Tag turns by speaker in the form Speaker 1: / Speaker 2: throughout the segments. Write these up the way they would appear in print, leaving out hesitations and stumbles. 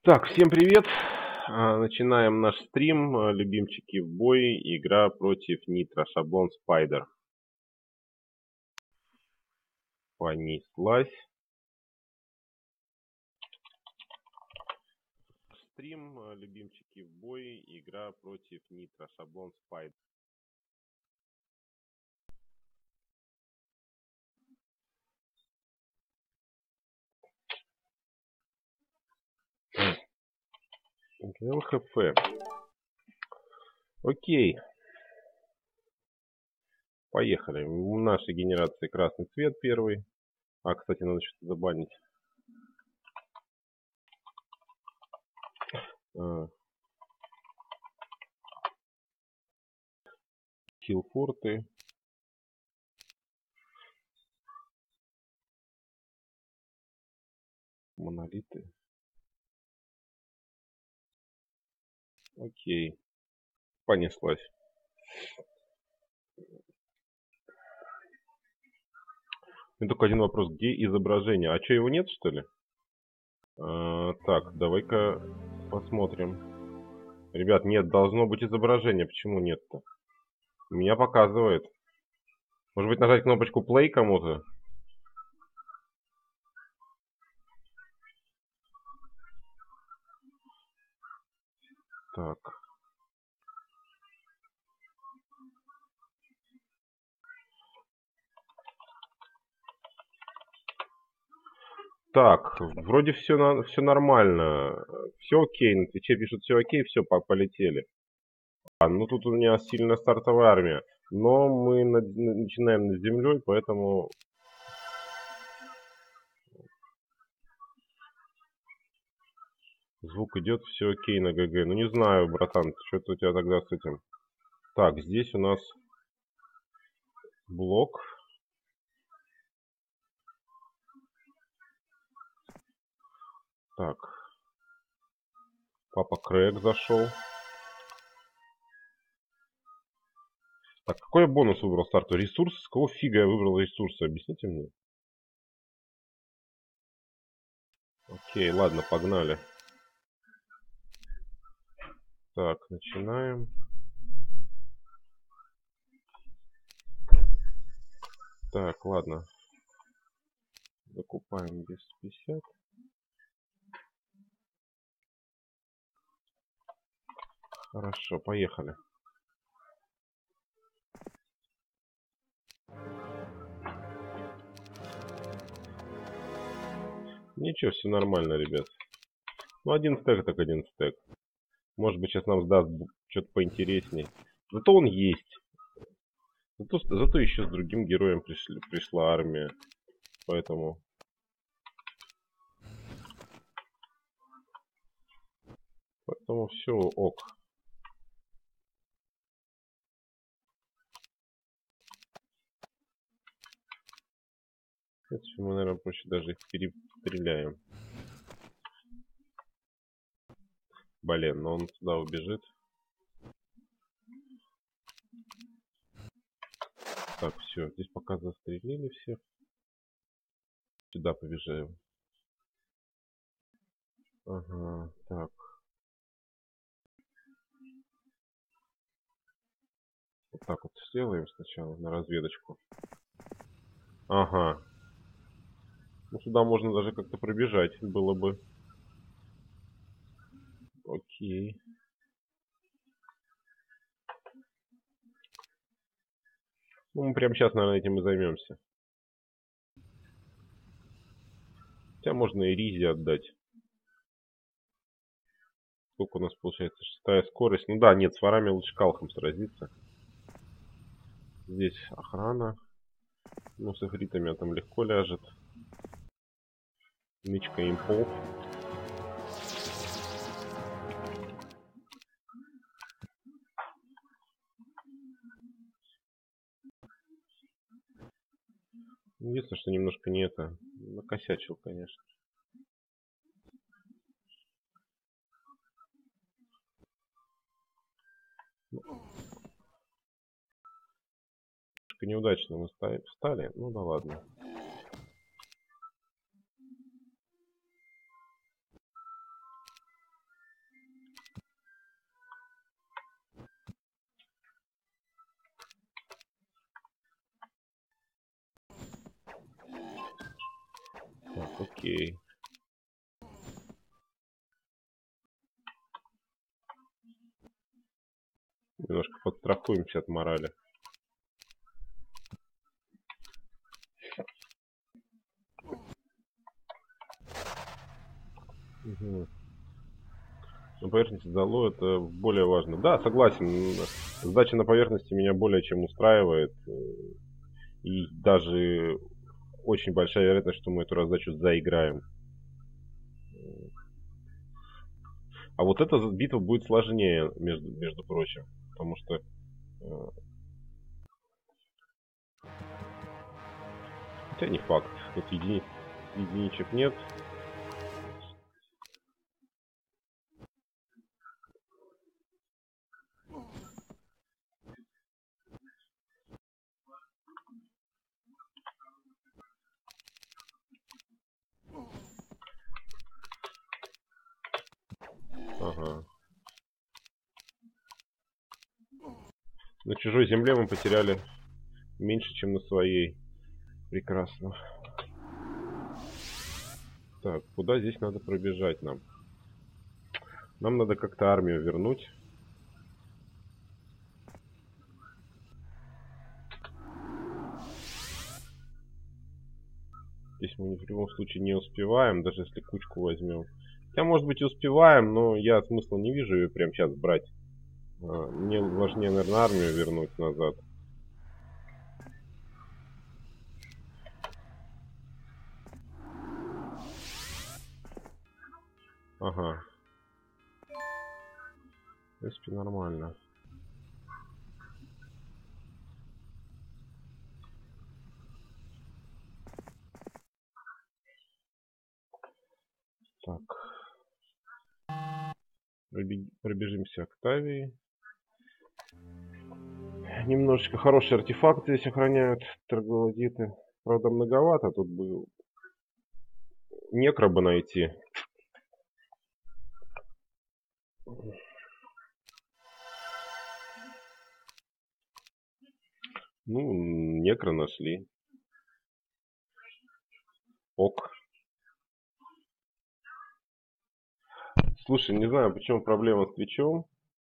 Speaker 1: Так, всем привет! Начинаем наш стрим. Любимчики в бой. Игра против Нитро. Шаблон Спайдер. Понеслась. Стрим. Любимчики в бой. Игра против Нитро. Шаблон Спайдер. ЛХП. Окей. Поехали. У нашей генерации красный цвет первый. Кстати, надо что-то забанить. Хилфорты. Монолиты. Окей. Понеслась. И только один вопрос. Где изображение? А что, его нет, что ли? Так, давай-ка посмотрим. Ребят, нет, должно быть изображение. Почему нет-то? Меня показывает. Может быть, нажать кнопочку play кому-то? Так. Так, вроде все нормально. Все окей. На Твиче пишут все окей, все, полетели. Ну тут у меня сильно стартовая армия. Но мы начинаем над землей, поэтому... Звук идет, все окей на ГГ. Ну не знаю, братан, что-то у тебя тогда с этим. Так, здесь у нас блок. Так. Папа Крэг зашел. Так, какой я бонус выбрал старту? Ресурс? С какого фига я выбрал ресурсы? Объясните мне. Окей, ладно, погнали. Так, начинаем. Так, ладно. Закупаем 250. Хорошо, поехали. Ничего, все нормально, ребят. Ну, один стек, так один стек. Может быть, сейчас нам сдаст что-то поинтереснее. Зато он есть. Зато еще с другим героем пришла армия. Поэтому... Поэтому все ок. Это мы, наверное, проще даже их перестреляем. Блин, но он сюда убежит. Так, все, здесь пока застрелили всех. Сюда побежаем. Ага, так. Вот так вот сделаем сначала на разведочку. Ага. Ну, сюда можно даже как-то пробежать было бы. Окей. Ну, мы прямо сейчас, наверное, этим и займемся. Хотя можно и Ризе отдать. Сколько у нас получается? 6-я скорость. Ну да, нет, с ворами лучше Калхом сразиться. Здесь охрана. Ну, с эфритами там легко ляжет. Нычка импов. Единственное, что немножко не это... Накосячил, конечно. Немножко неудачно мы встали. Ну да ладно. Окей. Немножко подстрахуемся от морали. Угу. На поверхности дало это более важно. Да, согласен. Задача на поверхности меня более чем устраивает. И даже очень большая вероятность, что мы эту раздачу заиграем. А вот эта битва будет сложнее, между прочим. Потому что... Хотя не факт. Тут единичек нет. Ага. На чужой земле мы потеряли меньше, чем на своей. Прекрасно. Так, куда здесь надо пробежать нам? Нам надо как-то армию вернуть. Здесь мы в любом случае не успеваем, даже если кучку возьмем. Хотя, может быть, и успеваем, но я смысла не вижу ее прямо сейчас брать. Мне важнее, наверное, армию вернуть назад. Ага. В принципе, нормально. Так. Пробежимся к Октавии. Немножечко хорошие артефакты здесь охраняют троглодиты. Правда, многовато. Тут бы некро бы найти. Ну, некро нашли. Ок. Слушай, не знаю, почему проблема с Твичом.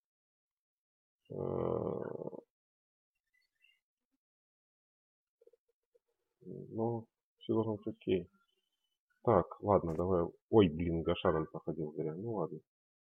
Speaker 1: Ну, все должно быть окей. Так, ладно, давай. Ой, блин, Гашаром проходил зря. Ну ладно.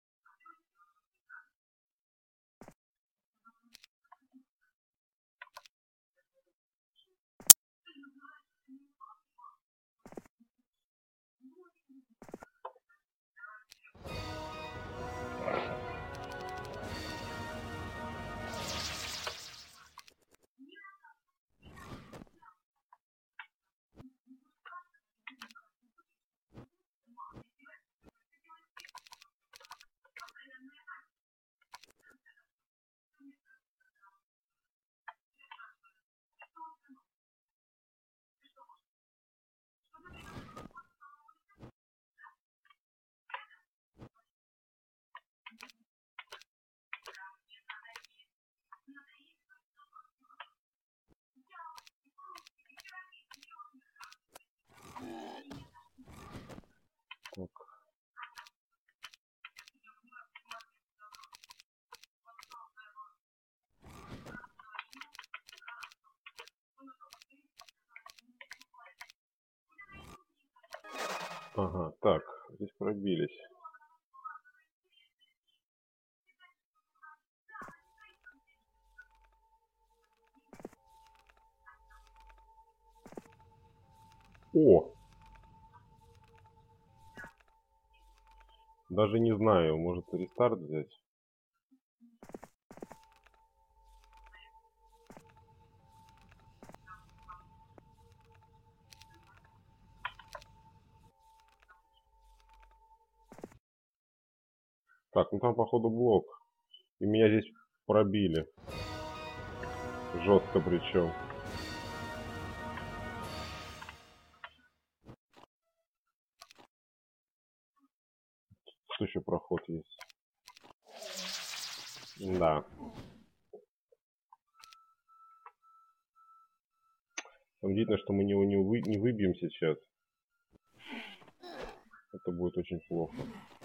Speaker 1: Так. Ага, так, здесь пробились. О! Даже не знаю, может рестарт взять? Так, ну там походу блок. И меня здесь пробили. Жестко причем. Что еще проход есть? Да. Удивительно, что мы не выбьем сейчас. это будет очень плохо.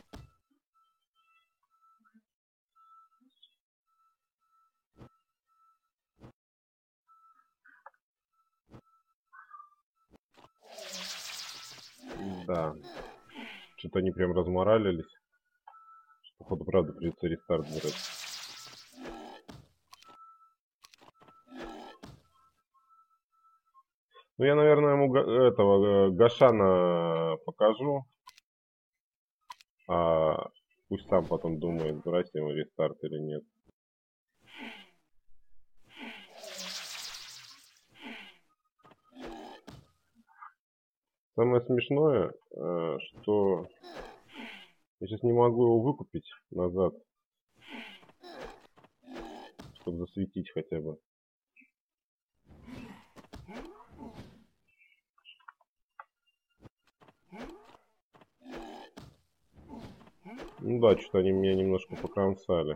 Speaker 1: Да. Что-то они прям разморалились. Походу, правда, придется рестарт брать. Ну, я, наверное, ему этого Гашана покажу. А пусть сам потом думает, брать ему рестарт или нет. Самое смешное, что я сейчас не могу его выкупить назад, чтобы засветить хотя бы. Ну да, что-то они меня немножко покромсали.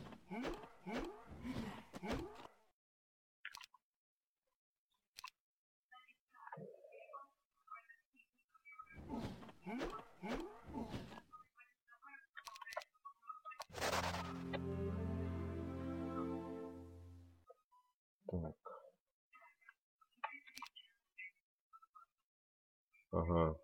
Speaker 1: Так. Ага.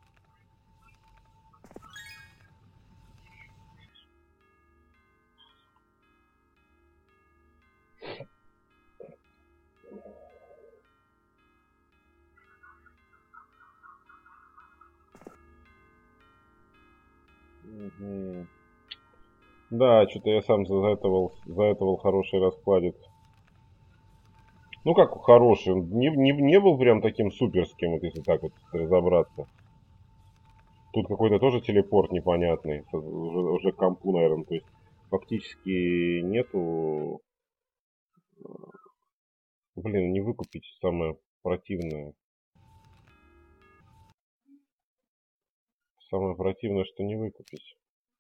Speaker 1: Угу. Да, что-то я сам заэтовал хороший раскладик. Ну как хороший, он не был прям таким суперским, вот если так вот разобраться. Тут какой-то тоже телепорт непонятный, уже к компу, наверное, то есть фактически нету. Блин, не выкупить самое противное. Самое противное, что не выкупить.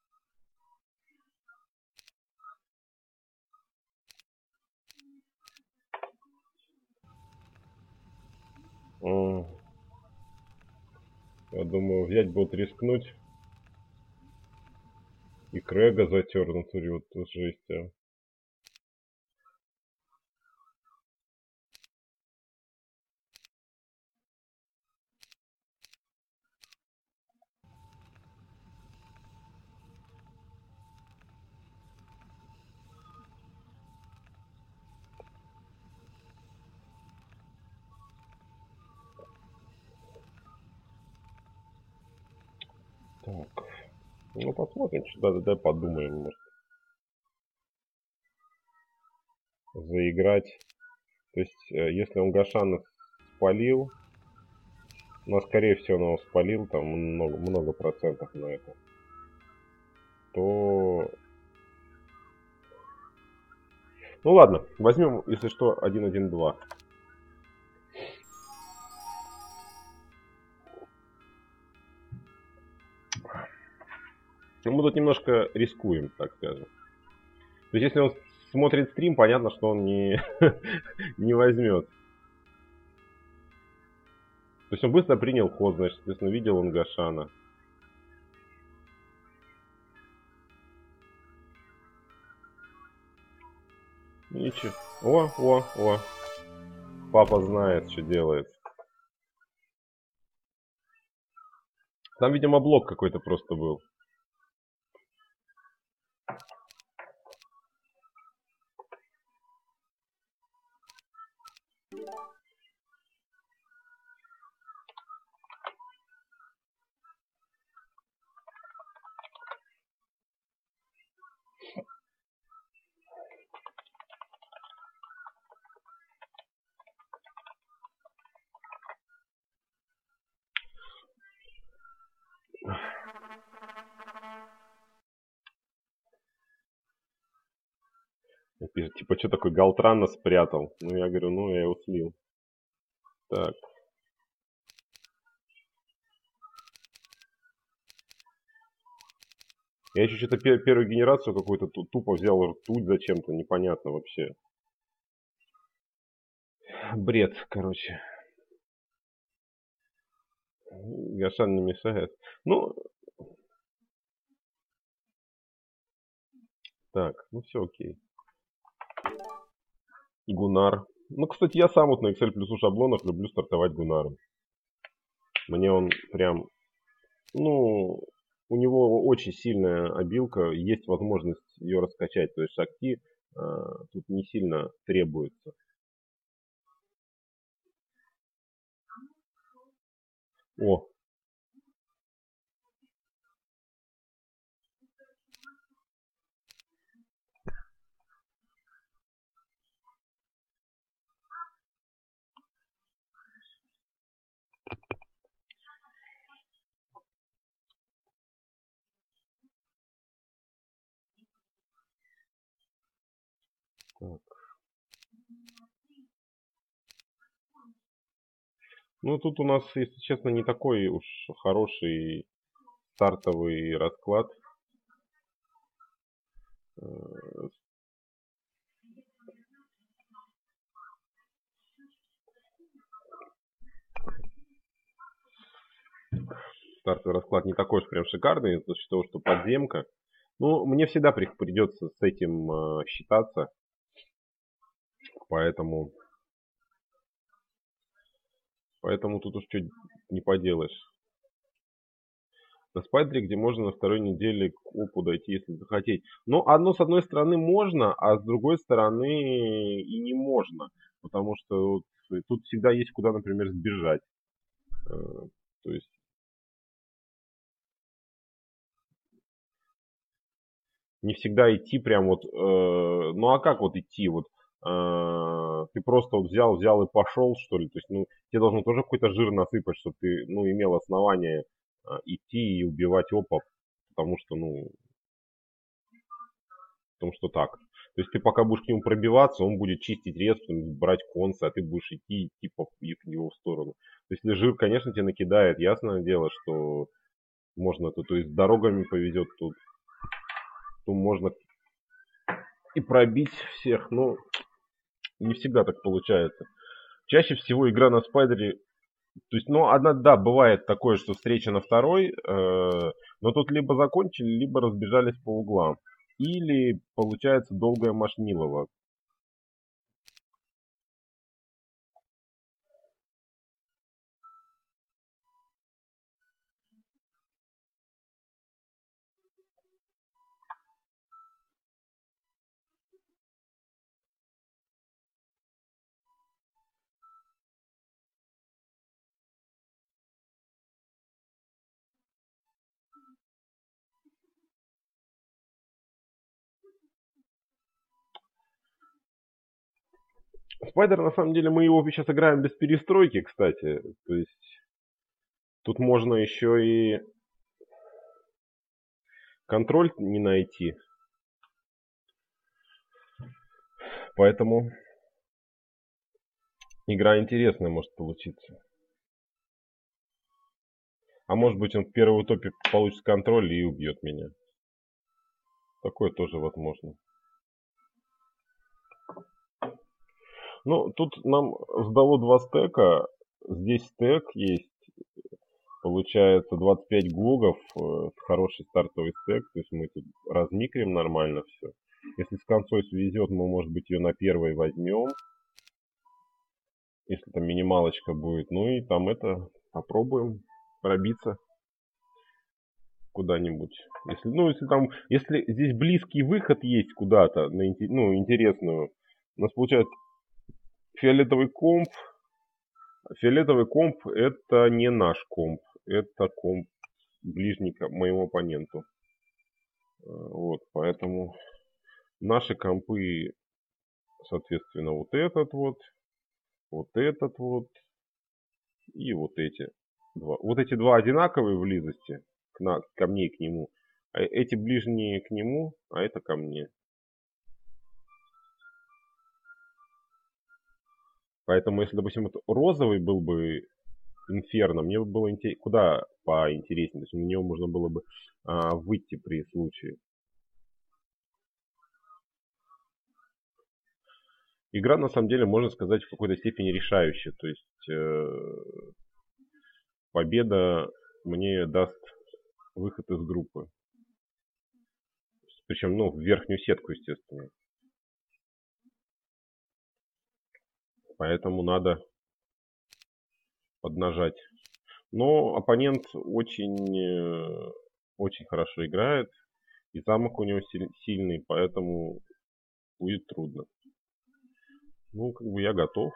Speaker 1: Я думаю, взять будет рискнуть. И Крэга затер на туре, вот тут жесть, а. Так. Ну, посмотрим, что дай подумаем, может, заиграть. То есть, если он Гашана спалил, но, скорее всего, он его спалил, там много процентов на это, то... Ну, ладно, возьмем, если что, 1-1-2. Мы тут немножко рискуем, так скажем. То есть, если он смотрит стрим, понятно, что он не, не возьмет. То есть, он быстро принял ход, значит, соответственно, видел он Гашана. Ничего. О. Папа знает, что делает. Там, видимо, блок какой-то просто был. Пишет, типа, что такой Галтрана спрятал? Ну, я говорю, ну, я его слил. Так. Я еще что-то первую генерацию какую-то тупо взял ртуть зачем-то, непонятно вообще. Бред, короче. Гашан не мешает. Ну, Так, ну все окей. Гунар. Ну, кстати, я сам вот на Excel плюсу шаблонах люблю стартовать Гунаром. Мне он прям, ну, у него очень сильная обилка, есть возможность ее раскачать. То есть шахти тут не сильно требуется. О, так. Ну, тут у нас, если честно, не такой уж хороший стартовый расклад. Э, Стартовый расклад не такой уж прям шикарный, за счет того, что подземка. Ну, мне всегда придется с этим считаться, поэтому, поэтому тут уж чуть не поделаешь. На спайдере, где можно на второй неделе к опу дойти, если захотеть. Но одно с одной стороны можно, а с другой стороны и не можно. Потому что вот тут всегда есть куда, например, сбежать. Э, То есть не всегда идти прям вот... Ну а как вот идти? Вот ты просто вот взял и пошел, что ли? То есть, ну, тебе должно тоже какой-то жир насыпать, чтобы ты, ну, имел основание идти и убивать опа. Потому что, ну, потому что так. То есть ты пока будешь к нему пробиваться, он будет чистить рез, брать концы, а ты будешь идти типа в его сторону. То есть если жир, конечно, тебе накидает, ясное дело, что можно, то есть дорогами повезет тут, то можно и пробить всех, но не всегда так получается. Чаще всего игра на спайдере, то есть, ну, одна, да, бывает такое, что встреча на второй, но тут либо закончили, либо разбежались по углам. Или получается долгое машнилово. Спайдер, на самом деле, мы его сейчас играем без перестройки, кстати. То есть тут можно еще и контроль не найти. Поэтому игра интересная может получиться. А может быть он в первой топе получит контроль и убьет меня. Такое тоже возможно. Ну, тут нам сдало 2 стека. Здесь стек есть. Получается 25 гугов. Хороший стартовый стек. То есть мы тут размикрим нормально все. Если с концой свезет, мы, может быть, ее на первой возьмем. Если там минималочка будет. Ну и там это попробуем пробиться куда-нибудь. Если, ну, если там, если здесь близкий выход есть куда-то, на, ну, интересную. У нас получается фиолетовый комп. Фиолетовый комп это не наш комп. Это комп ближний к моему оппоненту. Вот, поэтому наши компы, соответственно, вот этот вот и вот эти два. Вот эти два одинаковые в близости ко мне и к нему. А эти ближние к нему, а это ко мне. Поэтому, если, допустим, это розовый был бы инферно, мне было куда поинтереснее. То есть на него можно было бы выйти при случае. Игра, на самом деле, можно сказать, в какой-то степени решающая. То есть победа мне даст выход из группы. Причем, ну, в верхнюю сетку, естественно. Поэтому надо поднажать. Но оппонент очень хорошо играет. И замок у него сильный, поэтому будет трудно. Ну, как бы я готов.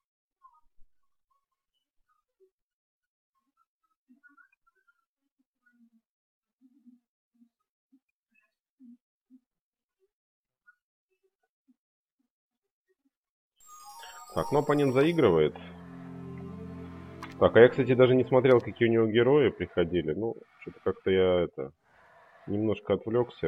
Speaker 1: Так, ну оппонент заигрывает. Так, а я, кстати, даже не смотрел, какие у него герои приходили. Ну, что-то как-то я немножко отвлекся.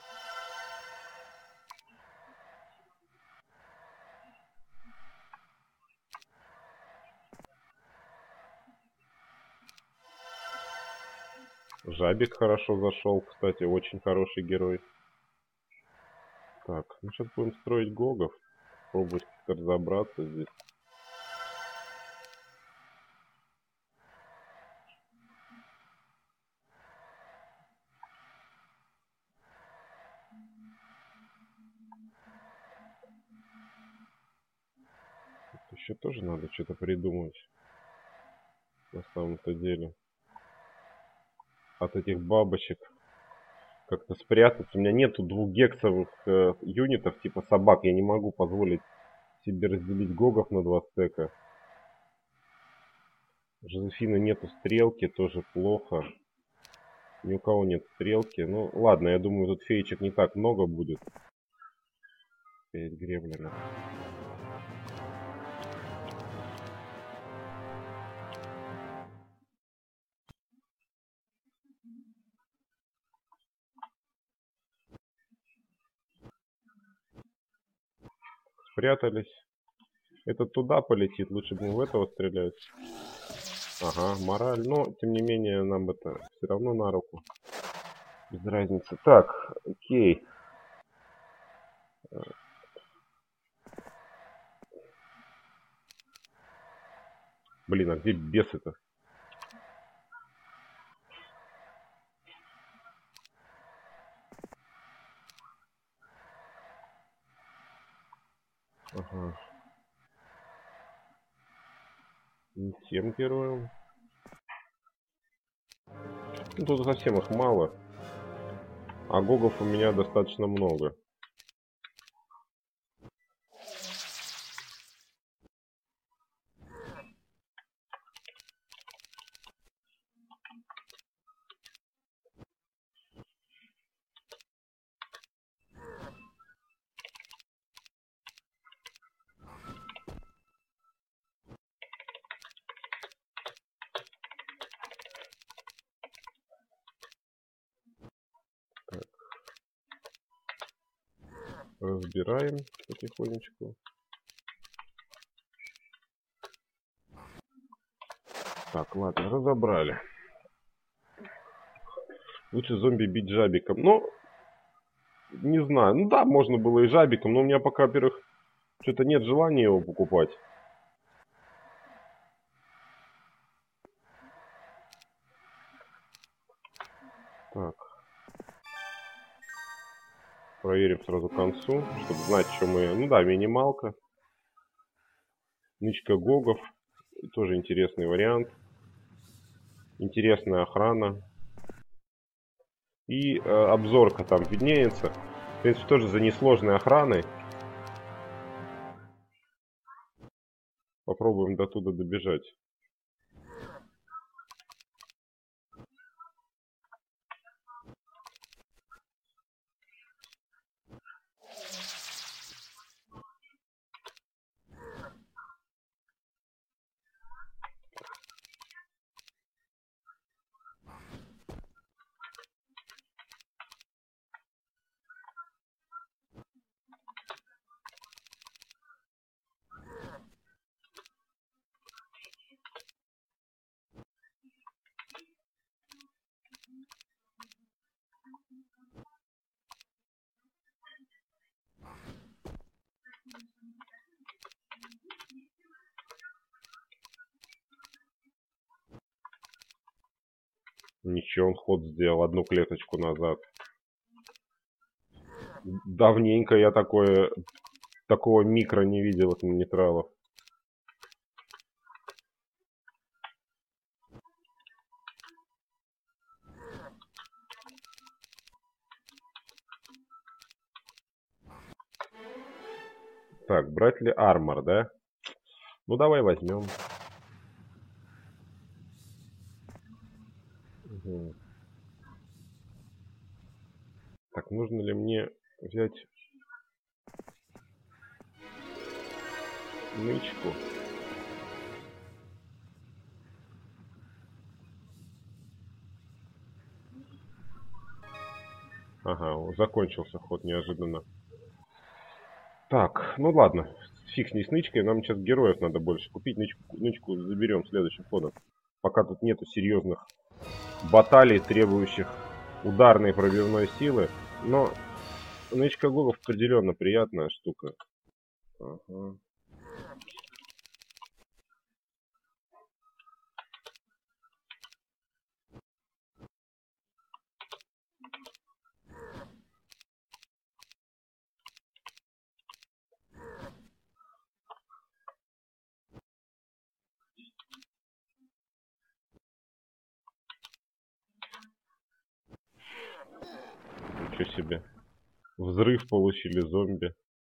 Speaker 1: Жабик хорошо зашел, кстати, очень хороший герой. Так, ну сейчас будем строить гогов. Пробовать как-то разобраться здесь. Еще тоже надо что-то придумать. На самом-то деле. От этих бабочек. Как-то спрятаться. У меня нету двухгексовых юнитов типа собак. Я не могу позволить себе разделить гогов на 2 стека. Жозефина нету стрелки, тоже плохо. Ни у кого нет стрелки. Ну, ладно, я думаю, тут феечек не так много будет. Перед греблями. Спрятались. Этот туда полетит, лучше бы в этого стрелять. Ага, мораль. Но, тем не менее, нам это все равно на руку. Без разницы. Так, окей. Блин, а где бесы-то? Ага. Не тем героем. Ну, тут совсем их мало. А гогов у меня достаточно много. Так. Разбираем потихонечку. Так, ладно, разобрали. Лучше зомби бить жабиком. Ну, не знаю. Ну да, можно было и жабиком, но у меня пока, во-первых, что-то нет желания его покупать. Так. Проверим сразу к концу, чтобы знать, что мы... Ну да, минималка. Нычка гогов. Тоже интересный вариант. Интересная охрана. И обзорка там виднеется. В принципе, тоже за несложной охраной. Попробуем до туда добежать. Ничего, он ход сделал одну клеточку назад. Давненько я такого микро не видел от минитралов. Так, брать ли армор, да? Ну давай возьмем. Угу. Так, нужно ли мне взять нычку? Ага, закончился ход неожиданно. Так, ну ладно, фиг с ней с нычкой, нам сейчас героев надо больше купить. Нычку заберем следующим ходом. Пока тут нету серьезных баталий, требующих ударной пробивной силы. Но нычка гулов определенно приятная штука. Ага. Ничего себе. Взрыв получили зомби.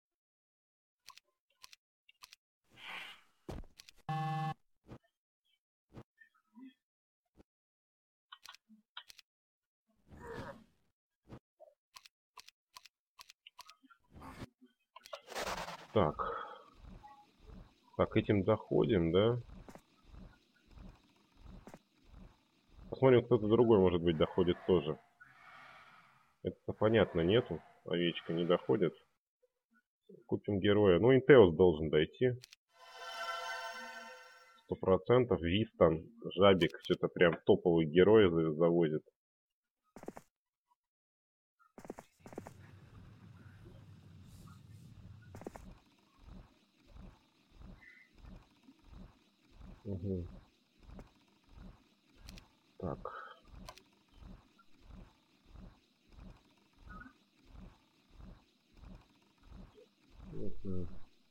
Speaker 1: Так. Так, этим доходим, да? Посмотрим, кто-то другой, может быть, доходит тоже. Это понятно, нету. Овечка не доходит. Купим героя. Ну, Интеус должен дойти. 100%. Вистон, Жабик. Что-то прям топовые герои завозят. Угу. Так. Угу.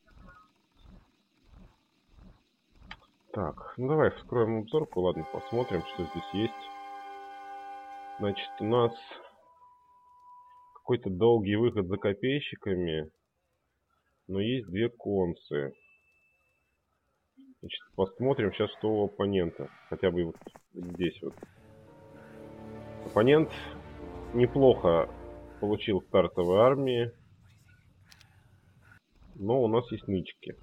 Speaker 1: Так, ну давай вскроем обзорку, ладно, посмотрим, что здесь есть. Значит, у нас какой-то долгий выход за копейщиками, но есть две концы. Значит, посмотрим сейчас, что у оппонента. Хотя бы вот здесь вот. Оппонент неплохо получил в стартовой армии, но у нас есть нычки.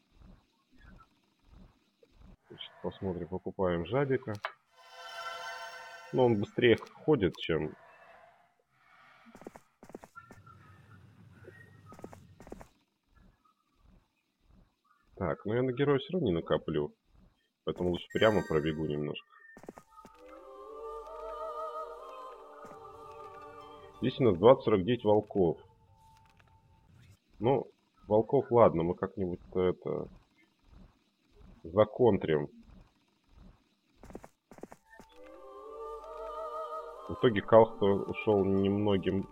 Speaker 1: Значит, посмотрим, покупаем жабика. Но он быстрее ходит, чем... Так, ну я на героя все равно не накоплю. Поэтому лучше прямо пробегу немножко. Здесь у нас 20-49 волков. Ну, волков, ладно, мы как-нибудь это... законтрим. В итоге Калхта ушел немногим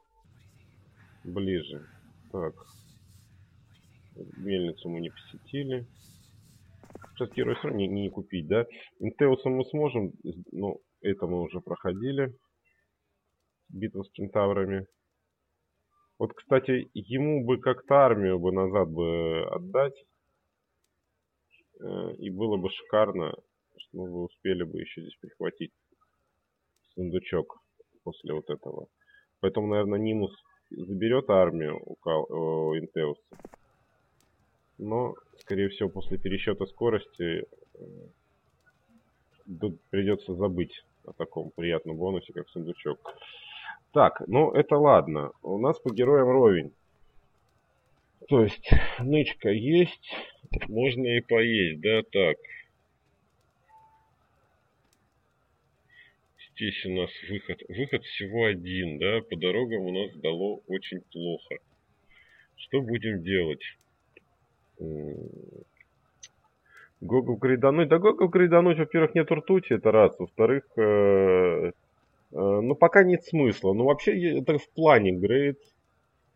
Speaker 1: ближе. Так. Мельницу мы не посетили. Сейчас героя все равно не купить, да? Интеуса мы сможем, но это мы уже проходили. Битва с кентаврами. Вот, кстати, ему бы как-то армию бы назад бы отдать. И было бы шикарно, что мы бы успели бы еще здесь прихватить сундучок после вот этого. Поэтому, наверное, Нимус заберет армию у Интеуса. Но, скорее всего, после пересчета скорости придется забыть о таком приятном бонусе, как сундучок. Так, ну это ладно. У нас по героям ровень. То есть, нычка есть, можно и поесть, да, так. Здесь у нас выход. Выход всего один, да, по дорогам у нас дало очень плохо. Что будем делать? Гогу грейдануть. Да Гогу грейдануть, во-первых, нет ртути, это раз. Во-вторых, ну пока нет смысла. Ну вообще это в плане грейд.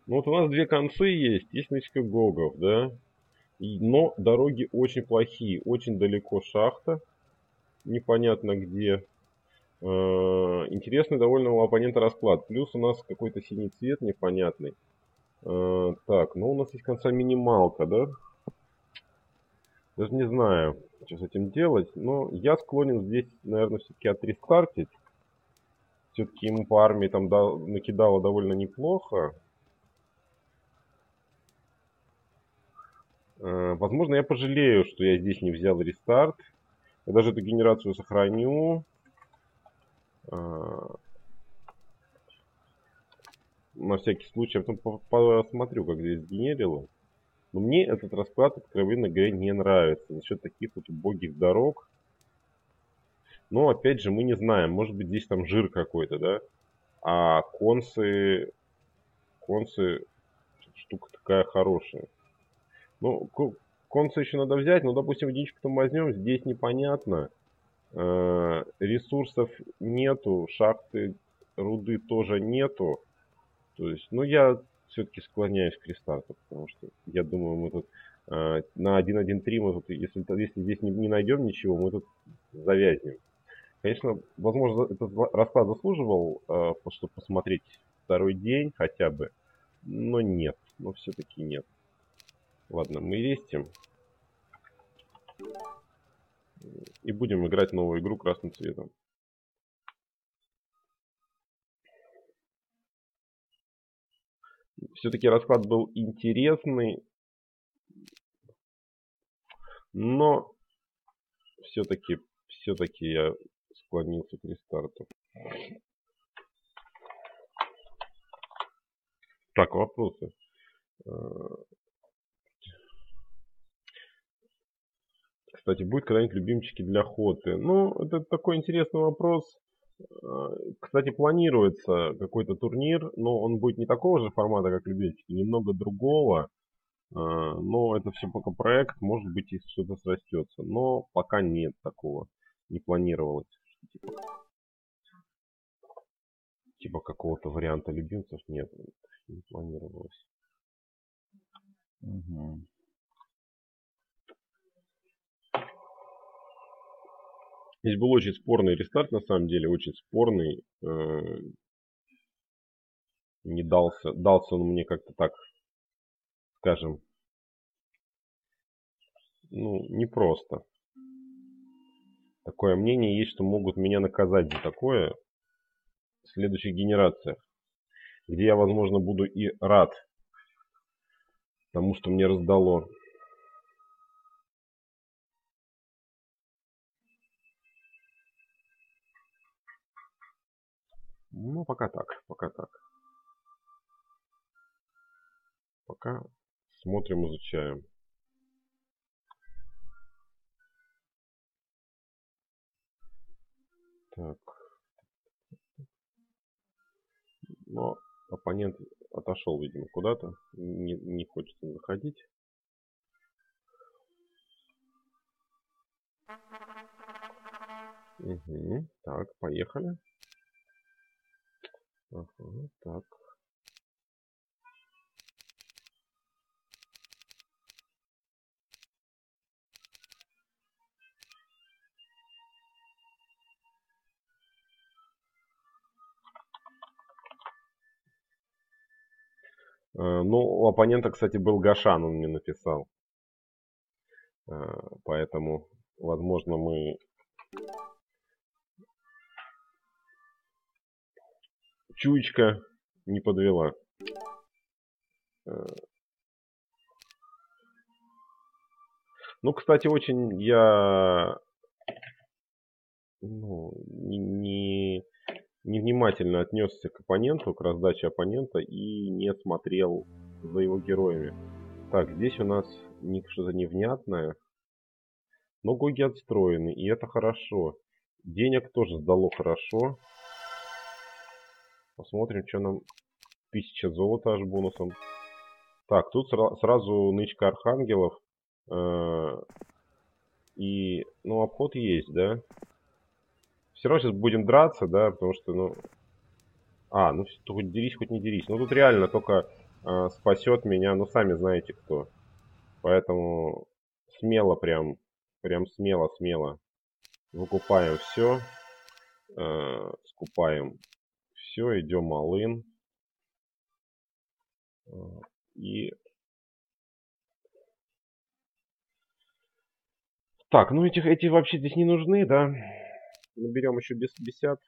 Speaker 1: Ну вот у нас две концы есть нычка Гогов, да? Но дороги очень плохие, очень далеко шахта, непонятно где. Интересный довольно у оппонента расклад. Плюс у нас какой-то синий цвет непонятный. Так, ну у нас есть конца минималка, да? Даже не знаю, что с этим делать. Но я склонен здесь, наверное, все-таки отрестартить. Все-таки ему по армии там накидало довольно неплохо. Возможно, я пожалею, что я здесь не взял рестарт. Я даже эту генерацию сохраню. На всякий случай. Я потом посмотрю, как здесь генерило. Но мне этот расклад, откровенно говоря, не нравится. За счет таких вот убогих дорог. Но, опять же, мы не знаем. Может быть, здесь там жир какой-то, да? А концы штука такая хорошая. Ну, концы еще надо взять. Ну, допустим, единичку там возьмем. Здесь непонятно. Ресурсов нету. Шахты руды тоже нету. То есть, ну, я все-таки склоняюсь к рестарту. Потому что я думаю, мы тут на 1.1.3 мы тут, если здесь не найдем ничего, мы тут завязнем. Конечно, возможно, этот расклад заслуживал, чтобы посмотреть второй день хотя бы, но нет, но все-таки нет. Ладно, мы рестим и будем играть новую игру красным цветом. Все-таки расклад был интересный, но все-таки я склонился к рестарту. Так, вопросы. Кстати, будет когда-нибудь любимчики для охоты? Ну, это такой интересный вопрос. Кстати, планируется какой-то турнир, но он будет не такого же формата, как любимчики, немного другого. Но это все пока проект, может быть, если что-то срастется. Но пока нет такого, не планировалось. Типа какого-то варианта любимцев нет, не планировалось.
Speaker 2: Угу.
Speaker 1: Здесь был очень спорный рестарт, на самом деле, очень спорный. Не дался он мне как-то так, скажем, ну, непросто. Такое мнение есть, что могут меня наказать за такое в следующих генерациях, где я, возможно, буду и рад тому, что мне раздало. Ну, пока так, пока так. Пока смотрим, изучаем. Так. Но оппонент отошел, видимо, куда-то. Не хочет он заходить. Угу. Так, поехали. Ага, так. Ну, у оппонента, кстати, был Гашан, он мне написал. Поэтому, возможно, мы... Чуечка не подвела. Ну, кстати, очень я невнимательно отнесся к оппоненту, к раздаче оппонента и не смотрел за его героями. Так, здесь у нас что-то невнятное. Но гоги отстроены, и это хорошо. Денег тоже сдало хорошо. Посмотрим, что нам... 1000 золота аж бонусом. Так, тут сразу нычка архангелов. И, ну, обход есть, да? Все равно сейчас будем драться, да, потому что, ну... ну, хоть дерись, хоть не дерись. Ну, тут реально только спасет меня, ну, сами знаете кто. Поэтому смело прям смело выкупаем все, скупаем все, идем all-in. И так, ну эти вообще здесь не нужны, да? Наберем еще без 50.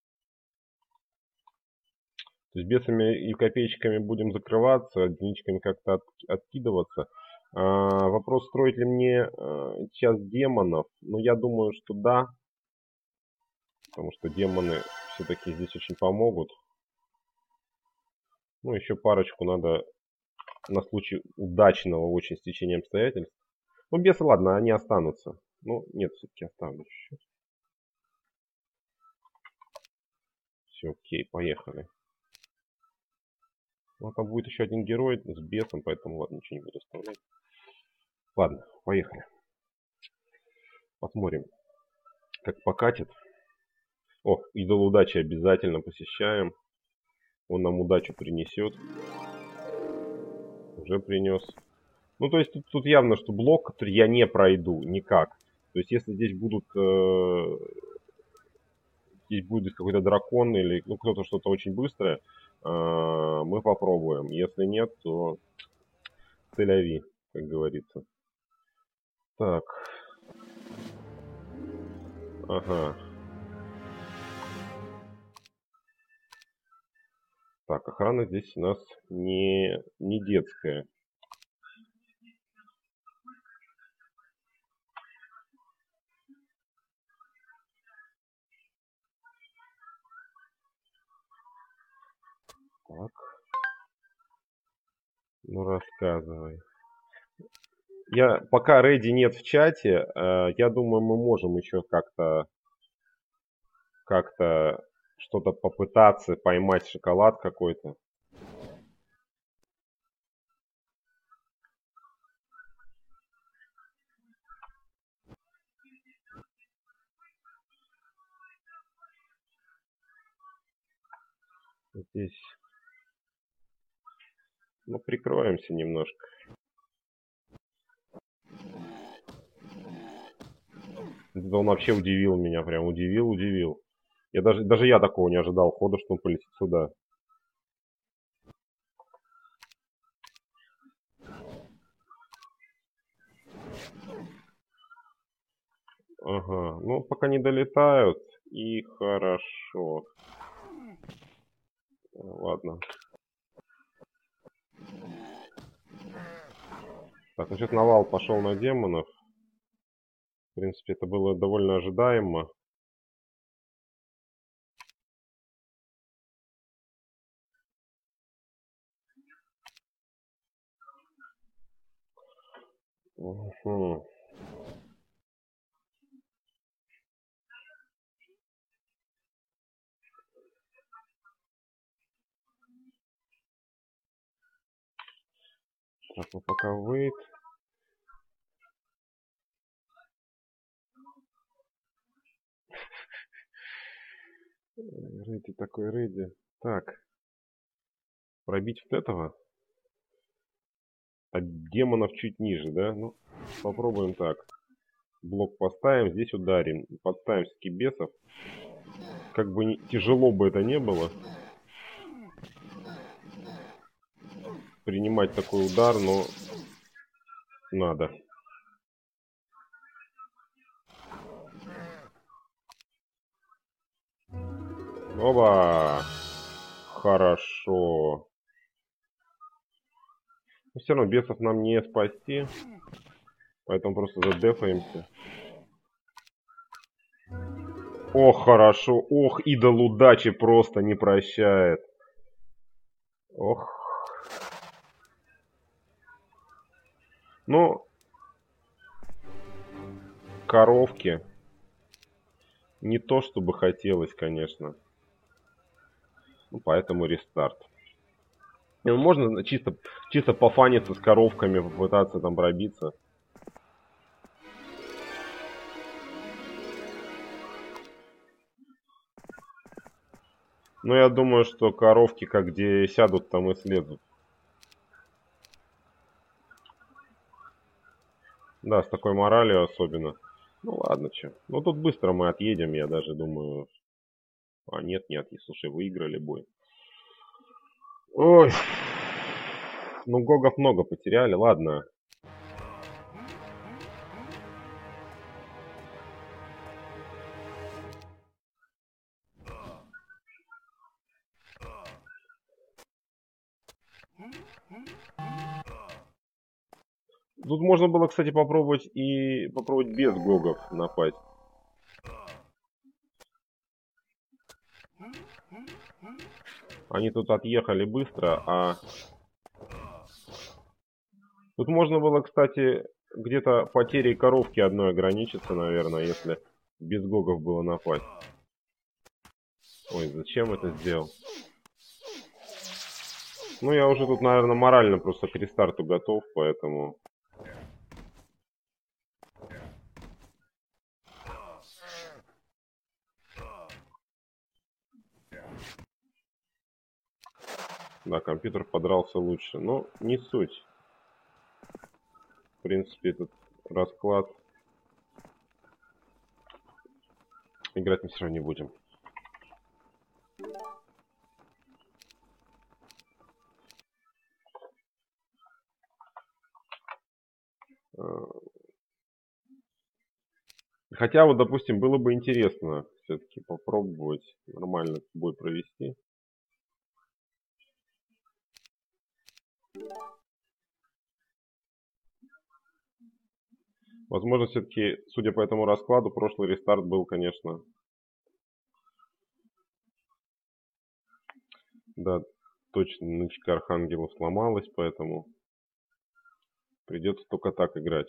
Speaker 1: То есть бесами и копеечками будем закрываться, единичками как-то откидываться. Вопрос, строить ли мне сейчас демонов? Ну, я думаю, что да. Потому что демоны все-таки здесь очень помогут. Ну, еще парочку надо на случай удачного очень стечения обстоятельств. Ну, бесы, ладно, они останутся. Ну, нет, все-таки оставлю чуть-чуть. Все, окей, поехали. Ну, там будет еще один герой с бесом, поэтому, ладно, ничего не буду оставлять. Ладно, поехали. Посмотрим, как покатит. О, идол удачи обязательно посещаем. Он нам удачу принесет. Уже принес. Ну, то есть тут явно, что блок, который я не пройду никак. То есть если здесь будет какой-то дракон или ну, кто-то что-то очень быстрое, мы попробуем. Если нет, то целяви, как говорится. Так. Ага. Так, охрана здесь у нас не детская. Так. Ну, рассказывай. Пока Ready нет в чате, я думаю, мы можем еще как-то что-то попытаться поймать шоколад какой-то. Здесь, ну, прикроемся немножко. Он вообще удивил меня, прям удивил. Даже я такого не ожидал хода, что он полетит сюда. Ага, ну пока не долетают, и хорошо. Ладно. Так, ну сейчас навал пошел на демонов. В принципе, это было довольно ожидаемо. Угу. Так, ну пока wait. Рейди такой рейди. Так. Пробить вот этого. А демонов чуть ниже, да? Ну, попробуем так. Блок поставим, здесь ударим. Подставим скибесов. Как бы тяжело бы это не было. Принимать такой удар, но надо. Оба! Хорошо. Но все равно бесов нам не спасти. Поэтому просто задефаемся. Ох, хорошо. Ох, идол удачи просто не прощает. Ох. Ну, коровки. Не то, чтобы хотелось, конечно. Ну, поэтому рестарт. Ну, можно чисто пофаниться с коровками, попытаться там пробиться. Но я думаю, что коровки как где сядут, там и слезут. Да, с такой моралью особенно. Ну ладно, чё. Ну тут быстро мы отъедем, я даже думаю. А нет, нет, и слушай, выиграли бой. Ой. Ну, гогов много потеряли, ладно. Тут можно было, кстати, попробовать без гогов напасть. Они тут отъехали быстро, а... Тут можно было, кстати, где-то потерей коровки одной ограничиться, наверное, если без гогов было напасть. Ой, зачем это сделал? Ну, я уже тут, наверное, морально просто к рестарту готов, поэтому... Да, компьютер подрался лучше, но не суть. В принципе, этот расклад... Играть мы все равно не будем. Хотя вот, допустим, было бы интересно все-таки попробовать нормально бой провести. Возможно, все-таки, судя по этому раскладу, прошлый рестарт был, конечно... Да, точно, нычка Архангела сломалась, поэтому придется только так играть.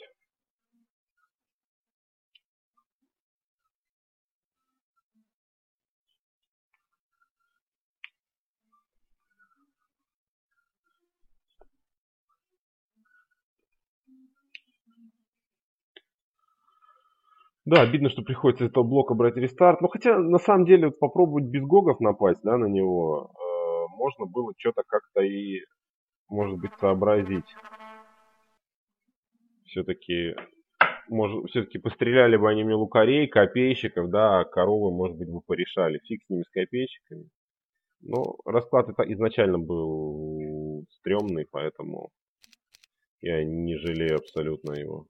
Speaker 1: Да, обидно, что приходится из этого блока брать рестарт. Но хотя, на самом деле, вот попробовать без гогов напасть, да, на него, можно было что-то как-то и, может быть, сообразить. Все-таки, может, все-таки постреляли бы они мне лукарей, копейщиков, да, а коровы, может быть, бы порешали. Фиг с ними, с копейщиками. Но расклад это изначально был стрёмный, поэтому я не жалею абсолютно его.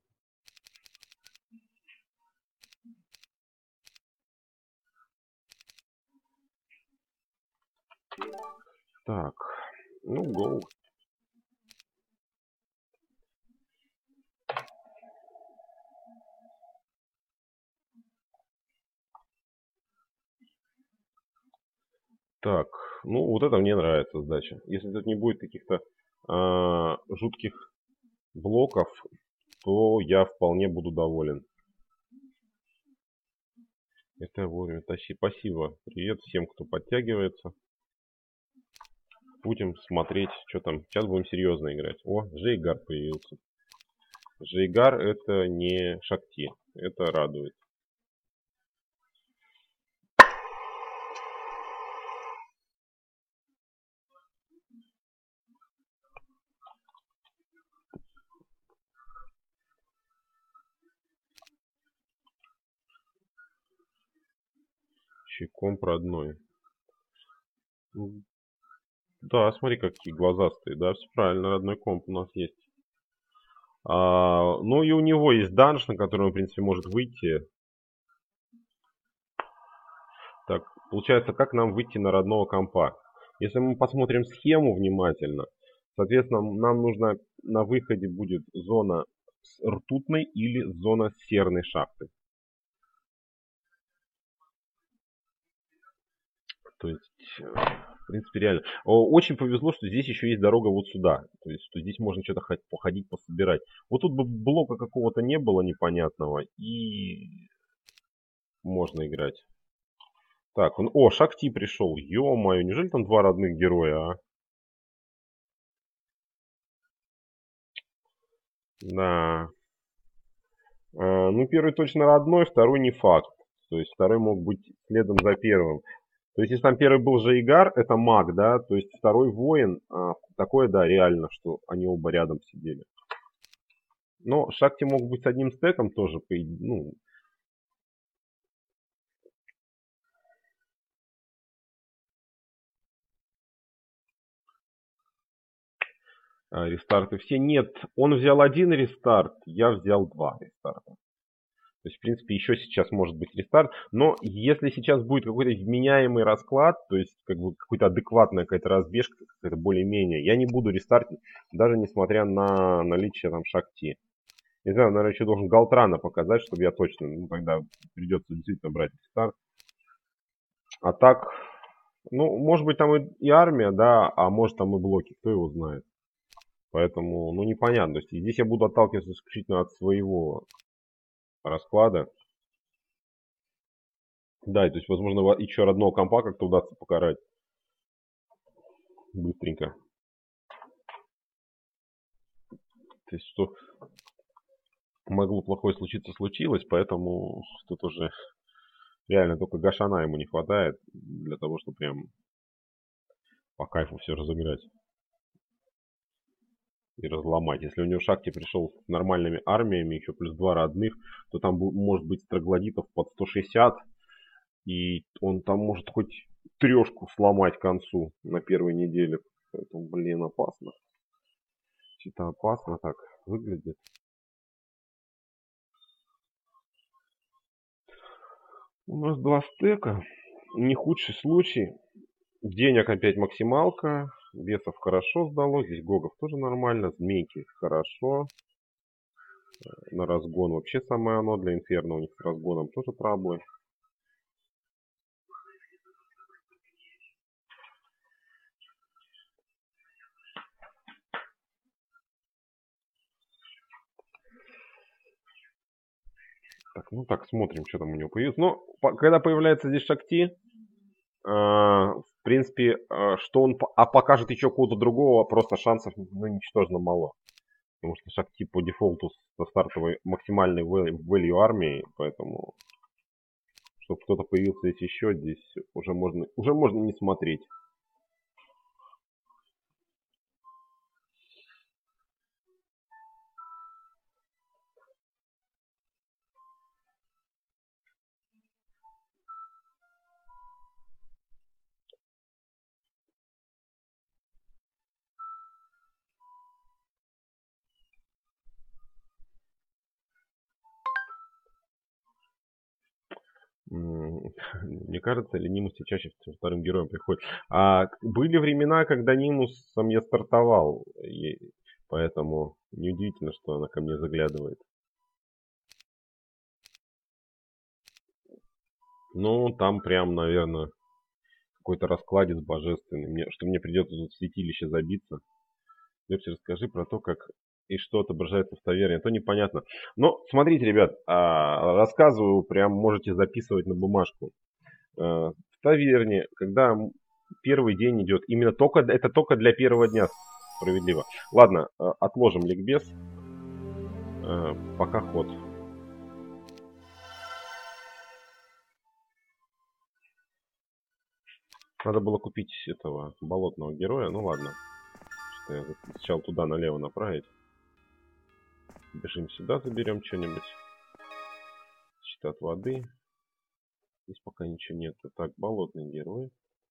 Speaker 1: Так, ну, гол. Так, ну, вот это мне нравится сдача. Если тут не будет каких-то жутких блоков, то я вполне буду доволен. Это вовремя тащи. Спасибо. Привет всем, кто подтягивается. Будем смотреть, что там. Сейчас будем серьезно играть. О, Джейгар появился. Джейгар это не Шакти. Это радует. Щеком родной. Да, смотри, какие глазастые. Да, все правильно, родной комп у нас есть. Ну и у него есть данж, на который он, в принципе, может выйти. Так, получается, как нам выйти на родного компа? Если мы посмотрим схему внимательно, соответственно, нам нужно на выходе будет зона с ртутной или зона с серной шахты. То есть, в принципе, реально. Очень повезло, что здесь еще есть дорога вот сюда. То есть, что здесь можно что-то походить, пособирать. Вот тут бы блока какого-то не было непонятного, и можно играть. Так, о, Шакти пришел. Ё-моё, неужели там два родных героя, а? Да. Ну, первый точно родной, второй не факт. То есть второй мог быть следом за первым. То есть, если там первый был Жейгар, это маг, да, то есть второй воин, такое, да, реально, что они оба рядом сидели. Но Шакти могут быть с одним стеком тоже, ну, рестарты все. Нет, он взял один рестарт, я взял два рестарта. То есть, в принципе, еще сейчас может быть рестарт. Но если сейчас будет какой-то вменяемый расклад, то есть, как бы, какая-то адекватная какая-то разбежка, какая-то более-менее, я не буду рестартить, даже несмотря на наличие там Шакти. Не знаю, наверное, еще должен Галтрана показать, чтобы я точно, ну, тогда придется действительно брать рестарт. А так, ну, может быть, там и армия, да, а может там и блоки, кто его знает. Поэтому, ну, непонятно. То есть здесь я буду отталкиваться исключительно от своего расклада. Да, то есть, возможно, еще родного компа как-то удастся покарать. Быстренько. То есть, что могло плохое случиться, случилось, поэтому тут уже реально только Гашана ему не хватает для того, чтобы прям по кайфу все разыграть и разломать. Если у него Шакти пришел с нормальными армиями, еще плюс два родных, то там может быть троглодитов под 160, и он там может хоть трешку сломать к концу на первой неделе. Поэтому, блин, опасно. Что-то опасно так выглядит. У нас два стека. Не худший случай. Денег опять максималка. Бесов хорошо сдало. Здесь Гогов тоже нормально. Змейки хорошо. На разгон вообще самое оно. Для Инферно у них с разгоном тоже траблы. Так, ну так, смотрим, что там у него появилось. Но когда появляется здесь Шакти, в принципе, что он покажет еще кого-то другого, просто шансов, ну, ничтожно мало. Потому что Шакти по дефолту со стартовой максимальной value армии, поэтому, чтобы кто-то появился здесь еще, здесь уже можно не смотреть. Мне кажется, или Нимус чаще вторым героем приходит. А были времена, когда Нимусом я стартовал, и поэтому неудивительно, что она ко мне заглядывает. Ну, там прям, наверное, какой-то раскладец божественный. Что мне придется тут в святилище забиться. Лепси, расскажи про то, как и что отображается в таверне. А то непонятно. Но смотрите, ребят, рассказываю, прям можете записывать на бумажку. В таверне, когда первый день идет, именно это только для первого дня справедливо. Ладно, отложим ликбез. Пока ход. Надо было купить этого болотного героя. Ну ладно. Что я сначала туда налево направить. Бежим сюда, заберем что-нибудь. Щит от воды. Здесь пока ничего нет. Так, болотный герой.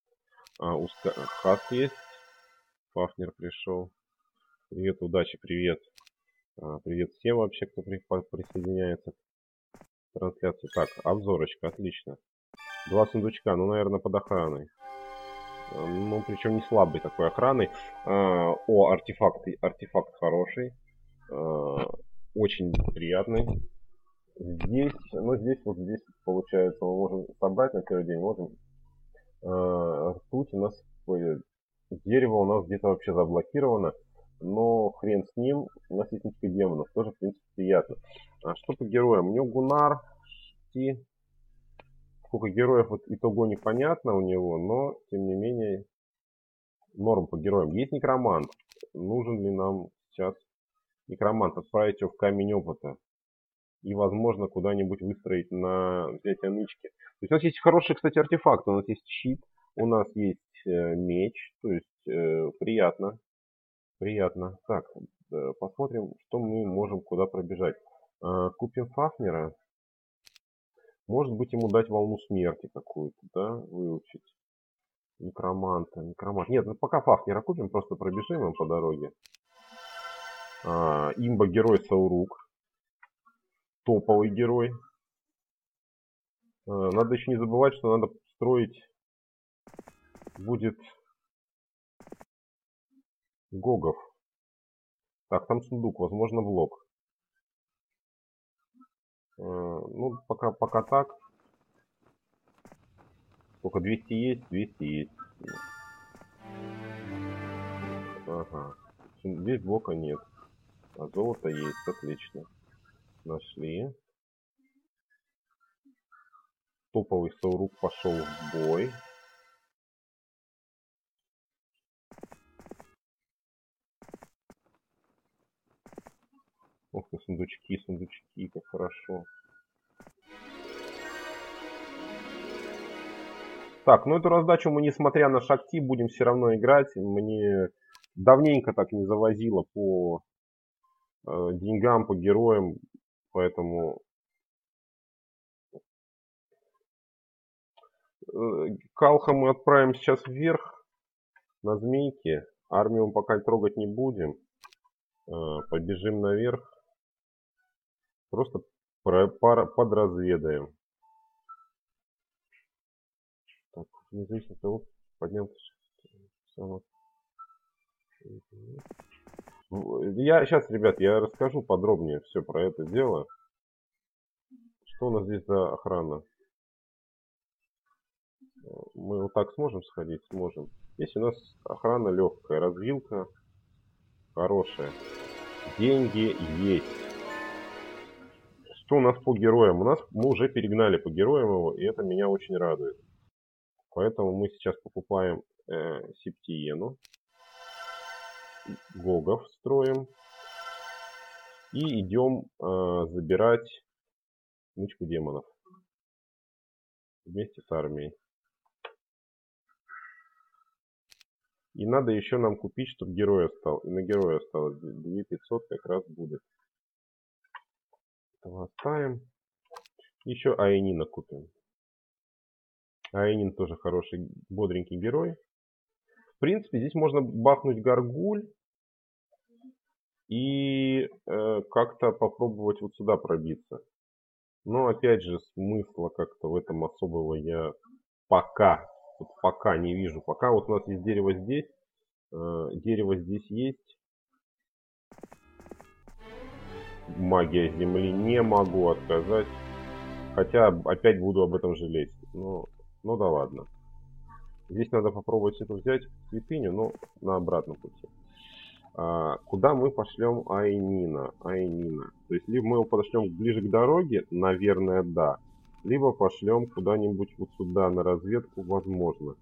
Speaker 1: Хаст есть. Фафнер пришел. Привет, удачи, привет. Привет всем вообще, кто присоединяется к трансляции. Так, обзорочка, отлично. Два сундучка, ну, наверное, под охраной. Ну, причем не слабой такой охраной. Артефакт хороший. Очень приятный. Здесь, ну, здесь получается, мы можем собрать на первый день, можем. Ртуть у нас, дерево у нас где-то вообще заблокировано. Но хрен с ним, у нас есть несколько демонов, тоже, в принципе, приятно. А что по героям? У него Гунар, Шти. Сколько героев, вот итого непонятно у него, но, тем не менее, норм по героям. Есть некромант. Нужен ли нам сейчас некромант? Отправить его в камень опыта. И, возможно, куда-нибудь выстроить на взятие нычки. То есть у нас есть хороший, кстати, артефакт. У нас есть щит, у нас есть меч. То есть приятно. Приятно. Так, посмотрим, что мы можем куда пробежать. Купим Фафнера. Может быть, ему дать волну смерти какую-то, да, выучить. Некроманта, некромант. Нет, ну пока Фафнера купим, просто пробежим им по дороге. Имба-герой Саурук. Топовый герой. Надо еще не забывать, что надо строить будет Гогов. Так, там сундук, возможно, влог. Ну, пока так. Сколько, 200 есть? 200 есть. Ага. Здесь блока нет. А золото есть, отлично. Нашли. Топовый Саурук пошел в бой. Ох ты, сундучки, сундучки, как хорошо. Так, ну эту раздачу мы, несмотря на шахти, будем все равно играть. Мне давненько так не завозило по деньгам, по героям. Поэтому Калха мы отправим сейчас вверх на змейки. Армию мы пока трогать не будем. Побежим наверх. Просто подразведаем. Так, независимо от того, поднялся. Я сейчас, ребят, я расскажу подробнее все про это дело. Что у нас здесь за охрана? Мы вот так сможем сходить? Сможем. Здесь у нас охрана легкая, развилка хорошая. Деньги есть. Что у нас по героям? Мы уже перегнали по героям его, и это меня очень радует. Поэтому мы сейчас покупаем Септиену. Гогов строим. И идем забирать нычку демонов. Вместе с армией. И надо еще нам купить, чтобы герой остался. И на героя осталось 2500 как раз будет. Этого оставим. Еще Айнина купим. Айнин тоже хороший, бодренький герой. В принципе, здесь можно бахнуть Гаргуль. И как-то попробовать вот сюда пробиться. Но опять же, смысла как-то в этом особого я пока не вижу. Пока вот у нас есть дерево здесь. Дерево здесь есть. Магия земли, не могу отказать. Хотя опять буду об этом жалеть. Ну да ладно. Здесь надо попробовать это взять, святыню, но на обратном пути. Куда мы пошлем Айнина? То есть либо мы его подошлем ближе к дороге, наверное, да. Либо пошлем куда-нибудь вот сюда на разведку, возможно.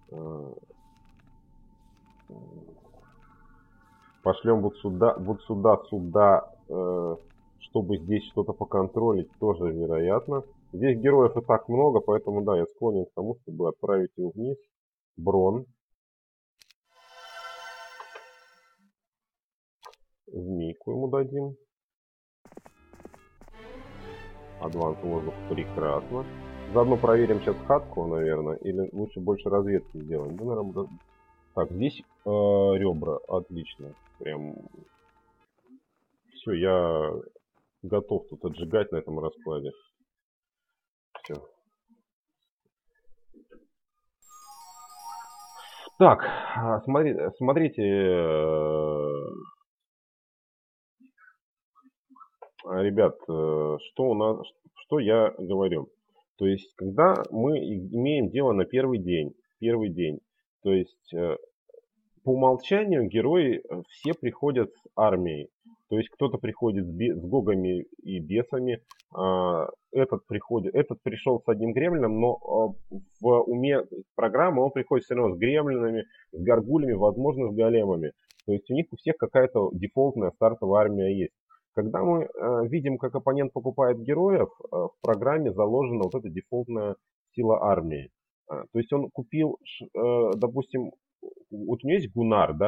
Speaker 1: Пошлем вот сюда, чтобы здесь что-то поконтролить, тоже вероятно. Здесь героев и так много, поэтому да, я склонен к тому, чтобы отправить его вниз. Брон. Змейку ему дадим. Адванс воздух, прекрасно. Заодно проверим сейчас хатку, наверное, или лучше больше разведки сделаем. Да, наверное, так, здесь ребра, отлично. Прям все, я готов тут отжигать на этом раскладе. Все. Так, смотрите, ребят, что я говорю. То есть, когда мы имеем дело на первый день, то есть, по умолчанию герои все приходят с армией. То есть, кто-то приходит с гогами и бесами, этот пришел с одним гремлином, но в уме программы он приходит все равно с гремлинами, с гаргулями, возможно, с големами. То есть, у них у всех какая-то дефолтная стартовая армия есть. Когда мы видим, как оппонент покупает героев, в программе заложена вот эта дефолтная сила армии. То есть он купил, допустим, вот у меня есть Гунар, да,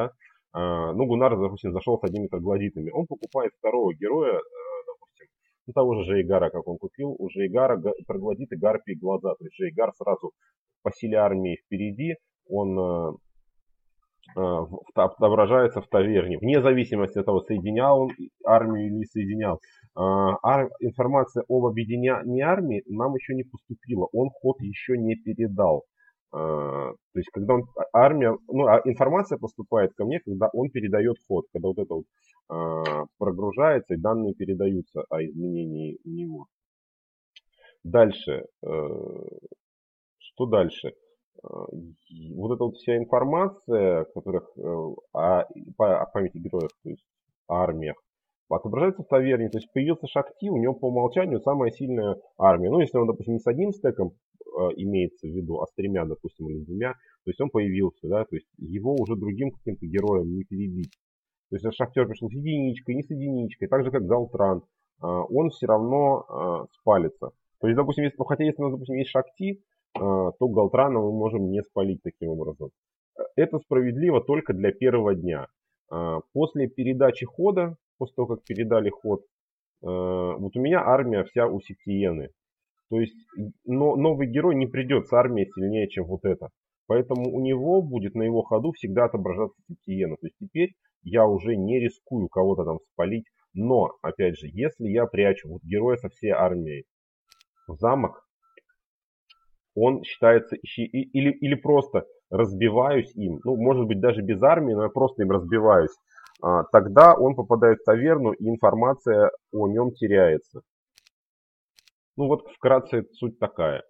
Speaker 1: Ну, Гуннар, допустим, зашел с одними троглодитами. Он покупает второго героя, допустим, ну, того же Жейгара, как он купил. У Жейгара троглодиты, гарпии, глаза. То есть Жейгар сразу по силе армии впереди, он отображается в таверне, вне зависимости от того, соединял он армию или не соединял. Информация об объединении армии нам еще не поступила, он ход еще не передал. То есть, когда армия, ну, информация поступает ко мне, когда он передает ход, когда вот это вот прогружается и данные передаются о изменении у него. Дальше, что дальше? Вот эта вот вся информация, которых о памяти героев, то есть о армиях, отображается в таверне. То есть появился Шакти, у него по умолчанию самая сильная армия. Ну, если он, допустим, не с одним стеком имеется в виду, а с тремя, допустим, или с двумя, то есть он появился, да, то есть его уже другим каким-то героем не перебить. То есть Шахтер пришел с единичкой, не с единичкой, так же как Галтран, он все равно спалится. То есть, допустим, если, ну, хотя если у нас, допустим, есть Шакти, то Галтрана мы можем не спалить таким образом. Это справедливо только для первого дня. После передачи хода, после того, как передали ход, вот у меня армия вся у Сектиены. То есть новый герой не придет с армией сильнее, чем вот это. Поэтому у него будет на его ходу всегда отображаться Сектиена. То есть теперь я уже не рискую кого-то там спалить. Но, опять же, если я прячу вот героя со всей армией в замок, он считается или просто разбиваюсь им, ну, может быть, даже без армии, но я просто им разбиваюсь, тогда он попадает в таверну, и информация о нем теряется. Ну, вот вкратце суть такая.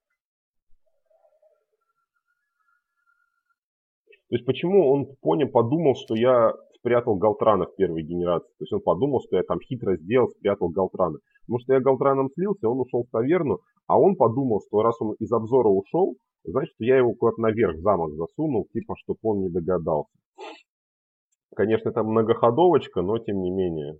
Speaker 1: То есть, почему он подумал, что я спрятал Галтрана в первой генерации? То есть, он подумал, что я там хитро сделал, спрятал Галтрана. Потому что я Галтраном слился, он ушел в таверну, а он подумал, что раз он из обзора ушел, значит, я его куда-то наверх в замок засунул, типа, чтобы он не догадался. Конечно, это многоходовочка, но тем не менее.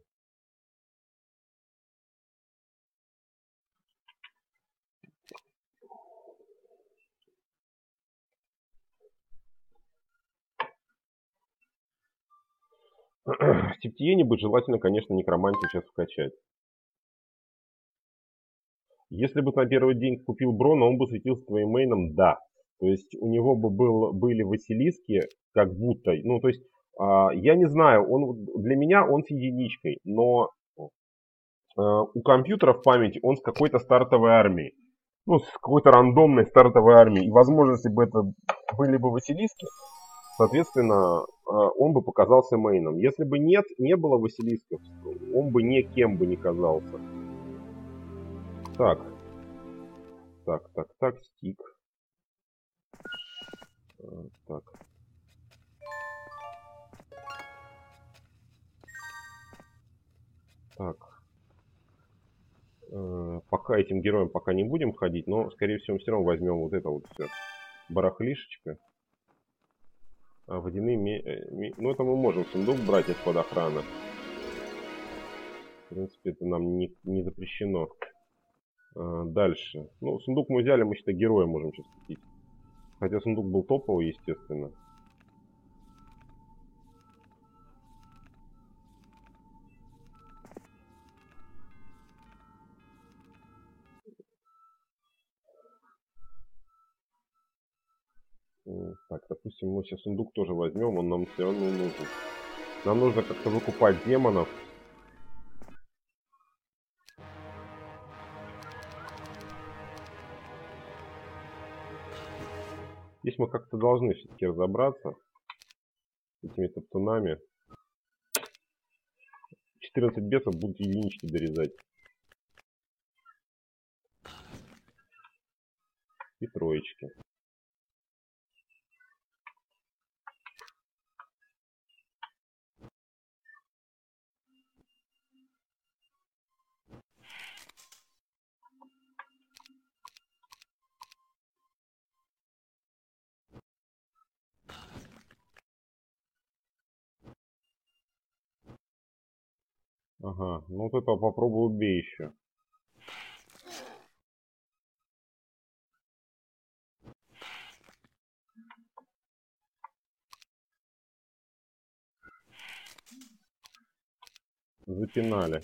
Speaker 1: В Септиене бы желательно, конечно, некромантию сейчас вкачать. Если бы на первый день купил Брона, он бы светился твоим мейном, да. То есть у него бы были Василиски, как будто. Ну, то есть, я не знаю, для меня он с единичкой, но у компьютера в памяти он с какой-то стартовой армией. Ну, с какой-то рандомной стартовой армией. И, возможно, если бы это были бы Василиски, соответственно, он бы показался мейном. Если бы не было Василисков, он бы никем бы не казался. Так, стик. Так. Так. Пока этим героем пока не будем ходить, но, скорее всего, мы все равно возьмем вот это вот все барахлишечко. Водяные... Ну, это мы можем сундук брать из-под охраны. В принципе, это нам не запрещено. Дальше. Ну, сундук мы взяли, мы, считай, героя можем сейчас купить. Хотя сундук был топовый, естественно. Так, допустим, мы сейчас сундук тоже возьмем, он нам все равно нужен. Нам нужно как-то выкупать демонов. Здесь мы как-то должны все-таки разобраться с этими топтунами. 14 бесов будут единички дорезать. И троечки. Ага, ну вот этого попробуй убей еще. запинали.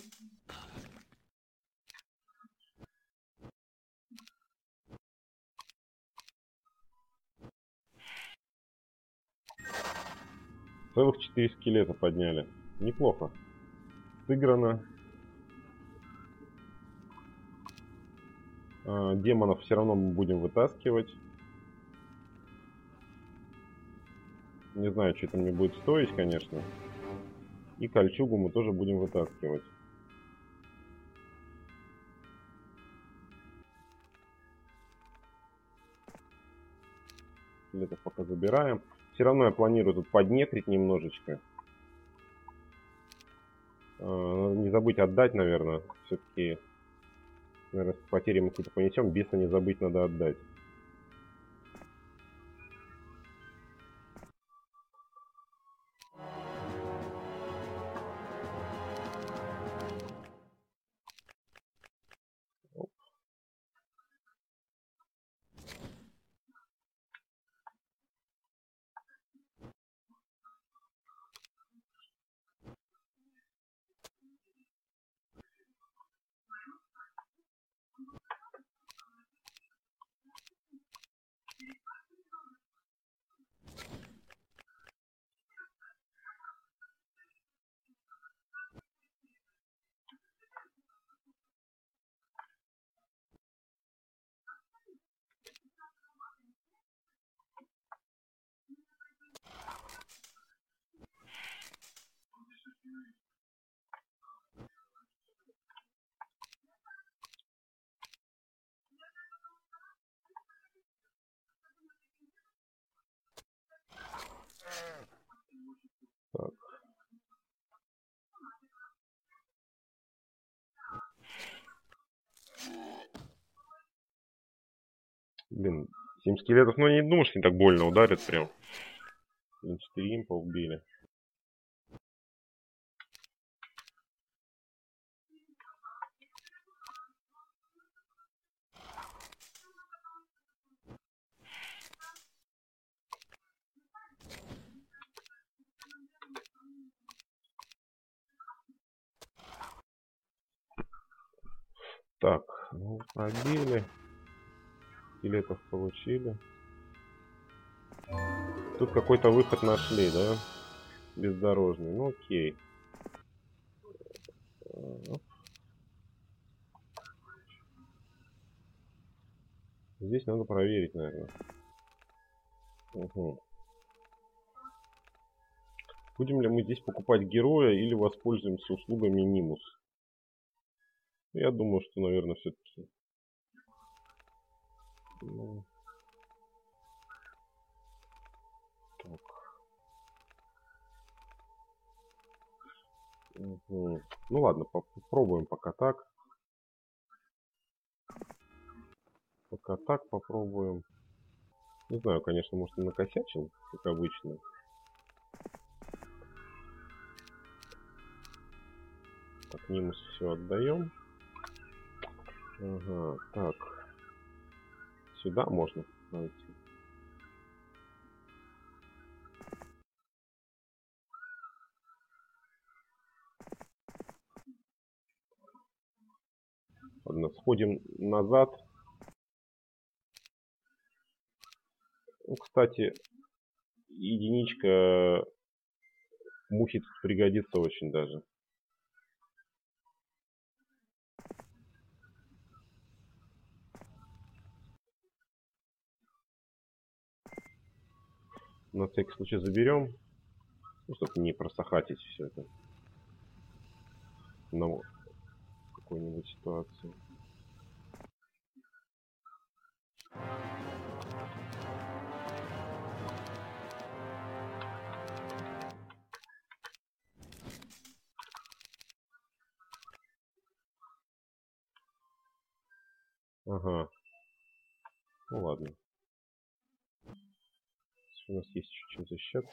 Speaker 1: Целых 4 скелета подняли. Неплохо. Сыграно. Демонов все равно мы будем вытаскивать. Не знаю, что это мне будет стоить, конечно. И кольчугу мы тоже будем вытаскивать. Скелетов пока забираем. Все равно я планирую тут поднекрить немножечко. Надо не забыть отдать, наверное. Все-таки, наверное, потери мы какие-то понесем. Беса не забыть надо отдать. Так. Блин, 7 скелетов, ну не думаю, что они так больно ударят прям. 4 импа убили. Так, ну пробили. Скелетов получили. Тут какой-то выход нашли, да? Бездорожный. Ну окей. Здесь надо проверить, наверное. Угу. Будем ли мы здесь покупать героя или воспользуемся услугами Нимус? Я думаю, что, наверное, все-таки. Ну, так. Угу. Ну ладно, попробуем пока так. Пока так попробуем. Не знаю, конечно, может, и накосячил, как обычно. Так, Нимус все отдаем. Ага, так. Сюда можно найти. Ладно, сходим назад. Ну, кстати, единичка мухи тут пригодится очень даже. На всякий случай заберем, ну, чтобы не просохатить все это на какой-нибудь ситуации. Ага. Ну ладно. У нас есть еще чем защищаться.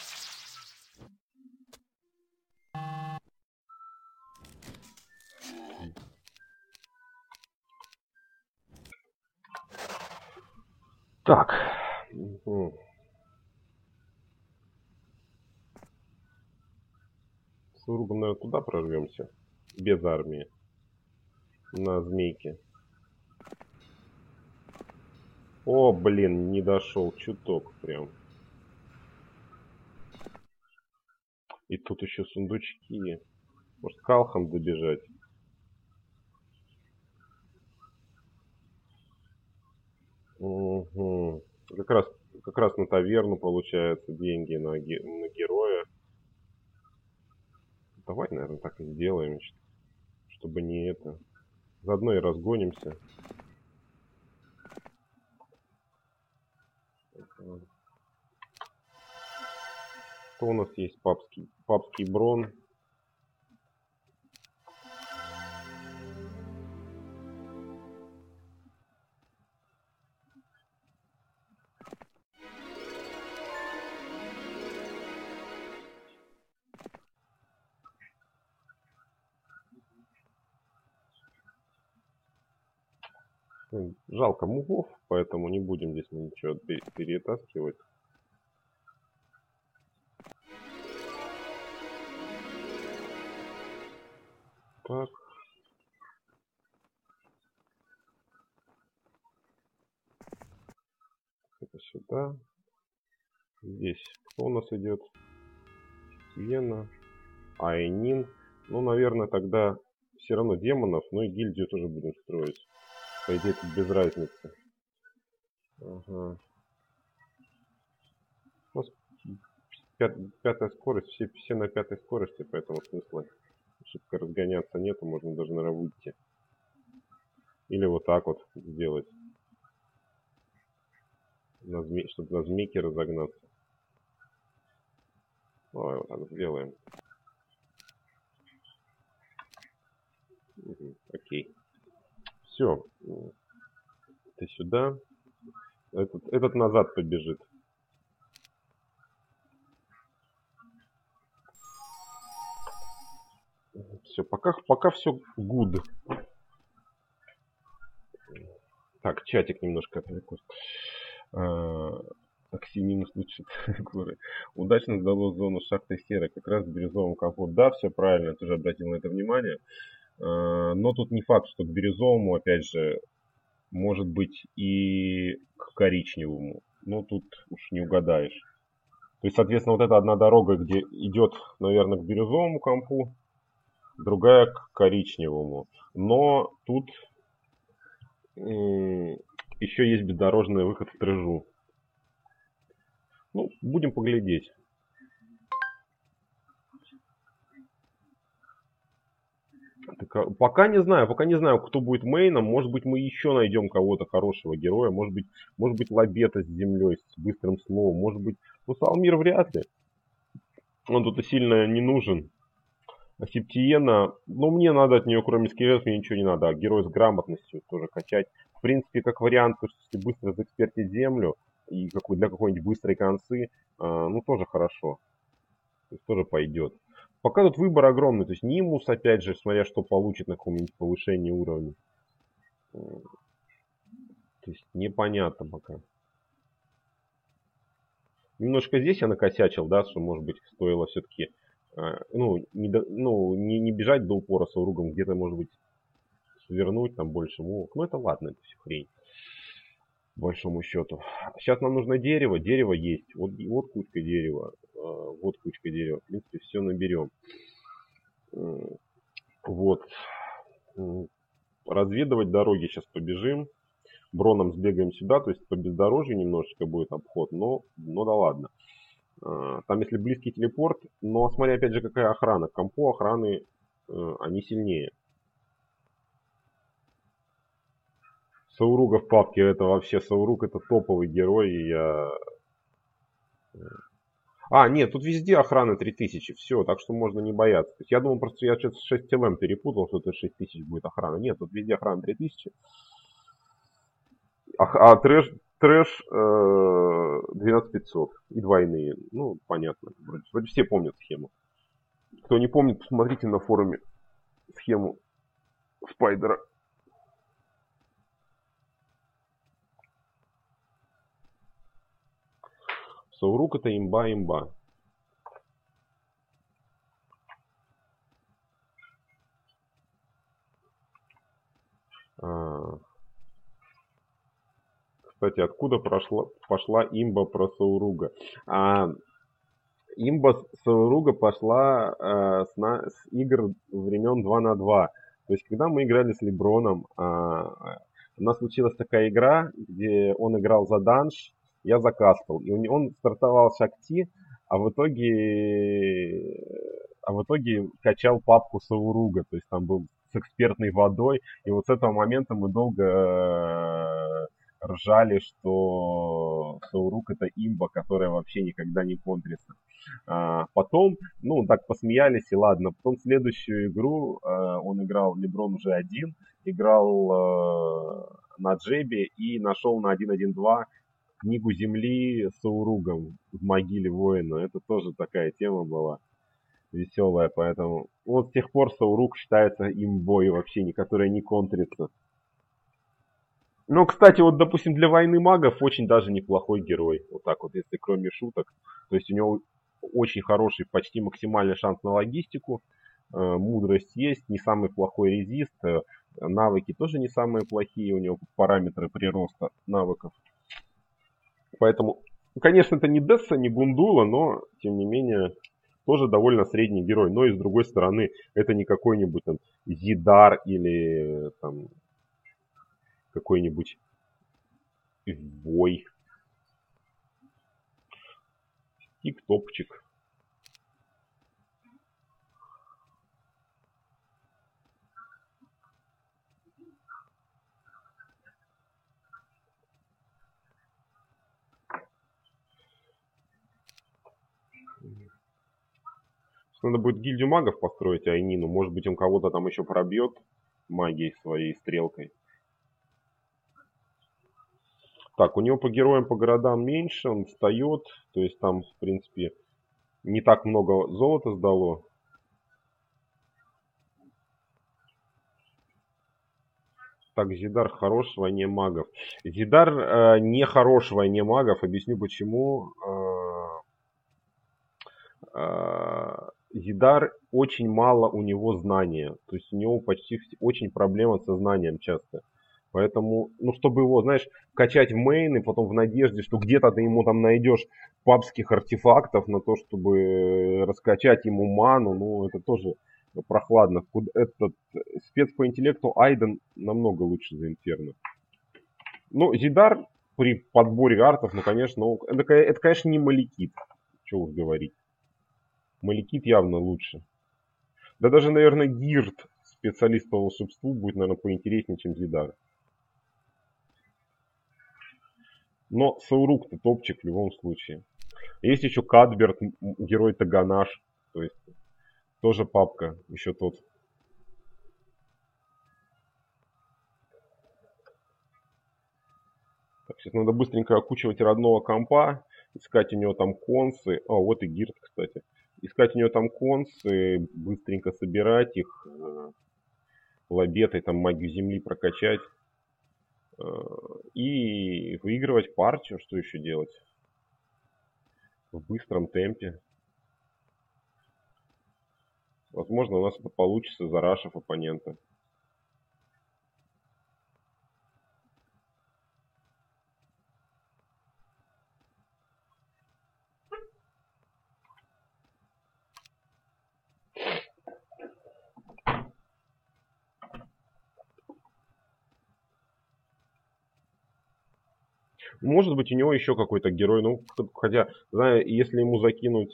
Speaker 1: Так. Угу. Сауругом, наверное, туда прорвемся. Без армии. На змейке. О, блин, не дошел. Чуток прям. И тут еще сундучки. Может, к алхам добежать? Угу. Как раз на таверну получается деньги на героя. Давай, наверное, так и сделаем, чтобы не это. Заодно и разгонимся. Что у нас есть? Папский брон. Жалко мугов, поэтому не будем здесь ничего перетаскивать. Так. Это сюда. Здесь кто у нас идет? Сиена. Айнин. Ну, наверное, тогда все равно демонов, но и гильдию тоже будем строить. По идее, тут без разницы. Ага. У нас пятая скорость, все на пятой скорости, поэтому смысла шибко разгоняться нету, можно даже, наверное, выйти. Или вот так вот сделать. Чтобы на змейке разогнаться. Давай вот так сделаем. Угу, окей. Все. Ты сюда. Этот назад побежит. Все, пока все good. Так, чатик немножко отвлекусь. Такси минус лучше горы. Удачно сдало зону шахты серой, как раз в бирюзовом капу. Да, все правильно, я тоже обратил на это внимание. Но тут не факт, что к бирюзовому, опять же, может быть и к коричневому. Но тут уж не угадаешь. То есть, соответственно, вот эта одна дорога, где идет, наверное, к бирюзовому компу, другая к коричневому. Но тут еще есть бездорожный выход в Трежу. Ну, будем поглядеть. Так, пока не знаю, кто будет мейном. Может быть, мы еще найдем кого-то хорошего героя. Может быть, Лабета с землей, с быстрым словом. Может быть, ну, Салмир вряд ли. Он тут и сильно не нужен. А Септиена, ну, мне надо от нее, кроме скелетов, мне ничего не надо. А герой с грамотностью тоже качать. В принципе, как вариант, если быстро заэкспертить землю и для какой-нибудь быстрой концы, ну, тоже хорошо. То есть тоже пойдет. Пока тут выбор огромный. То есть Нимус, опять же, смотря что получит на каком-нибудь повышении уровня. То есть непонятно пока. Немножко здесь я накосячил, да, что, может быть, стоило все-таки, не бежать до упора с Ауругом, где-то, может быть, свернуть там больше мувок. Ну, это ладно, это все хрень. По большому счету. Сейчас нам нужно дерево. Дерево есть. Вот кучка дерева. Вот кучка дерева. В принципе, все наберем. Вот. Разведывать дороги сейчас побежим. Броном сбегаем сюда, то есть по бездорожью немножечко будет обход, но да ладно. Там если близкий телепорт, но смотри опять же какая охрана. Компу охраны, они сильнее. Сауруга в папке, это вообще Сауруг, это топовый герой, и я... нет, тут везде охрана 3000, все, так что можно не бояться. То есть я думал, просто я что-то с 6 ЛМ перепутал, что это 6000 будет охрана. Нет, тут везде охрана 3000. Трэш 12500 и двойные. Ну, понятно. Вроде все помнят схему. Кто не помнит, посмотрите на форуме схему Спайдера. Саурук это имба. Кстати, откуда пошла имба про Сауруга? Имба Сауруга пошла с игр времен 2 на 2. То есть, когда мы играли с Леброном, у нас случилась такая игра, где он играл за данж, я за кастл. И он стартовал шакти, а в итоге качал папку Сауруга. То есть там был с экспертной водой. И вот с этого момента мы долго ржали, что Сауруг это имба, которая вообще никогда не контрится. Потом, ну, так посмеялись, и ладно. Потом следующую игру он играл, Леброн уже один, играл на джебе и нашел на 1.1.2 книгу земли с Сауругом в могиле воина. Это тоже такая тема была веселая, поэтому вот с тех пор Сауруг считается имбой вообще, которая не контрится. Ну, кстати, вот, допустим, для войны магов очень даже неплохой герой. Вот так вот, если кроме шуток. То есть у него очень хороший, почти максимальный шанс на логистику. Мудрость есть, не самый плохой резист. Навыки тоже не самые плохие. У него параметры прироста навыков. Поэтому, конечно, это не Десса, не Гундула, но, тем не менее, тоже довольно средний герой. Но и с другой стороны, это не какой-нибудь там Зидар или там какой-нибудь Вой. Тик-топчик. Надо будет гильдию магов построить, Айнину. Может быть, он кого-то там еще пробьет магией своей стрелкой. Так, у него по героям, по городам меньше, он встает. То есть там, в принципе, не так много золота сдало. Так, Зидар хорош в войне магов. Зидар не хорош в войне магов. Объясню почему. Зидар очень мало у него знания. То есть у него почти очень проблема со знанием часто. Поэтому, ну, чтобы его, знаешь, качать в мейн и потом в надежде, что где-то ты ему там найдешь папских артефактов на то, чтобы раскачать ему ману, ну, это тоже прохладно. Этот спец по интеллекту Айден намного лучше за Инферно. Ну, Зидар при подборе артов, ну, конечно, это, конечно, не Маликит. Что уж говорить. Маликит явно лучше. Да даже, наверное, Гирт, специалист по волшебству, будет, наверное, поинтереснее, чем Зидар. Но Саурук-то топчик в любом случае. Есть еще Кадберт, герой Таганаш. То есть тоже папка, еще тот. Так, сейчас надо быстренько окучивать родного компа. Искать у него там консы. О, вот и Гирт, кстати. Искать у него там консы, быстренько собирать их. Лабетой там магию земли прокачать. И выигрывать партию. Что еще делать? В быстром темпе. Возможно, у нас это получится, зарашив оппонента. Может быть, у него еще какой-то герой. Ну, хотя, знаю, если ему закинуть...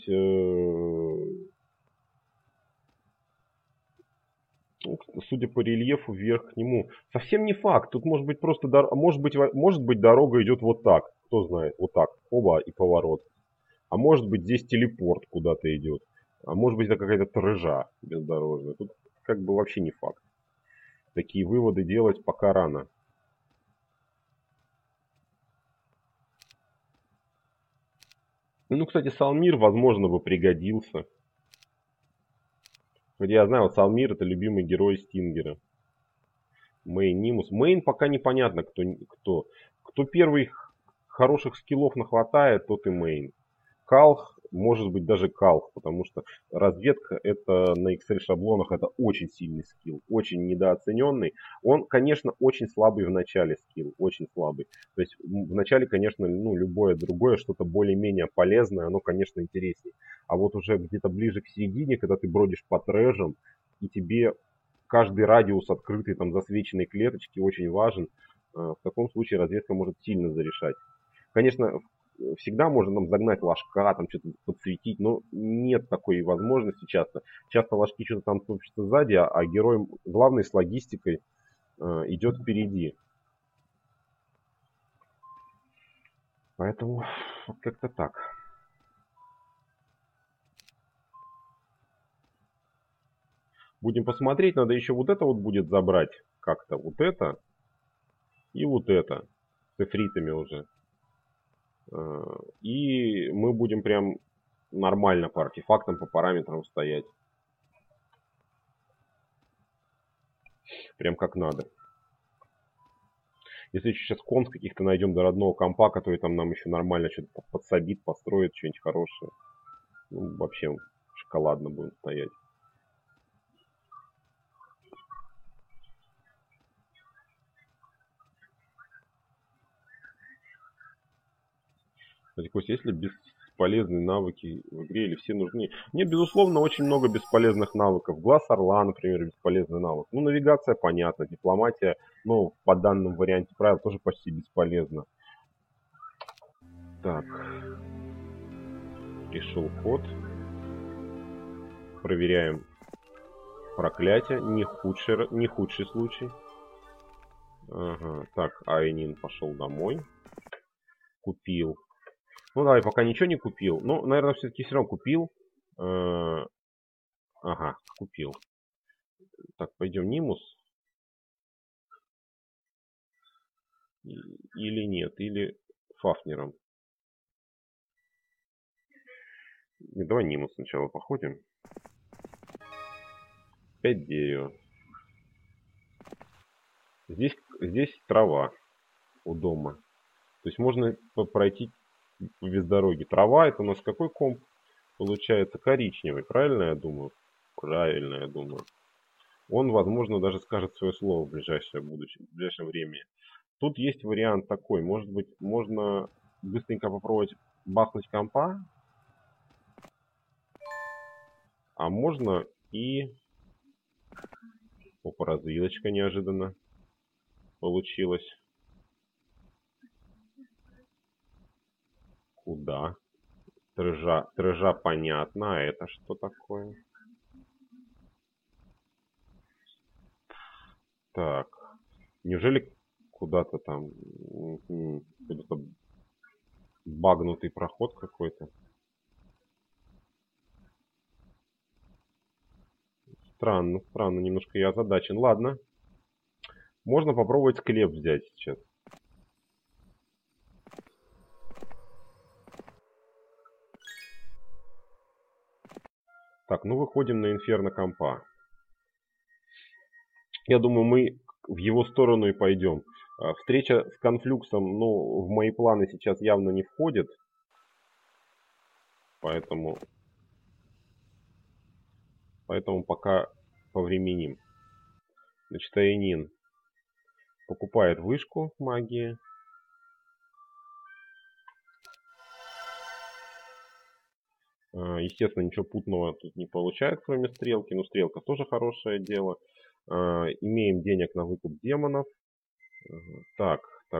Speaker 1: судя по рельефу, вверх к нему. Совсем не факт. Тут может быть просто... может быть, дорога идет вот так. Кто знает. Вот так. Оба и поворот. А может быть, здесь телепорт куда-то идет. А может быть, это какая-то трыжа бездорожная. Тут как бы вообще не факт. Такие выводы делать пока рано. Ну, кстати, Салмир, возможно, бы пригодился. Хотя я знаю, вот Салмир это любимый герой Стингера. Мейн, Нимус. Мейн пока непонятно, кто. Кто первых хороших скиллов нахватает, тот и мейн. Калх может быть даже калф, потому что разведка это на Excel шаблонах это очень сильный скилл, очень недооцененный. Он, конечно, очень слабый в начале скилл, очень слабый. То есть в начале, конечно, ну, любое другое, что-то более-менее полезное, оно, конечно, интереснее. А вот уже где-то ближе к середине, когда ты бродишь по трэжам, и тебе каждый радиус открытой там засвеченной клеточки очень важен, в таком случае разведка может сильно зарешать. Конечно, всегда можно там загнать ложка, там что-то подсветить, но нет такой возможности часто. Часто ложки что-то там топчутся сзади, а герой главный с логистикой идет впереди. Поэтому вот как-то так. Будем посмотреть, надо еще вот это вот будет забрать как-то, вот это и вот это с эфритами уже. И мы будем прям нормально по артефактам, по параметрам стоять. Прям как надо. Если еще сейчас конс каких-то найдем до родного компа, который там нам еще нормально что-то подсобит, построит, что-нибудь хорошее. Ну, вообще шоколадно будем стоять. Кстати, Костя, есть ли бесполезные навыки в игре или все нужны? Мне, безусловно, очень много бесполезных навыков. Глаз орла, например, бесполезный навык. Ну, навигация, понятно. Дипломатия, ну, по данному варианте правил тоже почти бесполезна. Так. Пришел код. Проверяем проклятие. Не худший случай. Ага. Так, Айнин пошел домой. Купил. Ну, давай, пока ничего не купил. Ну, наверное, все-таки все равно купил. Ага, купил. Так, пойдем Нимус. Или нет, или Фафнером. Не, давай Нимус сначала походим. 5 дерева. Здесь трава у дома. То есть можно пройти без дороги. Трава это у нас какой комп? Получается коричневый, правильно я думаю? Правильно я думаю. Он, возможно, даже скажет свое слово в ближайшее будущее, в ближайшее время. Тут есть вариант такой. Может быть, можно быстренько попробовать бахнуть компа. А можно и... Опа, развилочка неожиданно получилась. Куда? Трэжа понятно. А это что такое? Так. Неужели куда-то там... Куда-то багнутый проход какой-то? Странно, странно. Немножко я озадачен. Ладно. Можно попробовать склеп взять сейчас. Так, ну выходим на Инферно компа. Я думаю, мы в его сторону и пойдем. Встреча с Конфлюксом, ну, в мои планы сейчас явно не входит. Поэтому пока повременим. Значит, Айнин покупает вышку магии. Естественно, ничего путного тут не получает, кроме стрелки. Но стрелка тоже хорошее дело. Имеем денег на выкуп демонов. Так.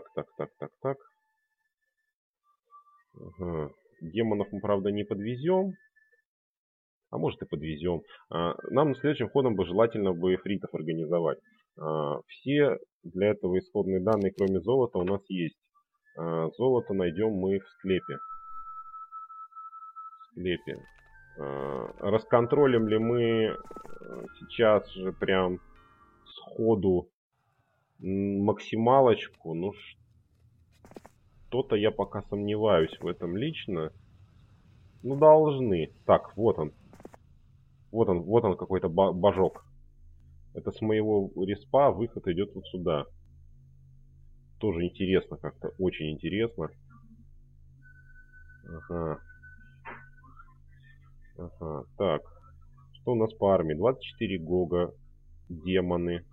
Speaker 1: Ага. Демонов мы, правда, не подвезем. А может и подвезем. Нам следующим ходом бы желательно бы эфритов организовать. Все для этого исходные данные, кроме золота, у нас есть. Золото найдем мы в склепе. Расконтролим ли мы сейчас же прям сходу максималочку? Ну, что-то я пока сомневаюсь в этом лично. Ну, должны. Так, вот он. Вот он какой-то божок. Это с моего респа выход идет вот сюда. Тоже интересно как-то, очень интересно. Ага. Ага, так. Что у нас по армии? 24 Гога. Демоны.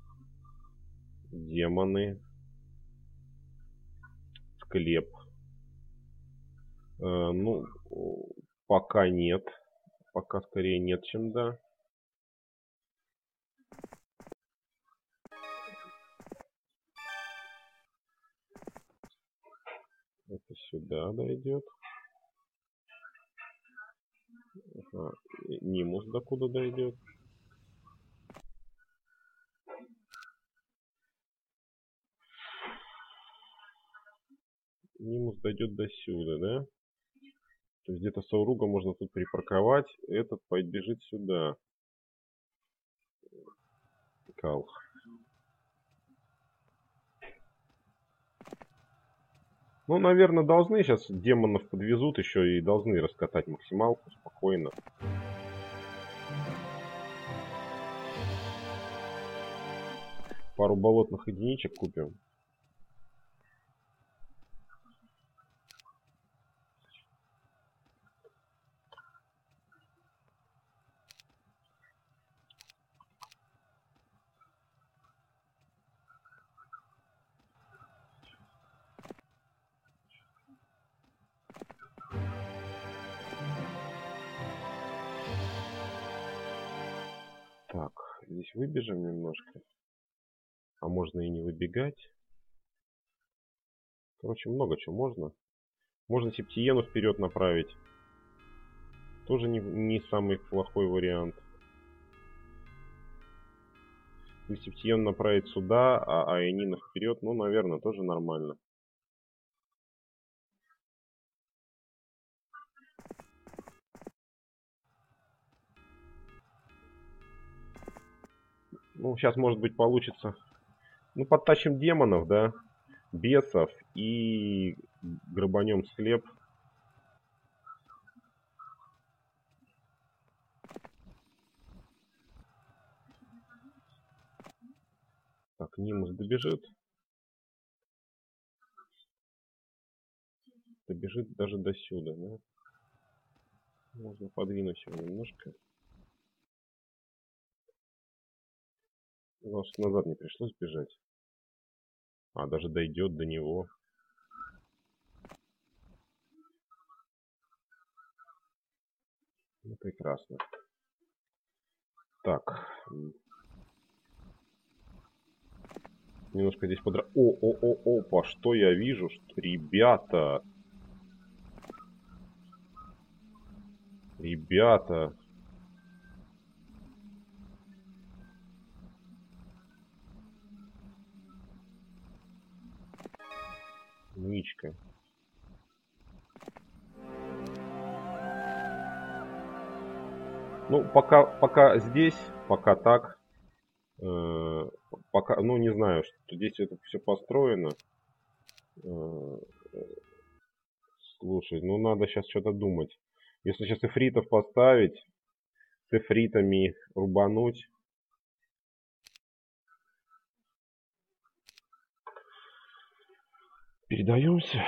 Speaker 1: Демоны. Склеп. Ну, пока нет. Пока скорее нет, чем да. Это сюда дойдет. Ага. Нимус докуда дойдет? Нимус дойдет до сюда, да? То есть где-то Сауруга можно тут припарковать. Этот побежит сюда. Кал. Ну, наверное, должны сейчас демонов подвезут еще и должны раскатать максималку спокойно. Пару болотных единичек купим. Так, здесь выбежим немножко. А можно и не выбегать. Короче, много чего можно. Можно Септиену вперед направить. Тоже не самый плохой вариант. И Септиен направить сюда, а Айнина вперед, ну, наверное, тоже нормально. Ну, сейчас, может быть, получится. Ну, подтащим демонов, да? Бесов и грабанем склеп. Так, Нимус добежит. Добежит даже до сюда, да? Можно подвинуть его немножко. Главное, что назад не пришлось бежать. А, даже дойдет до него. Ну, прекрасно. Так. Немножко здесь подра... Опа, что я вижу? Что... Ребята! Ребята! Ничка. Ну, пока здесь, пока так. Пока, ну, не знаю, что здесь это все построено. Слушай, ну надо сейчас что-то думать. Если сейчас эфритов поставить, с эфритами рубануть. Передаемся.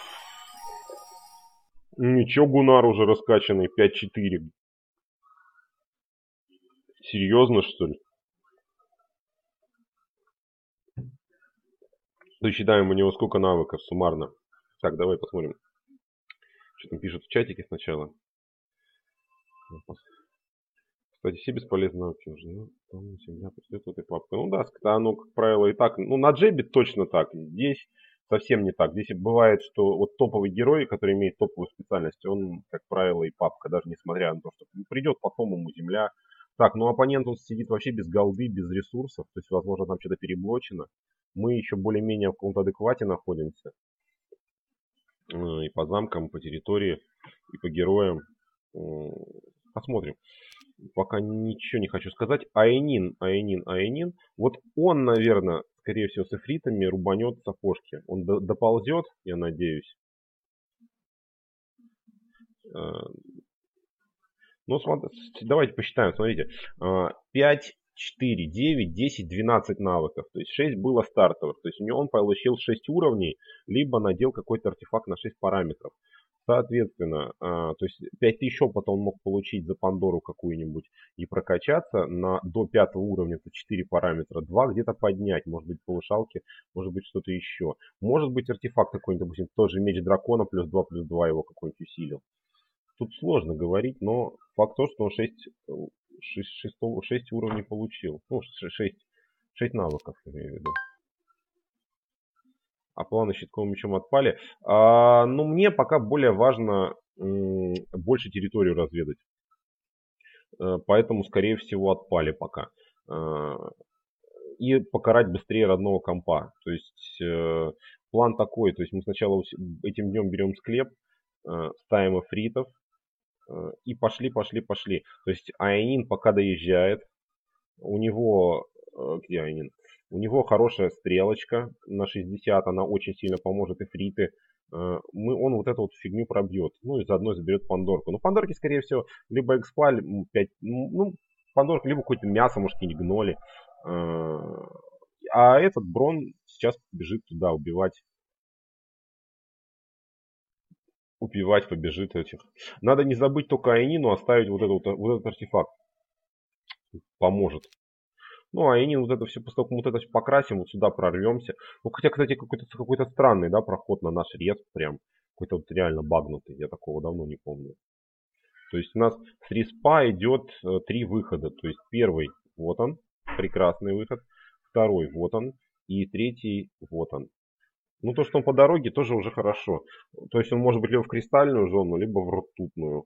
Speaker 1: Ничего, Гунар уже раскачанный, 5-4. Серьезно, что ли? То считаем у него сколько навыков суммарно. Так, давай посмотрим. Что там пишут в чатике сначала. Кстати, все бесполезные навыки нужны. Там земля придет в этой папке. Ну да, оно, как правило, и так. Ну, на Джебе точно так. Здесь совсем не так. Здесь бывает, что вот топовый герой, который имеет топовую специальность, он, как правило, и папка, даже несмотря на то, что придет потом ему земля. Так, ну оппонент он сидит вообще без голды, без ресурсов. То есть, возможно, там что-то переблочено. Мы еще более-менее в каком-то адеквате находимся. И по замкам, и по территории, и по героям. Посмотрим. Пока ничего не хочу сказать. Айнин. Вот он, наверное, скорее всего, с эфритами рубанет сапожки. Он доползет, я надеюсь. Ну, давайте посчитаем. Смотрите. 5 4, 9, 10, 12 навыков. То есть 6 было стартовых. То есть у него он получил 6 уровней, либо надел какой-то артефакт на 6 параметров. Соответственно, то есть 5000 опыта он мог получить за Пандору какую-нибудь и прокачаться до 5 уровня, это 4 параметра, 2 где-то поднять, может быть повышалки, может быть что-то еще. Может быть артефакт какой-нибудь, допустим, тоже меч дракона плюс 2 его какой-нибудь усилил. Тут сложно говорить, но факт то, что он 6 уровней получил. Ну, 6 навыков, я имею в виду. А планы щитковым мечом отпали. Ну, мне пока более важно больше территорию разведать. Поэтому, скорее всего, отпали пока. И покарать быстрее родного компа. То есть план такой. То есть мы сначала этим днем берем склеп, ставим эфритов. И пошли. То есть Айнин пока доезжает. У него... Где Айнин? У него хорошая стрелочка на 60, она очень сильно поможет эфриты. Он вот эту вот фигню пробьет. Ну и заодно заберет Пандорку. Ну, Пандорки, скорее всего, либо экспаль 5, ну, Пандорка, либо какое-то мясо, может, какие-нибудь гноли. А этот Брон сейчас бежит туда убивать, побежит этих. Надо не забыть только Айнину оставить вот этот артефакт. Поможет. Ну, а Энин вот это все, после того, как мы вот это все покрасим, вот сюда прорвемся. Ну, хотя, кстати, какой-то странный, да, проход на наш рез, прям какой-то вот реально багнутый. Я такого давно не помню. То есть у нас с респа идет 3 выхода. То есть первый, вот он, прекрасный выход. Второй, вот он. И третий, вот он. Ну, то, что он по дороге, тоже уже хорошо. То есть он может быть либо в кристальную зону, либо в ртутную.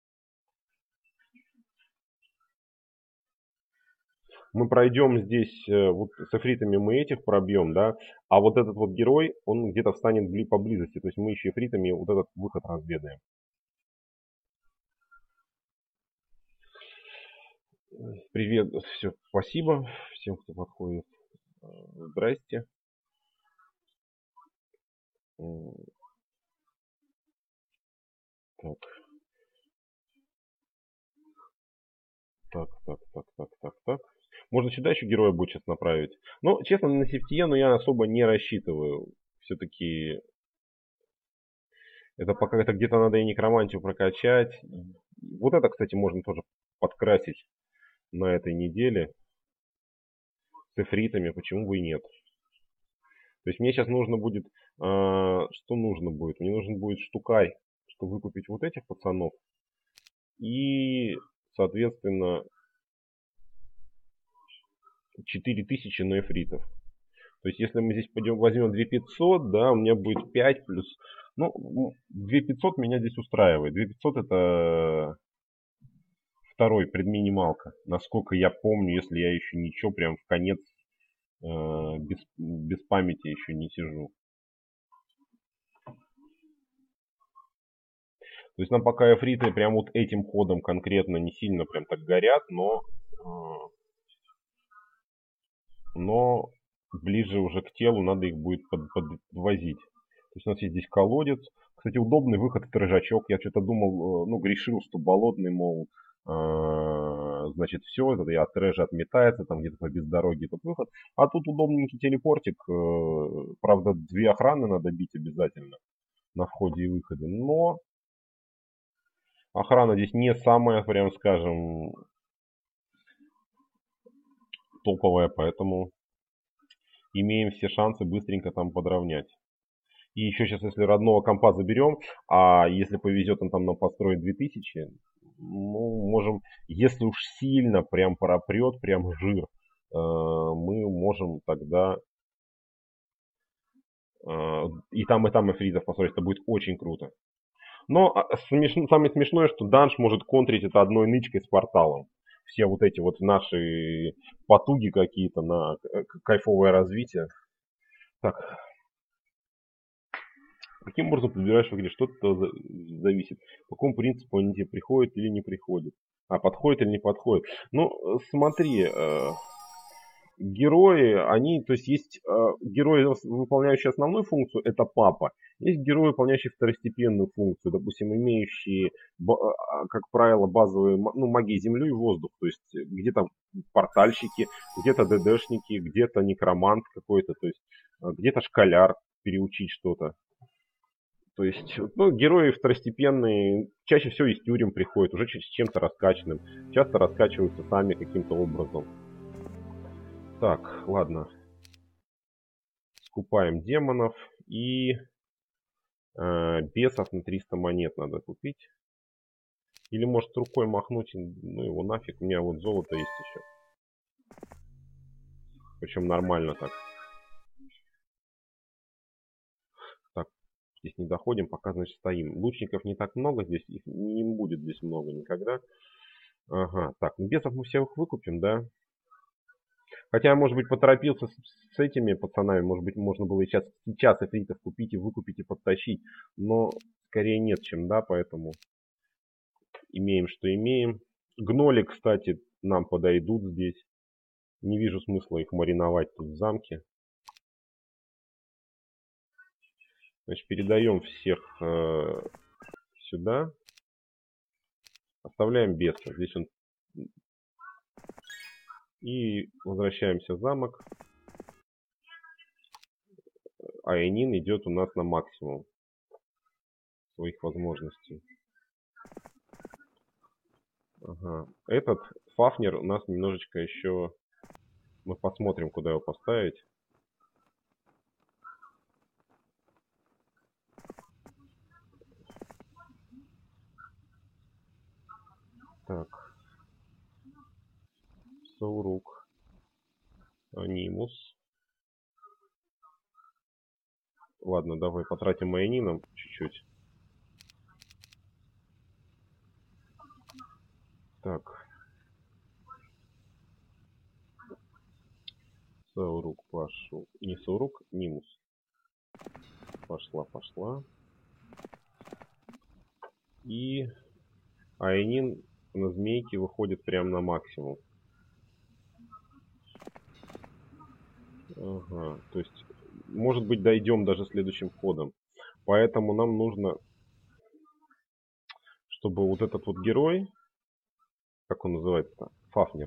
Speaker 1: Мы пройдем здесь, вот с эфритами мы этих пробьем, да, а вот этот вот герой, он где-то встанет поблизости, то есть мы еще эфритами вот этот выход разведаем. Привет, все, спасибо всем, кто подходит. Здрасте. Так. Так. Можно сюда еще героя будет сейчас направить. Но, честно, на Септиену я особо не рассчитываю. Все-таки это пока где-то надо и некромантию прокачать. Вот это, кстати, можно тоже подкрасить на этой неделе. С эфритами, почему бы и нет. То есть мне сейчас нужно будет... что нужно будет? Мне нужен будет штукарь, чтобы выкупить вот этих пацанов. И, соответственно, 4000 на эфритов. То есть, если мы здесь пойдем, возьмем 2500, да, у меня будет 5 плюс... Ну, 2500 меня здесь устраивает. 2500 это второй предминималка. Насколько я помню, если я еще ничего, прям в конец без памяти еще не сижу. То есть нам пока эфриты прям вот этим ходом конкретно не сильно прям так горят, но ближе уже к телу надо их будет подвозить. То есть у нас есть здесь колодец. Кстати, удобный выход это рыжачок. Я что-то думал, ну, грешил, что болотный, мол, значит, все, это от режа отметается, там где-то по бездороге этот выход. А тут удобненький телепортик. Правда, 2 охраны надо бить обязательно на входе и выходе. Но охрана здесь не самая, прям скажем, топовая, поэтому имеем все шансы быстренько там подровнять. И еще сейчас, если родного компа заберем, а если повезет, он там нам построит 2000, ну, можем, если уж сильно прям пропрет, прям жир, мы можем тогда и там эфритов построить. Это будет очень круто. Но самое смешное, что данж может контрить это одной нычкой с порталом. Все вот эти вот наши потуги какие-то на кайфовое развитие. Так. Каким образом подбираешь в игре? Что-то зависит. По какому принципу они тебе приходят или не приходят? А, подходит или не подходит? Ну, смотри. герои, они, то есть герои, выполняющие основную функцию, это папа. Есть герои, выполняющие второстепенную функцию, допустим, имеющие, как правило, базовые магии землю и воздух. То есть где-то портальщики, где-то ДДшники, где-то некромант какой-то, то есть где-то школяр переучить что-то. То есть, герои второстепенные чаще всего из тюрем приходят, уже с чем-то раскачанным. Часто раскачиваются сами каким-то образом. Так, ладно. Скупаем демонов и бесов на 300 монет надо купить. Или может рукой махнуть, ну его нафиг, у меня вот золото есть еще. Причем нормально так. Так, здесь не доходим, пока, значит, стоим. Лучников не так много здесь, их не будет здесь много никогда. Ага, так, ну бесов мы всех выкупим, да? Хотя, может быть, поторопился с этими пацанами. Может быть, можно было и сейчас эфритов купить и выкупить и подтащить. Но скорее нет, чем да, поэтому имеем, что имеем. Гноли, кстати, нам подойдут здесь. Не вижу смысла их мариновать тут в замке. Значит, передаем всех сюда. Оставляем беса. Здесь он. И возвращаемся в замок. Айнин идет у нас на максимум своих возможностей. Ага. Этот Фафнер у нас немножечко еще... Мы посмотрим, куда его поставить. Так. Саурук. Анимус. Ладно, давай потратим айнином чуть-чуть. Так. Саурук пошел. Не Саурук, Нимус. Пошла. И айнин на змейке выходит прямо на максимум. Ага, то есть, может быть, дойдем даже следующим ходом. Поэтому нам нужно, чтобы вот этот вот герой, как он называется-то? Фафнер.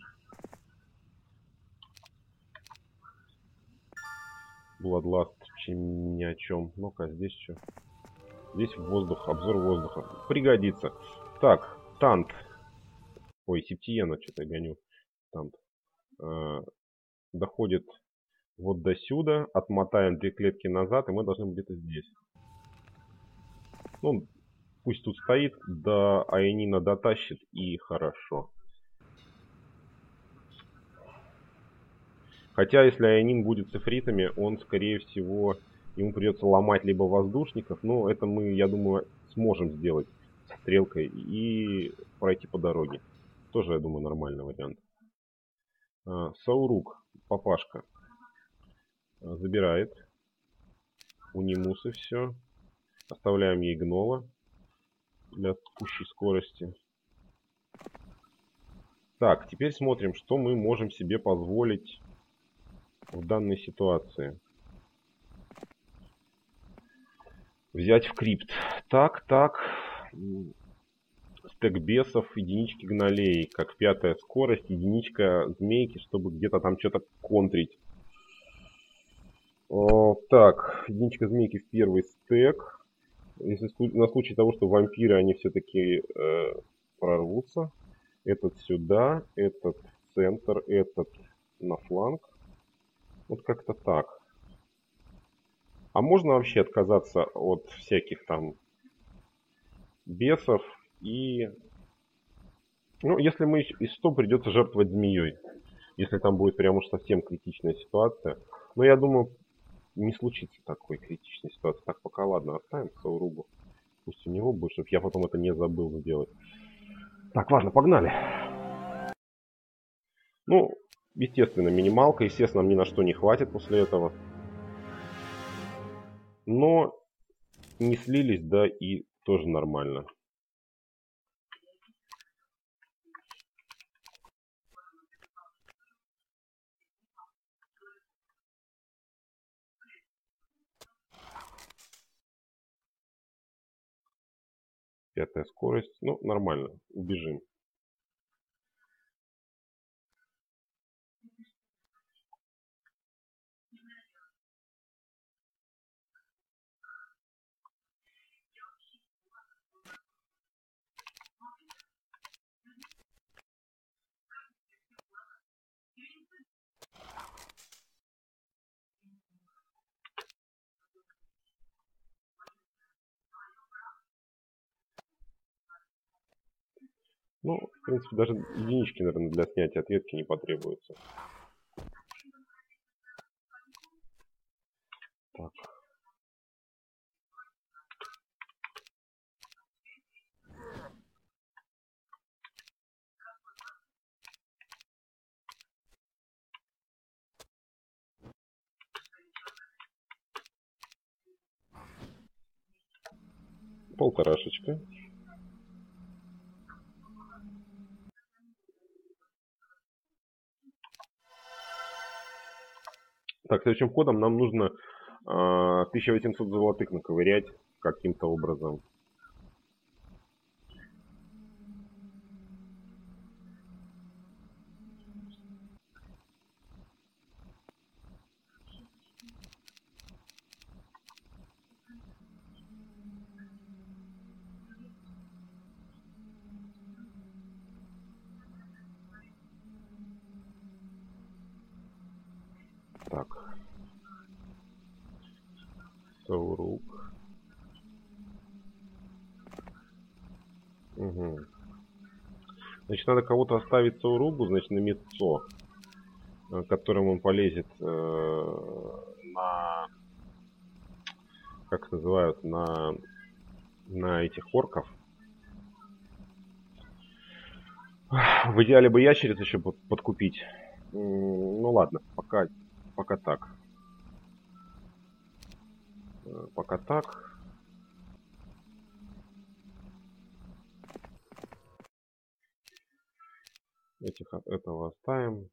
Speaker 1: Bloodlust ни о чем. Ну-ка, здесь что? Здесь воздух, обзор воздуха. Пригодится. Так, Тант. Ой, Септиена, что-то я гоню. Тант. Доходит вот до сюда. Отмотаем 2 клетки назад, и мы должны быть где-то здесь. Ну, пусть тут стоит. До Айнина дотащит, и хорошо. Хотя, если Айнин будет с эфритами, он, скорее всего, ему придется ломать либо воздушников. Но это мы, я думаю, сможем сделать с стрелкой и пройти по дороге. Тоже, я думаю, нормальный вариант. Саурук, папашка, забирает у Нимусы все. Оставляем ей гнола для пущей скорости. Так, теперь смотрим, что мы можем себе позволить в данной ситуации. Взять в крипт. Так. Стек бесов, единички гнолей, как 5-я скорость, единичка змейки, чтобы где-то там что-то контрить. Так, единичка змейки в первый стек. Если на случай того, что вампиры, они все-таки прорвутся. Этот сюда, этот в центр, этот на фланг. Вот как-то так. А можно вообще отказаться от всяких там бесов и... Ну, если мы из 100 придется жертвовать змеей. Если там будет прям уж совсем критичная ситуация. Но я думаю, не случится такой критичной ситуации. Так, пока ладно, оставим Сауругу. Пусть у него будет, чтобы я потом это не забыл сделать. Так, ладно, погнали. Ну, естественно, минималка. Естественно, нам ни на что не хватит после этого. Но не слились, да, и тоже нормально. 5-я скорость. Ну, нормально. Убежим. Ну, в принципе, даже единички, наверное, для снятия ответки не потребуется. Так. Полторашечка. Так, следующим ходом нам нужно 1800 золотых наковырять каким-то образом. Так. Саурук. Угу. Значит, надо кого-то оставить Сауругу, значит, на местцо, которым он полезет на... Как это называют? На этих орков. В идеале бы ящериц еще подкупить. Ну ладно, пока так. Пока так. Этого оставим.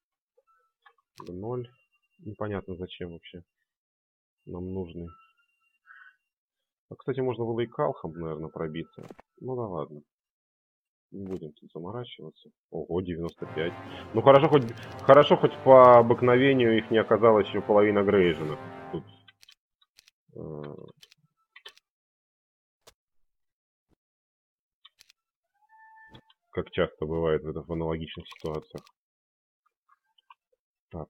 Speaker 1: 0. Непонятно зачем вообще нам нужны. А, кстати, можно было и калхом, наверное, пробиться. Ну да ладно. Не будем тут заморачиваться. Ого, 95. Ну хорошо хоть по обыкновению их не оказалось еще половина Грейжена. Тут, как часто бывает в аналогичных ситуациях. Так.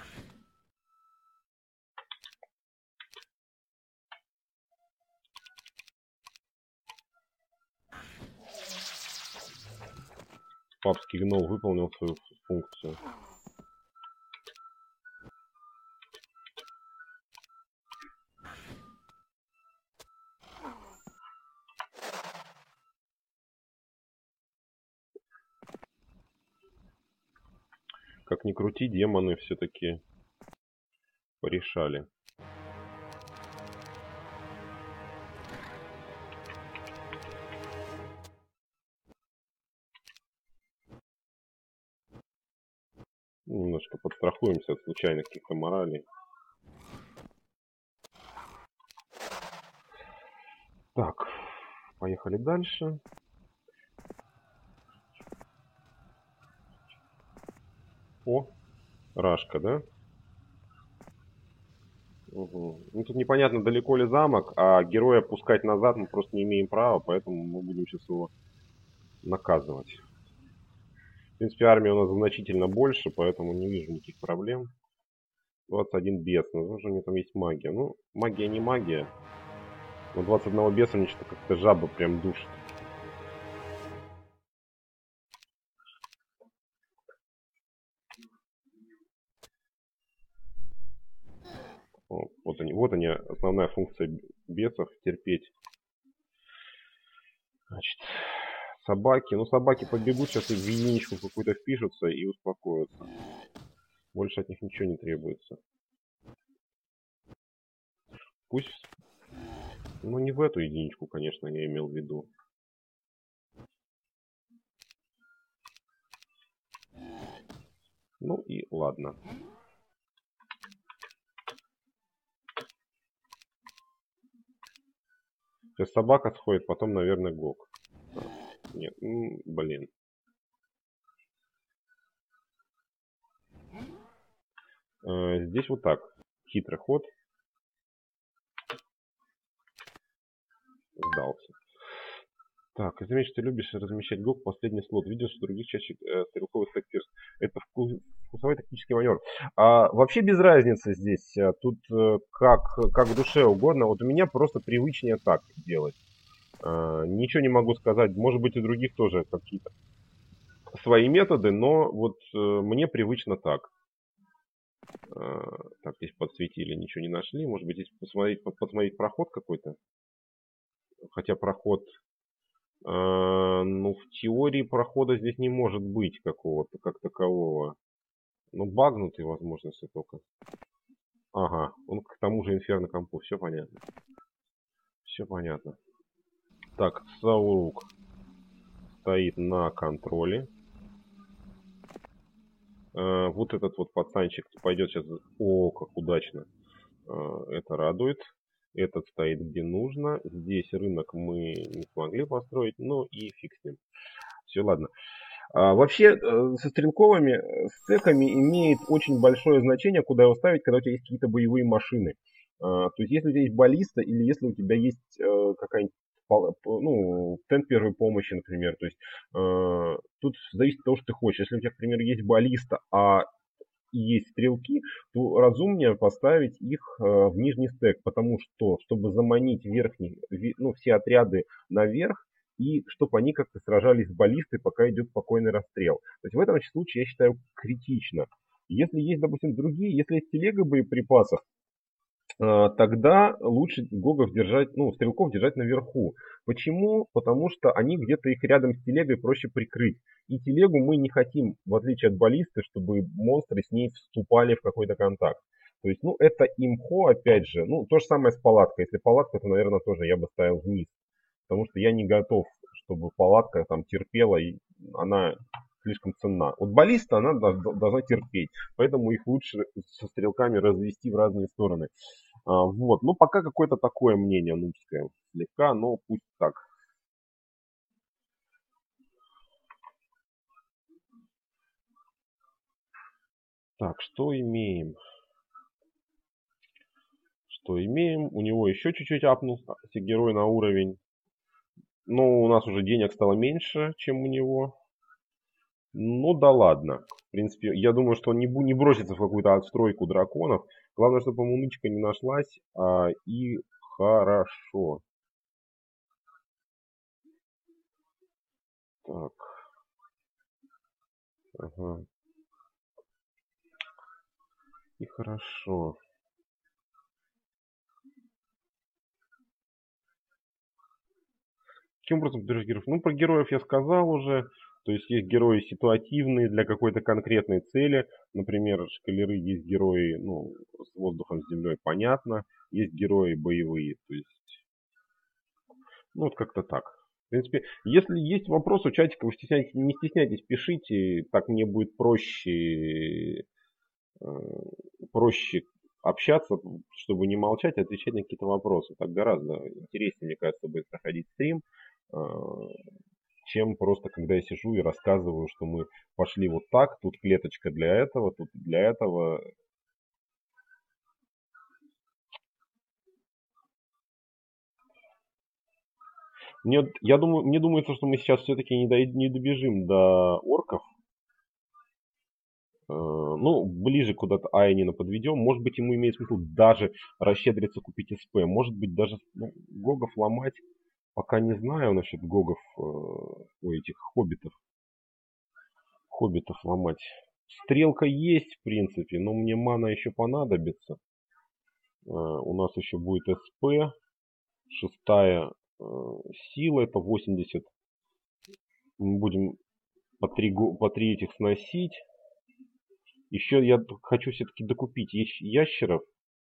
Speaker 1: Папский гнол выполнил свою функцию. Как ни крути, демоны все-таки порешали. Немножко подстрахуемся от случайных каких-то моралей. Так, поехали дальше. О, Рашка, да? Угу. Ну, тут непонятно, далеко ли замок, а героя пускать назад мы просто не имеем права, поэтому мы будем сейчас его наказывать. В принципе, армия у нас значительно больше, поэтому не вижу никаких проблем. 21 бес. Ну, что у него там есть магия. Ну, магия не магия. Но 21 беса мне что-то как-то жаба прям душит. О, вот они, основная функция бесов, терпеть. Значит, собаки. Ну, собаки побегут, сейчас в единичку какую-то впишутся и успокоятся. Больше от них ничего не требуется. Пусть... Ну, не в эту единичку, конечно, я имел в виду. Ну и ладно. Сейчас собака сходит, потом, наверное, Гог. Нет, блин. Здесь вот так. Хитрый ход. Сдался. Так, заметь, что ты любишь размещать ГОК в последний слот. Видел, что других чаще стрелковый стек. Это вкусовой тактический маневр. Вообще без разницы здесь. Тут как в душе угодно. Вот у меня просто привычнее так делать. Ничего не могу сказать. Может быть, у других тоже какие-то свои методы, но вот мне привычно так. Так, здесь подсветили, ничего не нашли. Может быть, здесь посмотреть проход какой-то. Хотя проход... ну, в теории прохода здесь не может быть какого-то, как такового. Ну, багнутый, возможно, если только. Ага, он к тому же Инферно компу. Все понятно. Все понятно. Так, Саурук стоит на контроле. Вот этот вот пацанчик пойдет сейчас... О, как удачно. Это радует. Этот стоит где нужно. Здесь рынок мы не смогли построить. Ну и фиг с ним. Все, ладно. Вообще, со стрелковыми стеками имеет очень большое значение, куда его ставить, когда у тебя есть какие-то боевые машины. То есть, если у тебя есть баллиста, или если у тебя есть какая-нибудь, ну, тент первой помощи, например. То есть, тут зависит от того, что ты хочешь. Если у тебя, к примеру, есть баллиста, и есть стрелки, то разумнее поставить их в нижний стек, потому что, чтобы заманить верхний, ну, все отряды наверх, и чтобы они как-то сражались с баллистой, пока идет спокойный расстрел. То есть в этом случае, я считаю, критично. Если есть, допустим, другие, если есть телега боеприпасов, тогда лучше гогов держать, ну, стрелков держать наверху. Почему? Потому что они где-то их рядом с телегой проще прикрыть. И телегу мы не хотим, в отличие от баллисты, чтобы монстры с ней вступали в какой-то контакт. То есть, ну, это имхо, опять же. Ну, то же самое с палаткой. Если палатка, то, наверное, тоже я бы ставил вниз. Потому что я не готов, чтобы палатка там терпела, и она слишком ценна. Вот баллиста, она должна терпеть. Поэтому их лучше со стрелками развести в разные стороны. Вот, ну пока какое-то такое мнение нубское слегка, но пусть так. Так, что имеем? Что имеем? У него еще чуть-чуть апнулся герой на уровень. Но у нас уже денег стало меньше, чем у него. Ну да ладно. В принципе, я думаю, что он не бросится в какую-то отстройку драконов. Главное, чтобы ему нычка не нашлась. И хорошо. Так. Ага. И хорошо. Каким образом подбираешь героев? Ну, про героев я сказал уже. То есть есть герои ситуативные для какой-то конкретной цели. Например, шкалеры есть герои, ну, с воздухом, с землей, понятно. Есть герои боевые. То есть, ну, вот как-то так. В принципе, если есть вопросы у чатика, вы не стесняйтесь, пишите. Так мне будет проще общаться, чтобы не молчать, а отвечать на какие-то вопросы. Так гораздо интереснее, мне кажется, будет проходить стрим, чем просто когда я сижу и рассказываю, что мы пошли вот так, тут клеточка для этого, тут для этого. Мне думается, что мы сейчас все-таки не добежим до орков. Ну, ближе куда-то Айнина подведем. Может быть, ему имеет смысл даже расщедриться купить СП. Может быть, даже гогов ломать. Пока не знаю насчет гогов, у этих хоббитов. Хоббитов ломать. Стрелка есть, в принципе, но мне мана еще понадобится. У нас еще будет СП. Шестая сила, это 80. Мы будем по 3 этих сносить. Еще я хочу все-таки докупить ящеров.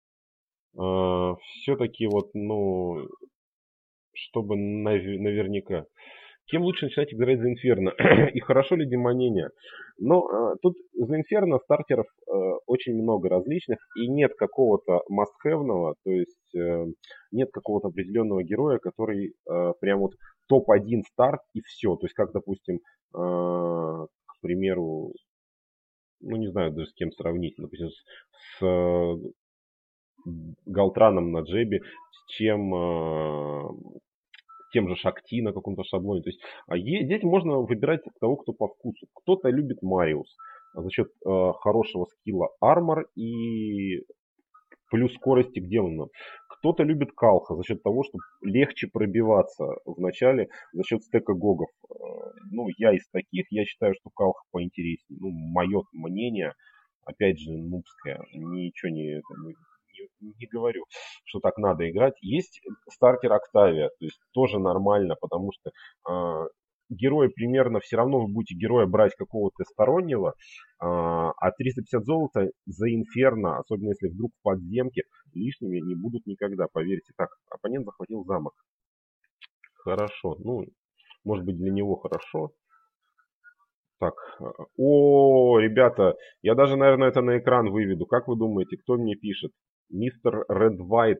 Speaker 1: Все-таки вот, ну, чтобы наверняка. Кем лучше начинать играть за Инферно? И хорошо ли демонения? Но тут за Инферно стартеров очень много различных, и нет какого-то must-have-ного, то есть нет какого-то определенного героя, который прям вот топ-1 старт и все. То есть как, допустим, к примеру, ну не знаю даже с кем сравнить, допустим, с Галтраном на джебе, с чем тем же Шакти на каком-то шаблоне. То есть здесь можно выбирать того, кто по вкусу. Кто-то любит Мариус за счет хорошего скилла армор и плюс скорости к демонам. Кто-то любит Калха за счет того, что легче пробиваться в начале за счет стека гогов. Ну, я из таких, я считаю, что Калха поинтереснее. Ну, мое мнение, опять же, нубское, ничего не говорю, что так надо играть. Есть стартер Октавия, то есть тоже нормально, потому что героя примерно все равно вы будете героя брать какого-то стороннего, а 350 золота за Инферно, особенно если вдруг в подземке, лишними не будут никогда, поверьте. Так, оппонент захватил замок. Хорошо, ну, может быть для него хорошо. Так, о, ребята, я даже, наверное, это на экран выведу. Как вы думаете, кто мне пишет? Мистер Ред Вайт.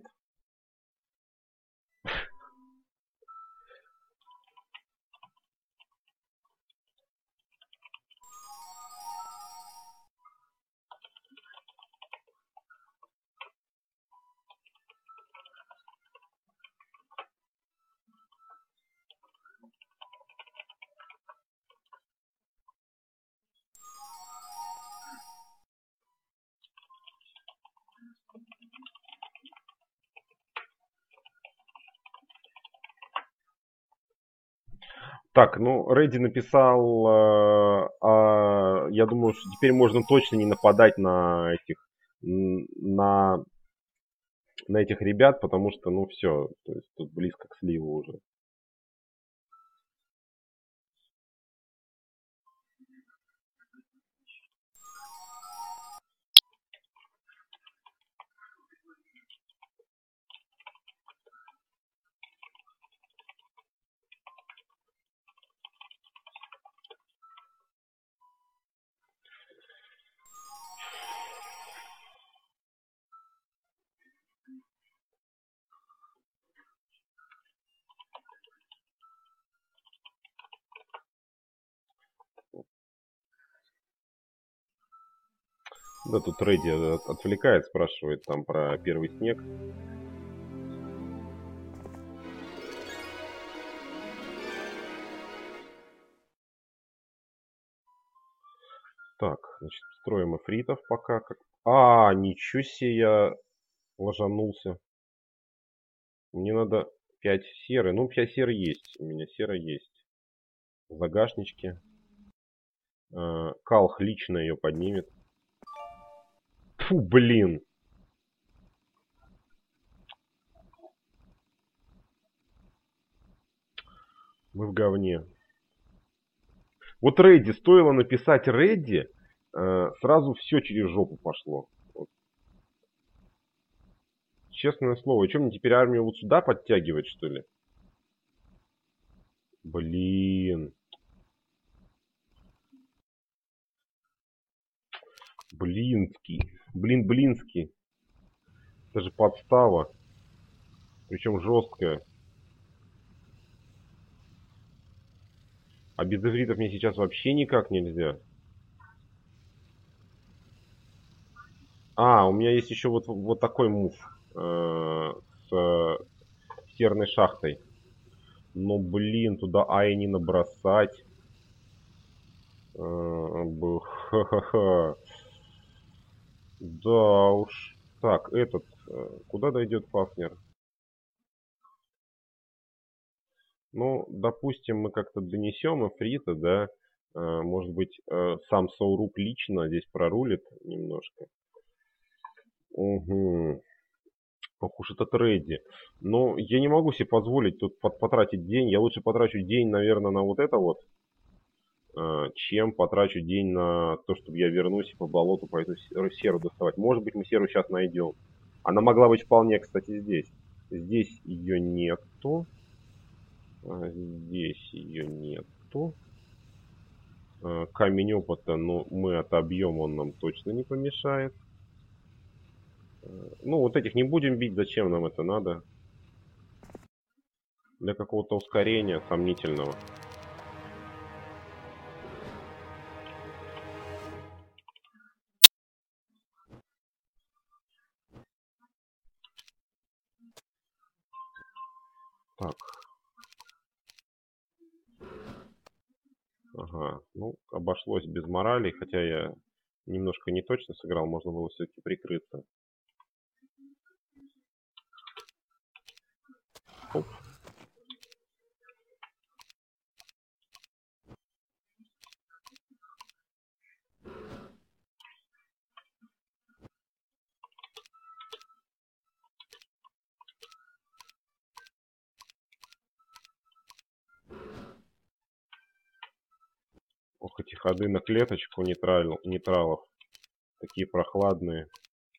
Speaker 1: Так, ну, Рэдди написал, я думаю, что теперь можно точно не нападать на на этих ребят, потому что, ну, все, то есть тут близко к сливу уже. Да, тут Рэдди отвлекает, спрашивает там про первый снег. Так, значит, строим эфритов пока. Ничего себе я ложанулся. Мне надо 5 серы. Ну, 5 серы есть. У меня сера есть. В загашничке. Калх лично ее поднимет. Фу, блин. Мы в говне. Вот Рэдди, стоило написать Рэдди, сразу все через жопу пошло. Вот. Честное слово. И что, мне теперь армию вот сюда подтягивать, что ли? Блин. Блинский. Блинский. Это же подстава. Причем жесткая. А без ивритов мне сейчас вообще никак нельзя. У меня есть еще вот такой мув. С серной шахтой. Но, блин, туда Айни набросать. Ха-ха-ха. Да уж. Так, куда дойдет Фафнер? Ну, допустим, мы как-то донесем Эфрита, да. Может быть, сам Саурук лично здесь прорулит немножко. Угу. Ох уж этот Рэдди. Но я не могу себе позволить тут потратить день. Я лучше потрачу день, наверное, на вот это вот, чем потрачу день на то, чтобы я вернусь и по болоту пойду серу доставать. Может быть, мы серу сейчас найдем. Она могла быть вполне, кстати, здесь. Здесь ее нету. Здесь ее нету. Камень опыта, но мы отобьем, он нам точно не помешает. Ну, вот этих не будем бить, зачем нам это надо? Для какого-то ускорения сомнительного. Так. Ага, ну, обошлось без морали, хотя я немножко не точно сыграл, можно было все-таки прикрыться. Оп. Ох, эти ходы на клеточку нейтралов. Такие прохладные.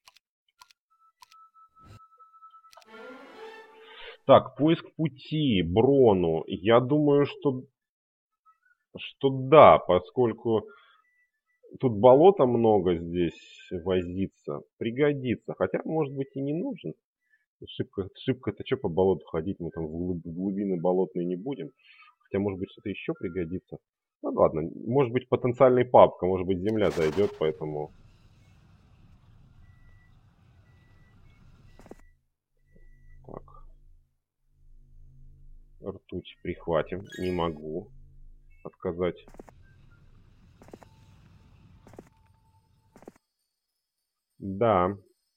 Speaker 1: Так, поиск пути, Брону. Я думаю, что да, поскольку тут болота много здесь возиться. Пригодится. Хотя, может быть, и не нужен. Шибко-то что по болоту ходить? Мы там в глубины болотные не будем. Хотя, может быть, что-то еще пригодится. Ну ладно, может быть, потенциальный папка, может быть, земля зайдет, поэтому... Так. Ртуть прихватим. Не могу отказать. Да.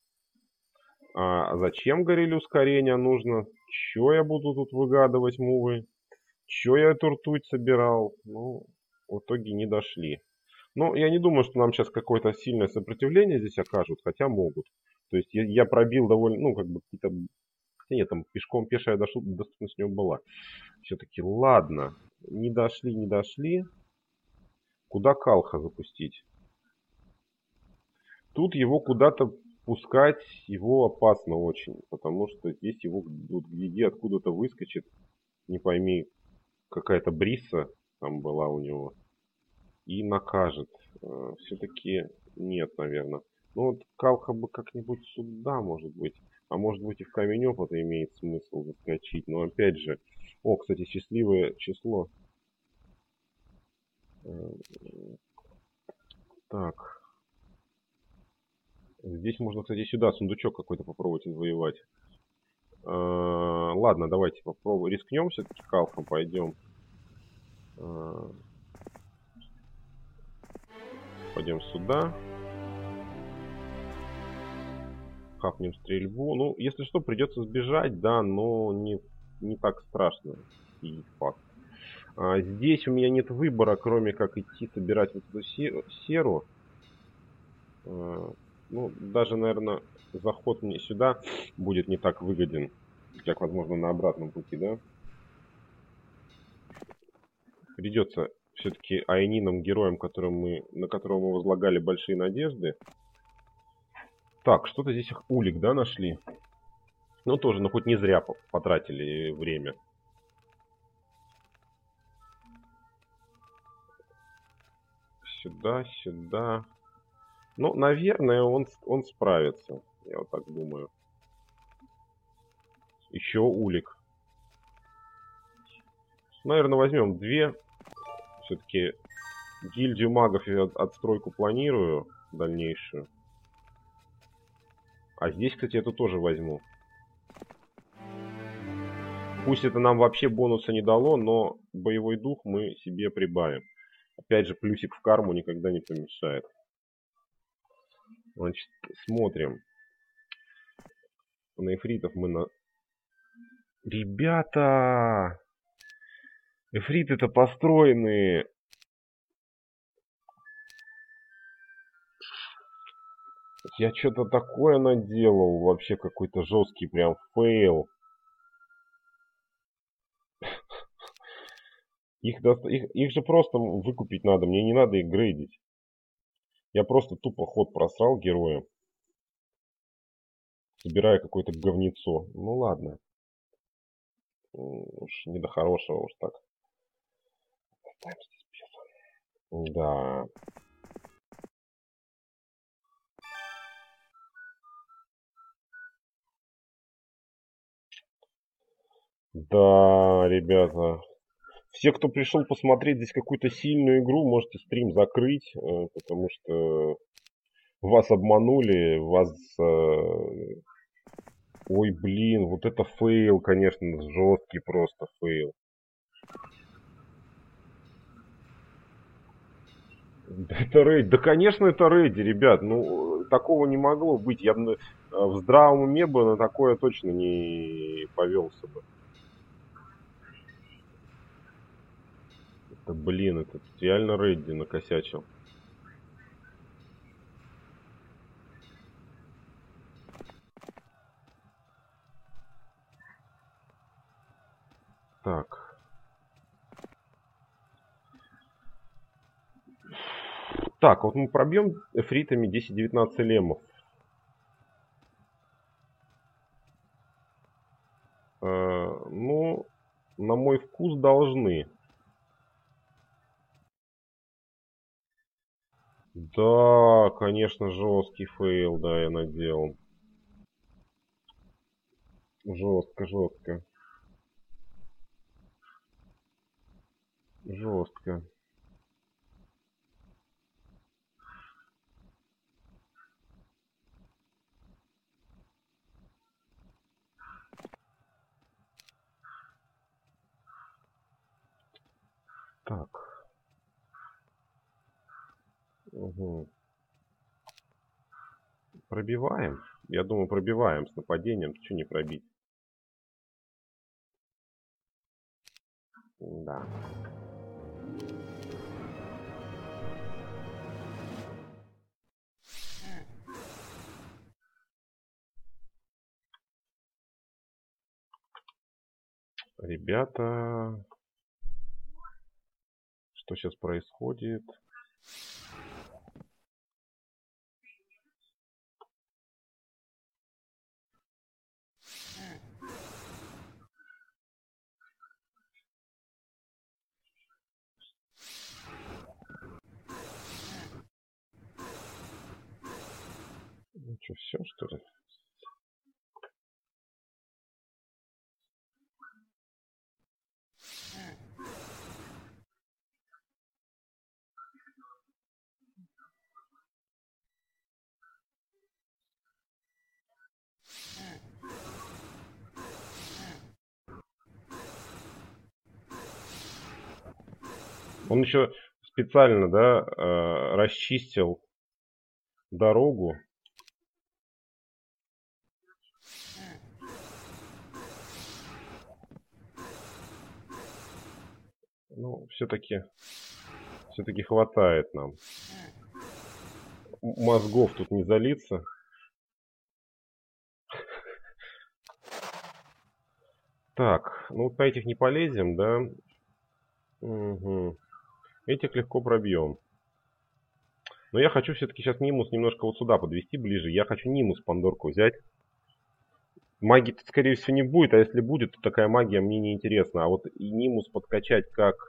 Speaker 1: А зачем, говорили, ускорение нужно? Чё я буду тут выгадывать, мувы? Чё я эту ртуть собирал? Ну, в итоге не дошли. Но я не думаю, что нам сейчас какое-то сильное сопротивление здесь окажут, хотя могут. То есть я пробил довольно, ну, как бы какие-то... Хотя нет, там пешком пешая доступность у него была. Все-таки ладно. Не дошли, не дошли. Куда Калха запустить? Тут его куда-то пускать его опасно очень, потому что здесь его вот где откуда-то выскочит, не пойми, какая-то бриса там была у него, и накажет. Все-таки нет, наверное. Ну вот Калха бы как-нибудь сюда, может быть. А может быть и в камень опыта имеет смысл заскочить. Но опять же... О, кстати, счастливое число. Так. Здесь можно, кстати, сюда сундучок какой-то попробовать извоевать. Ладно, давайте попробуем. Рискнем все-таки Калхом, пойдем. Пойдем сюда. Хапнем стрельбу. Ну, если что, придется сбежать, да, но не так страшно. И факт. Здесь у меня нет выбора, кроме как идти собирать вот эту серу. Ну, даже, наверное, заход мне сюда будет не так выгоден, как, возможно, на обратном пути, да? Придется все-таки Айнином, героем, на которого мы возлагали большие надежды. Так, что-то здесь улик, да, нашли? Ну, тоже, ну, хоть не зря потратили время. Сюда, сюда. Ну, наверное, он справится. Я вот так думаю. Еще улик. Наверное, возьмем две. Все-таки гильдию магов я отстройку планирую дальнейшую. А здесь, кстати, эту тоже возьму. Пусть это нам вообще бонуса не дало, но боевой дух мы себе прибавим. Опять же, плюсик в карму никогда не помешает. Значит, смотрим. На эфритов мы на... Ребята! Эфриты-то построенные. Я что-то такое наделал. Вообще какой-то жесткий прям фейл. Их же просто выкупить надо. Мне не надо их грейдить. Я просто тупо ход просрал героя. Собирая какое-то говнецо. Ну ладно. Уж не до хорошего уж так. Оставим здесь без. Да. Да, ребята. Все, кто пришел посмотреть здесь какую-то сильную игру, можете стрим закрыть, потому что вас обманули, вас... Ой, блин, вот это фейл, конечно, жесткий просто фейл. Да это рейд, да конечно это рейди, ребят, ну такого не могло быть, я бы в здравом уме бы на такое точно не повелся бы. Это, блин, это реально рейди накосячил. Так. Так, вот мы пробьем эфритами 10-19 лемов. Ну, на мой вкус должны. Да, конечно, жесткий фейл, да, я наделал. Жестко, жестко. Жестко. Так. Угу. Пробиваем. Я думаю, пробиваем с нападением. Что не пробить? Да. Ребята, что сейчас происходит? Ну что, все что ли? Он еще специально, да, расчистил дорогу. Ну, все-таки хватает нам. Мозгов тут не залиться. Так, ну вот по этих не полезем, да? Угу. Этих легко пробьем. Но я хочу все-таки сейчас Нимус немножко вот сюда подвести ближе. Я хочу Нимус Пандорку взять. Магии тут, скорее всего, не будет, а если будет, то такая магия мне не интересна. А вот и Нимус подкачать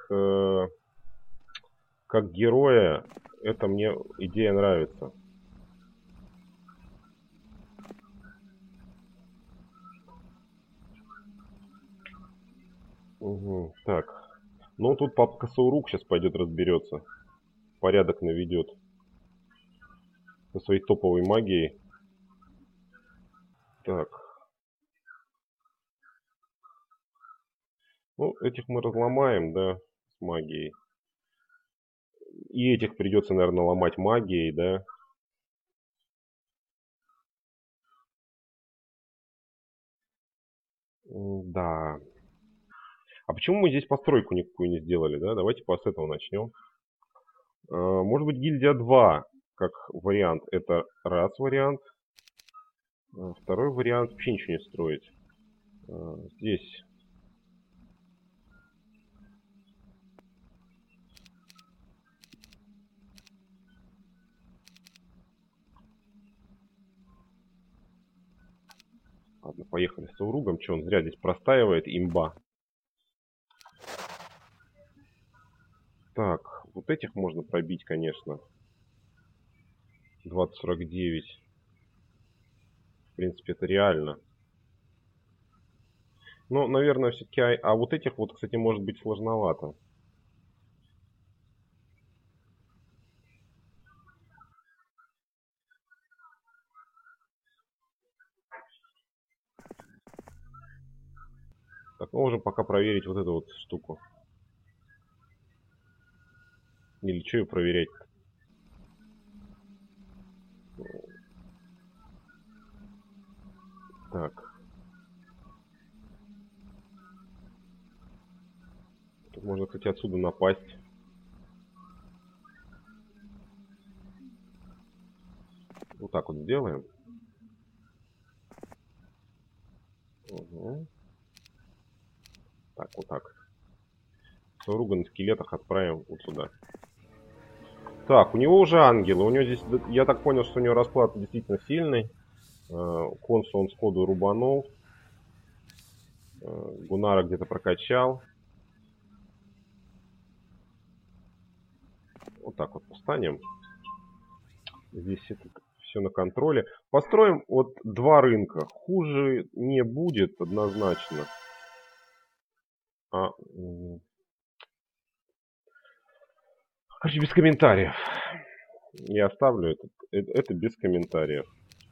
Speaker 1: как героя, это мне идея нравится. Угу, так. Ну, тут папка Саурук сейчас пойдет разберется. Порядок наведет. Со своей топовой магией. Так. Ну, этих мы разломаем, да, с магией. И этих придется, наверное, ломать магией, да. Да. А почему мы здесь постройку никакую не сделали, да? Давайте с этого начнем. Может быть, гильдия 2 как вариант. Это раз вариант. Второй вариант вообще ничего не строить. Здесь. Ладно, поехали с Уругом. Че, он зря здесь простаивает. Имба. Так, Вот этих можно пробить, конечно. 2049. В принципе, это реально. Но, наверное, все-таки... А вот этих вот, кстати, может быть сложновато. Так, мы можем пока проверить вот эту вот штуку. Или что ее проверять? Так. Тут можно, кстати, отсюда напасть. Вот так вот сделаем. Угу. Так, вот так. Соруга на скелетах отправим вот сюда. Так, у него уже ангелы. У него здесь, я так понял, что у него расклад действительно сильный. Консу он сходу рубанул. Гунара где-то прокачал. Вот так вот встанем. Здесь это все на контроле. Построим вот 2 рынка. Хуже не будет однозначно. Короче, без комментариев. Я оставлю это без комментариев.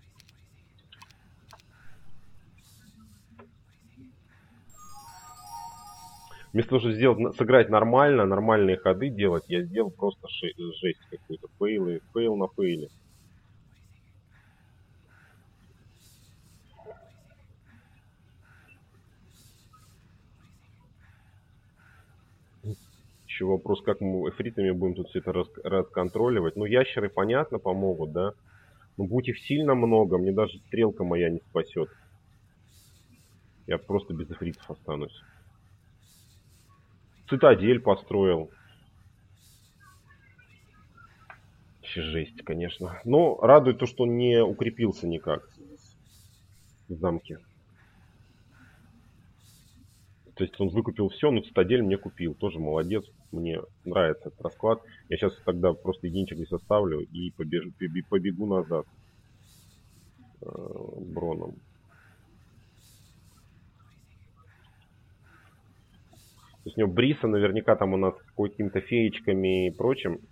Speaker 1: Вместо того, чтобы сыграть нормально, нормальные ходы делать, я сделал просто жесть какую-то. Фейл на фейле. Еще вопрос, как мы эфритами будем тут все это расконтроливать. Ну, ящеры, понятно, помогут, да? Но будь их сильно много, мне даже стрелка моя не спасет. Я просто без эфритов останусь. Цитадель построил. Вообще жесть, конечно. Но радует то, что он не укрепился никак в замке. То есть он выкупил все, но цитадель мне купил. Тоже молодец. Мне нравится этот расклад. Я сейчас тогда просто единичек здесь оставлю и побегу назад. Броном. То есть у него Бриса наверняка там у нас с какими-то феечками и прочим.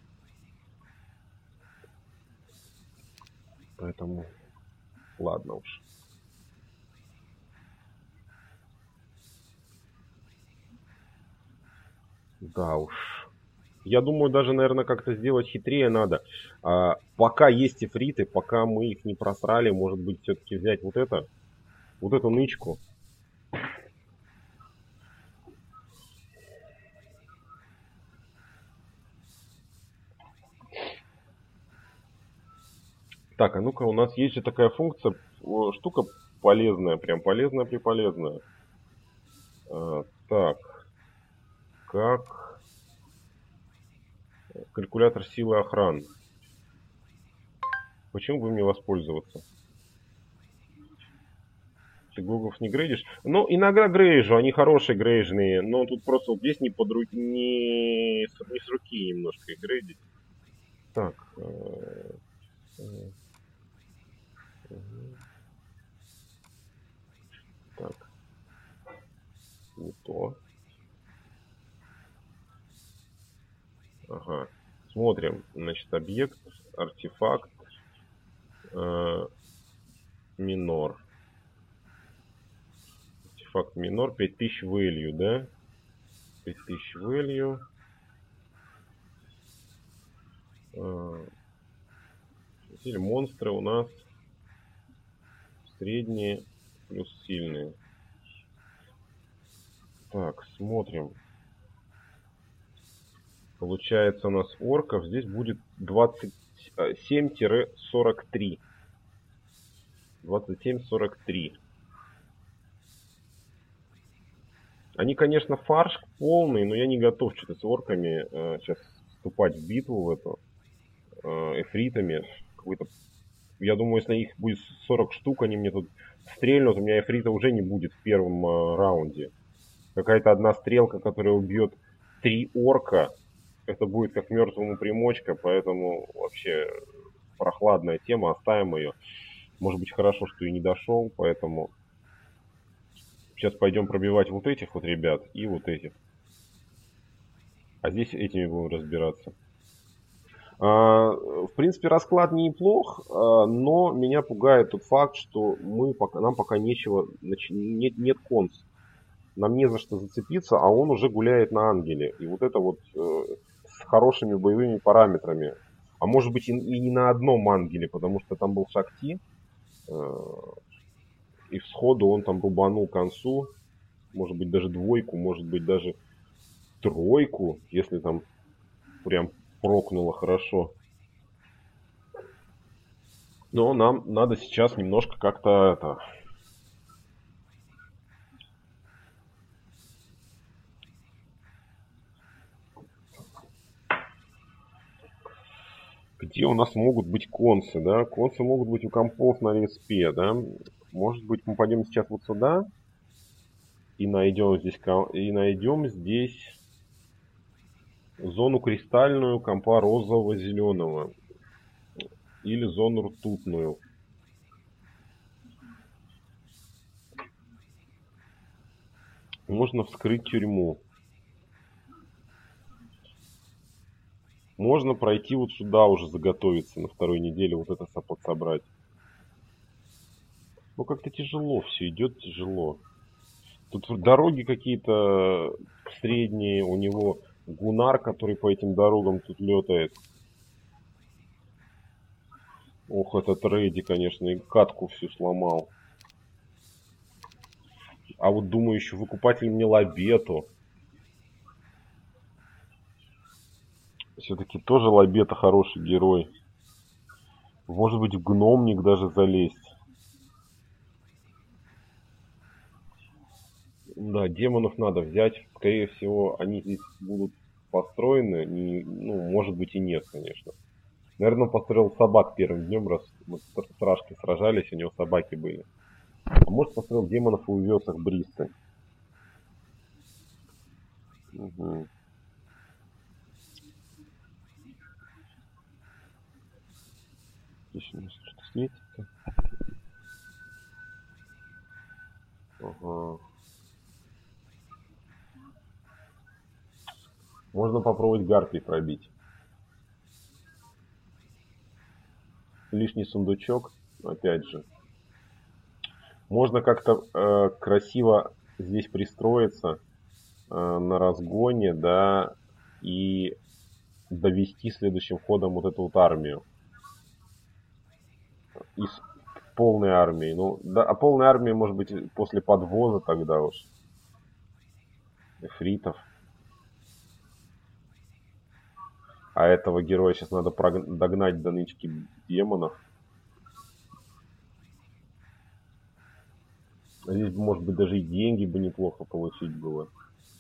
Speaker 1: Поэтому ладно уж. Да уж. Я думаю, даже, наверное, как-то сделать хитрее надо. Пока есть эфриты, пока мы их не просрали, может быть, все-таки взять вот эту нычку. Так, а ну-ка, у нас есть же такая функция, штука полезная, прям полезная-приполезная. Так, как калькулятор силы охраны. Почему бы мне воспользоваться? Ты гогов не грейдишь? Ну, иногда грейжу, они хорошие грейжные, но тут просто вот здесь не под руки, не с руки немножко их грейдить. Так. Так. Не то. Ага. Смотрим. Значит, объект, артефакт, минор. Артефакт минор, 5000 value, да? 5000 value. Или монстры у нас средние плюс сильные. Так, смотрим. Получается у нас орков здесь будет 27-43. 27-43. Они, конечно, фарш полный, но я не готов что-то с орками сейчас вступать в битву в эту. Эфритами. Я думаю, если их будет 40 штук, они мне тут стрельнут, у меня эфрита уже не будет в первом раунде. Какая-то одна стрелка, которая убьет 3 орка. это будет как мертвому примочка, поэтому вообще прохладная тема, оставим ее. Может быть, хорошо, что и не дошел, поэтому сейчас пойдем пробивать вот этих вот ребят и вот этих. А здесь этими будем разбираться. В принципе, расклад неплох, но меня пугает тот факт, что нам пока нечего, нет конс. Нам не за что зацепиться, а он уже гуляет на ангеле. И вот это вот с хорошими боевыми параметрами. А может быть и не на одном ангеле, потому что там был Шакти, и сходу он там рубанул концу, может быть даже двойку, может быть даже тройку, если там прям прокнуло хорошо. Но нам надо сейчас немножко как-то это... Где у нас могут быть концы, да? Концы могут быть у компов на респе, да? Может быть, мы пойдем сейчас вот сюда и найдем здесь зону кристальную компа розового-зеленого или зону ртутную. Можно вскрыть тюрьму. Можно пройти вот сюда уже заготовиться на второй неделе, вот это подсобрать. Ну как-то тяжело все, идет тяжело. Тут дороги какие-то средние, у него гунар, который по этим дорогам тут летает. Ох, этот Рейди, конечно, и катку всю сломал. А вот думаю, еще выкупатель мне Лабету. Все-таки тоже Лабета хороший герой. Может быть, в гномник даже залезть. Да, демонов надо взять. Скорее всего, они здесь будут построены. Ну, может быть и нет, конечно. Наверное, он построил собак первым днем, раз мы с Рашкой сражались, у него собаки были. А может, построил демонов и увез их Бристы. Угу. Здесь у нас что-то светится. Ага. Можно попробовать гарпий пробить. Лишний сундучок, опять же. Можно как-то красиво здесь пристроиться на разгоне, да, и довести следующим ходом вот эту вот армию. Из полной армии. Ну, да, а полной армии, может быть, после подвоза тогда уж. Эфритов. А этого героя сейчас надо догнать до нычки демонов. Здесь, может быть, даже и деньги бы неплохо получить было.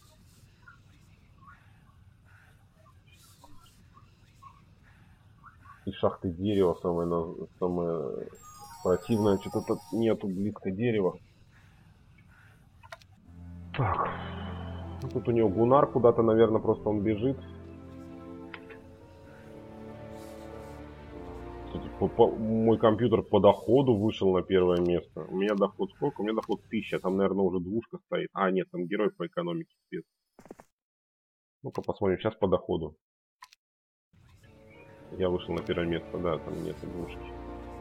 Speaker 1: И шахты дерева самое противное. Что-то тут нету близко дерева. Так. Ну, тут у него гунар куда-то, наверное, просто он бежит. Мой компьютер по доходу вышел на первое место. У меня доход сколько? У меня доход 1000. Там, наверное, уже двушка стоит. А, нет, там герой по экономике спец. Ну-ка посмотрим. Сейчас по доходу. Я вышел на первое место. Да, там нет двушки.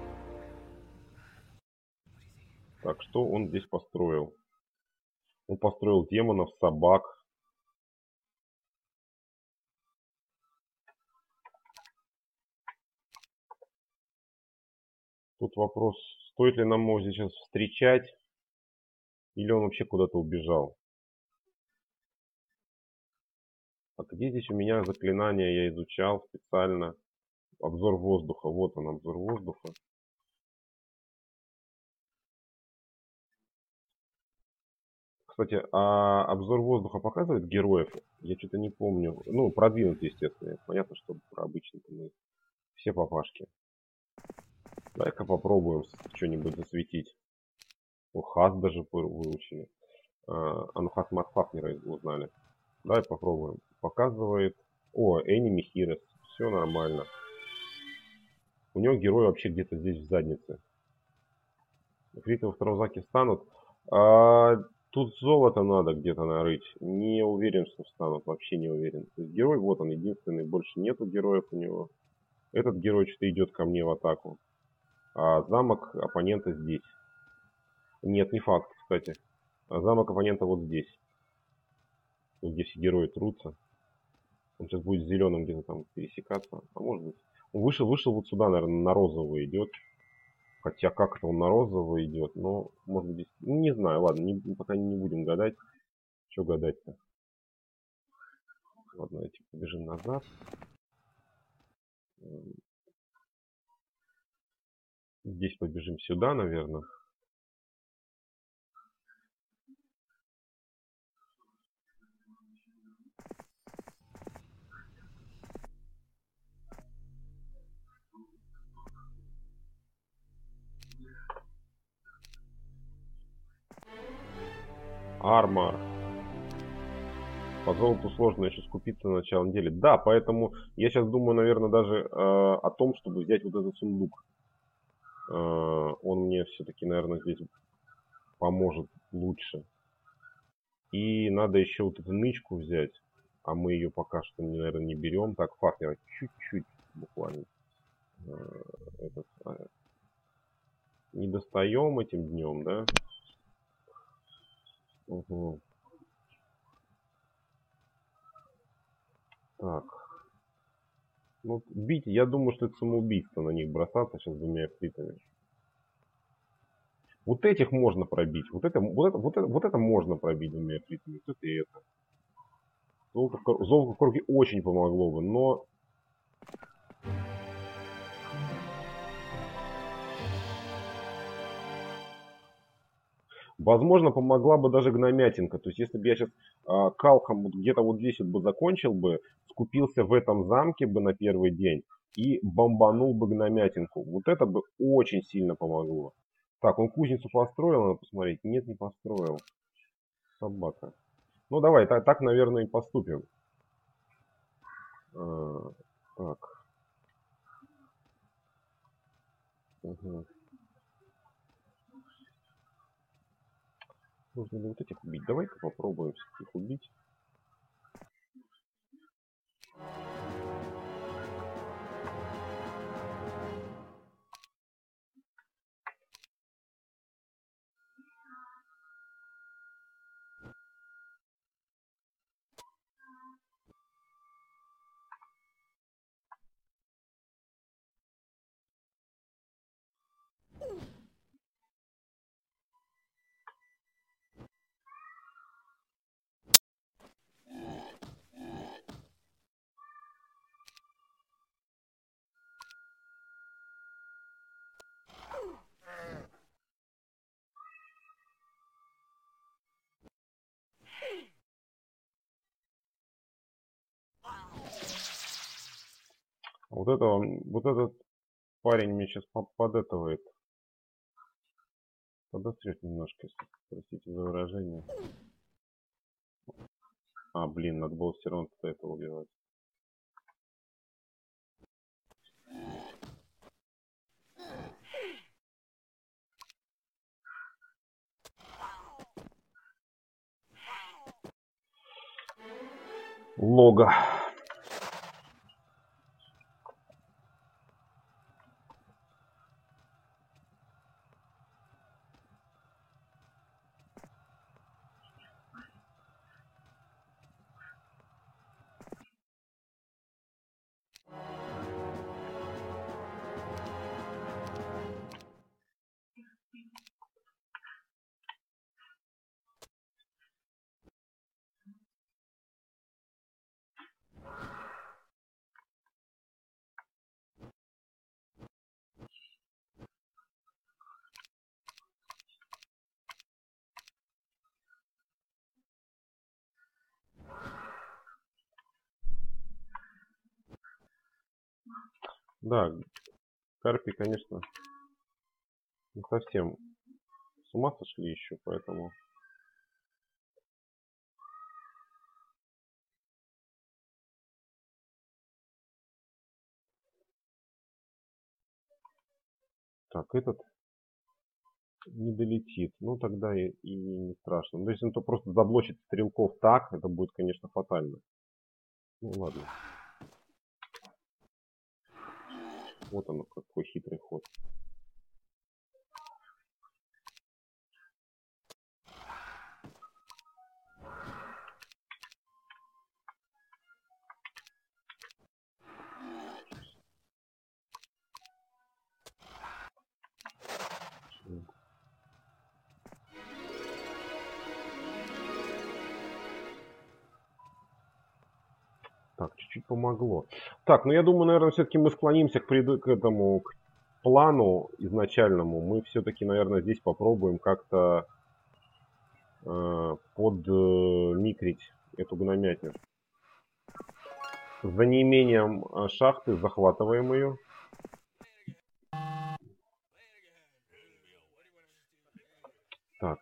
Speaker 1: Так, что он здесь построил? Он построил демонов, собак. Тут вопрос, стоит ли нам его сейчас встречать, или он вообще куда-то убежал. А где здесь у меня заклинание я изучал специально? Обзор воздуха. Вот он, обзор воздуха. Кстати, а обзор воздуха показывает героев? Я что-то не помню. Ну, продвинут, естественно. Понятно, что про обычных мы все папашки. Дай-ка попробуем что-нибудь засветить. О, Хас даже выучили. Ну Хас Фафнера узнали. Давай попробуем. Показывает О, Enemy Heroes. Все нормально. У него герой вообще где-то здесь в заднице. Криты во втором знаке встанут. Тут золото надо где-то нарыть. Не уверен, что встанут. Вообще не уверен. То есть герой, вот он, единственный. Больше нету героев у него. Этот герой что-то идет ко мне в атаку. А замок оппонента здесь. Нет, не факт, кстати. А замок оппонента вот здесь. Вот где все герои трутся. Он сейчас будет с зеленым где-то там пересекаться. А может быть. Он вышел вот сюда, наверное, на розовый идет. Хотя как это он на розовый идет, но может быть здесь... Ну, не знаю, ладно, пока не будем гадать. Что гадать-то? Ладно, давайте побежим назад. Здесь побежим сюда, наверное. Армор. По золоту сложно еще скупиться на начале недели. Да, поэтому я сейчас думаю, наверное, даже о том, чтобы взять вот этот сундук. Он мне все-таки, наверное, здесь поможет лучше. И надо еще вот эту нычку взять. А мы ее пока что, наверное, не берем. Так, факел чуть-чуть буквально. Не достаем этим днем, да? Угу. Так. Ну, бить, я думаю, что это самоубийство на них бросаться сейчас двумя флитами. Вот этих можно пробить. Вот это можно пробить двумя флитами. Вот это и это. Золото в круге очень помогло бы, но... Возможно, помогла бы даже гномятинка. То есть, если бы я сейчас калхом вот где-то вот здесь вот бы закончил бы, скупился в этом замке бы на первый день и бомбанул бы гномятинку. Вот это бы очень сильно помогло. Так, он кузницу построил, надо посмотреть. Нет, не построил. Собака. Ну, давай, так наверное, и поступим. Так. Угу. Нужно ли вот этих убить? Давай-ка попробуем их убить. Вот этот парень мне сейчас подэтовает. Подострет немножко, простите за выражение. Блин, надо было все равно этого убивать. Лого. Да, карпи, конечно, не совсем с ума сошли еще, поэтому... Так, этот не долетит. Ну, тогда и не страшно. Ну, если он то просто заблочит стрелков так, это будет, конечно, фатально. Ну, ладно. Вот оно, какой хитрый ход. Так, чуть-чуть помогло. Так, ну я думаю, наверное, все-таки мы склонимся к этому к плану изначальному. Мы все-таки, наверное, здесь попробуем как-то подмикрить эту гномятню. За неимением шахты захватываем ее. Так.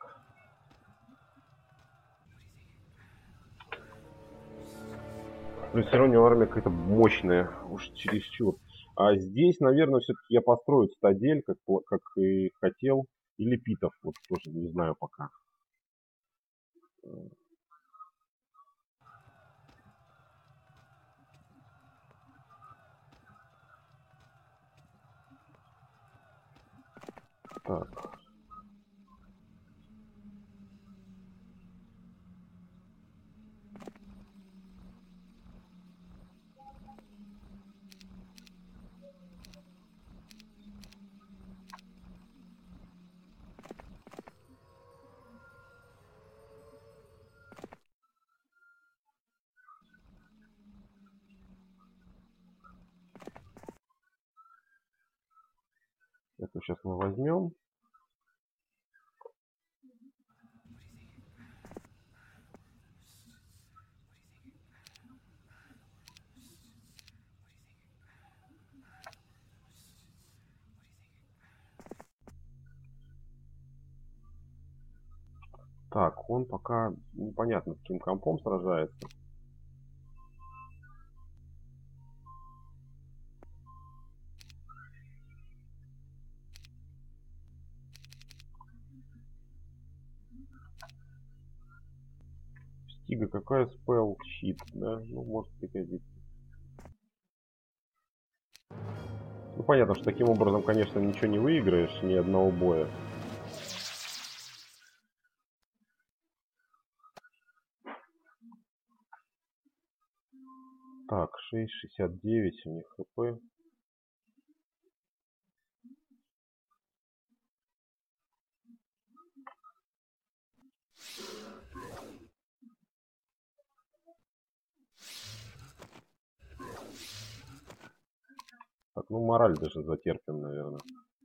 Speaker 1: Но все равно армия какая-то мощная, уж чересчур. А здесь, наверное, все-таки я построю цитадель, как и хотел. Или питов, вот тоже не знаю пока. Так. Это сейчас мы возьмем. Так, он пока непонятно с каким компом сражается. Стига какая спел? Щит, да? Ну, может пригодиться. Ну, понятно, что таким образом, конечно, ничего не выиграешь, ни одного боя. Так, 6,69 у них хп. Так, ну мораль даже затерпим, наверное.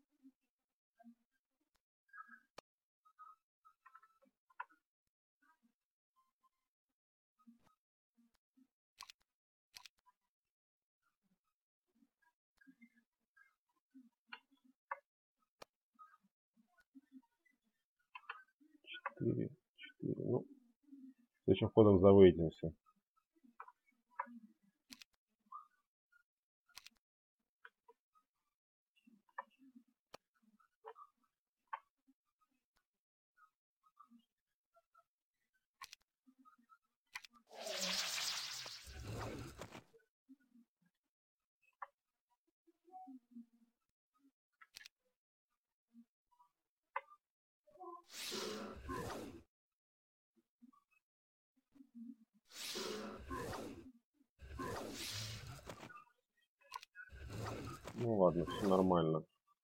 Speaker 1: Четыре. Ну, следующим ходом завыйдемся. Ну ладно, все нормально.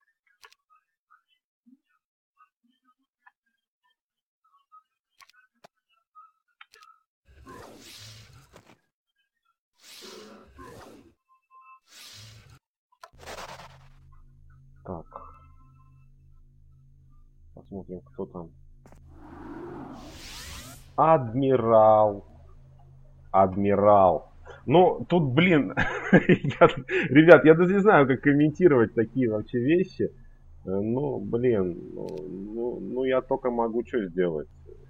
Speaker 1: Так. Посмотрим, кто там. Адмирал. Адмирал. Ну, тут, блин, ребят, я даже не знаю, как комментировать такие вообще вещи. Ну, блин, ну, я только могу что сделать.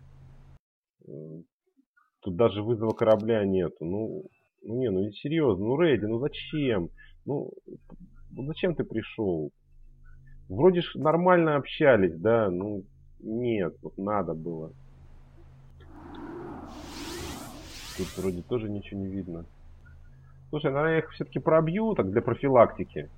Speaker 1: Тут даже вызова корабля нету. Ну серьезно, ну Рейди, ну зачем? Ну зачем ты пришел? Вроде ж нормально общались, да? Ну, нет, вот надо было. Тут вроде тоже ничего не видно. Слушай, наверное, я их все-таки пробью, так, для профилактики.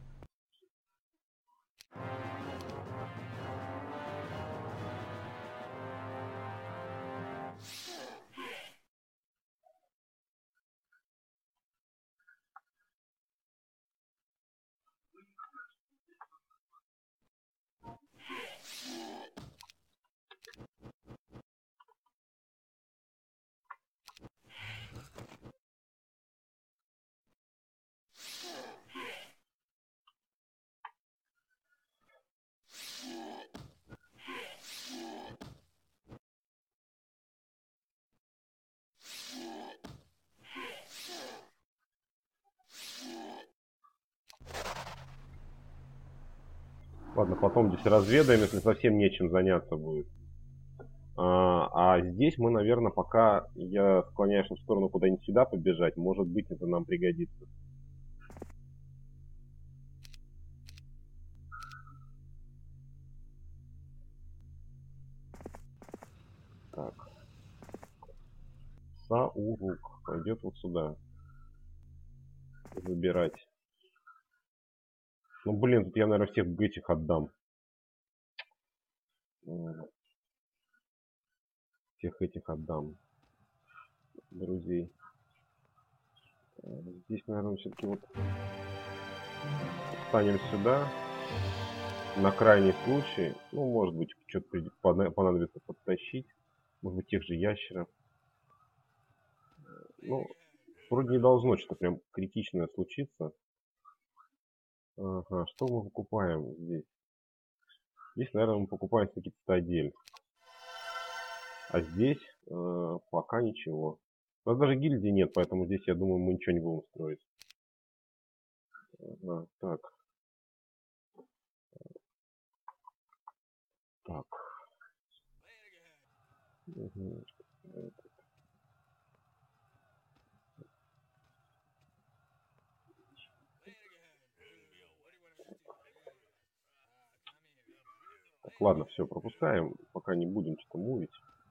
Speaker 1: Ладно, потом здесь разведаем, если совсем нечем заняться будет. А здесь мы, наверное, пока я склоняюсь в сторону куда-нибудь сюда побежать. Может быть, это нам пригодится. Так. Саурук пойдет вот сюда. Забирать. Ну, блин, тут я, наверное, всех этих отдам. Всех этих отдам. Друзей. Здесь, наверное, все-таки вот встанем сюда. На крайний случай. Ну, может быть, что-то понадобится подтащить. Может быть, тех же ящеров. Ну, вроде не должно что-то прям критичное случиться. Ага, что мы покупаем здесь? Здесь, наверное, мы покупаем все-таки цитадель. А здесь пока ничего. У нас даже гильдии нет, поэтому здесь, я думаю, мы ничего не будем строить. Ага, так. Так. Угу. Так, ладно, все, пропускаем. Пока не будем что-то мувить.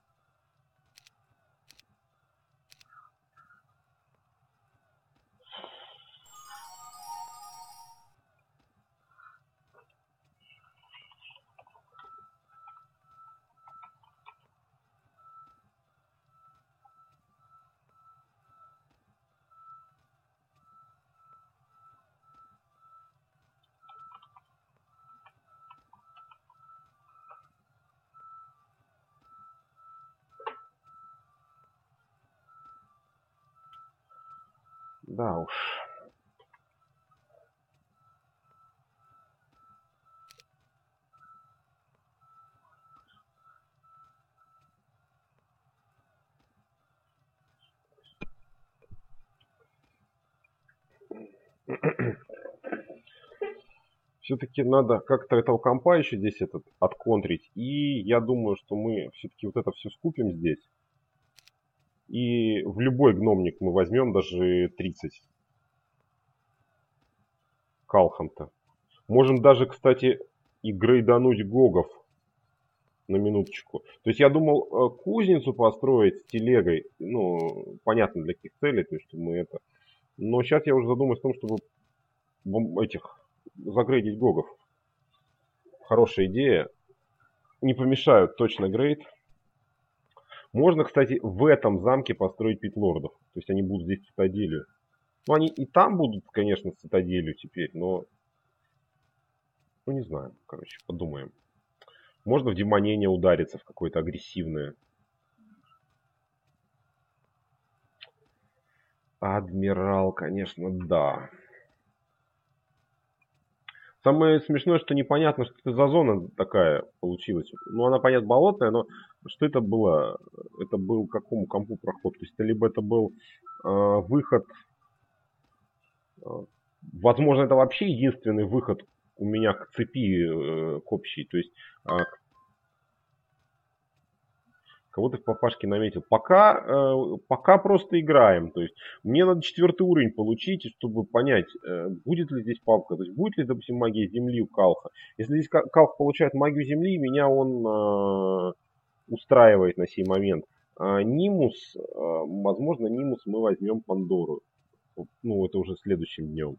Speaker 1: Да уж. Все-таки надо как-то этого компа еще здесь этот отконтрить. И я думаю, что мы все-таки вот это все скупим здесь. И в любой гномник мы возьмем даже 30 калханта. Можем даже, кстати, и грейдануть гогов на минуточку. То есть я думал кузницу построить с телегой. Ну, понятно для каких целей, то есть мы это. Но сейчас я уже задумаюсь о том, чтобы этих загрейдить гогов. Хорошая идея. Не помешают точно грейд. Можно, кстати, в этом замке построить питлордов. То есть они будут здесь цитаделью. Ну, они и там будут, конечно, цитаделью теперь, но... Ну, не знаю. Короче, подумаем. Можно в демонение удариться, в какое-то агрессивное. Адмирал, конечно, да. Самое смешное, что непонятно, что это за зона такая получилась. Ну, она, понятно, болотная, но что это было? Это был к какому компу проход? То есть, либо это был выход... возможно, это вообще единственный выход у меня к цепи к общей. То есть, Кого ты в папашке наметил? Пока просто играем. То есть мне надо 4-й уровень получить, чтобы понять, будет ли здесь палка. То есть будет ли, допустим, магия земли у Калха. Если здесь Калх получает магию земли, меня он устраивает на сей момент. Нимус, возможно, Нимус мы возьмем Пандору. Ну, это уже следующим днем.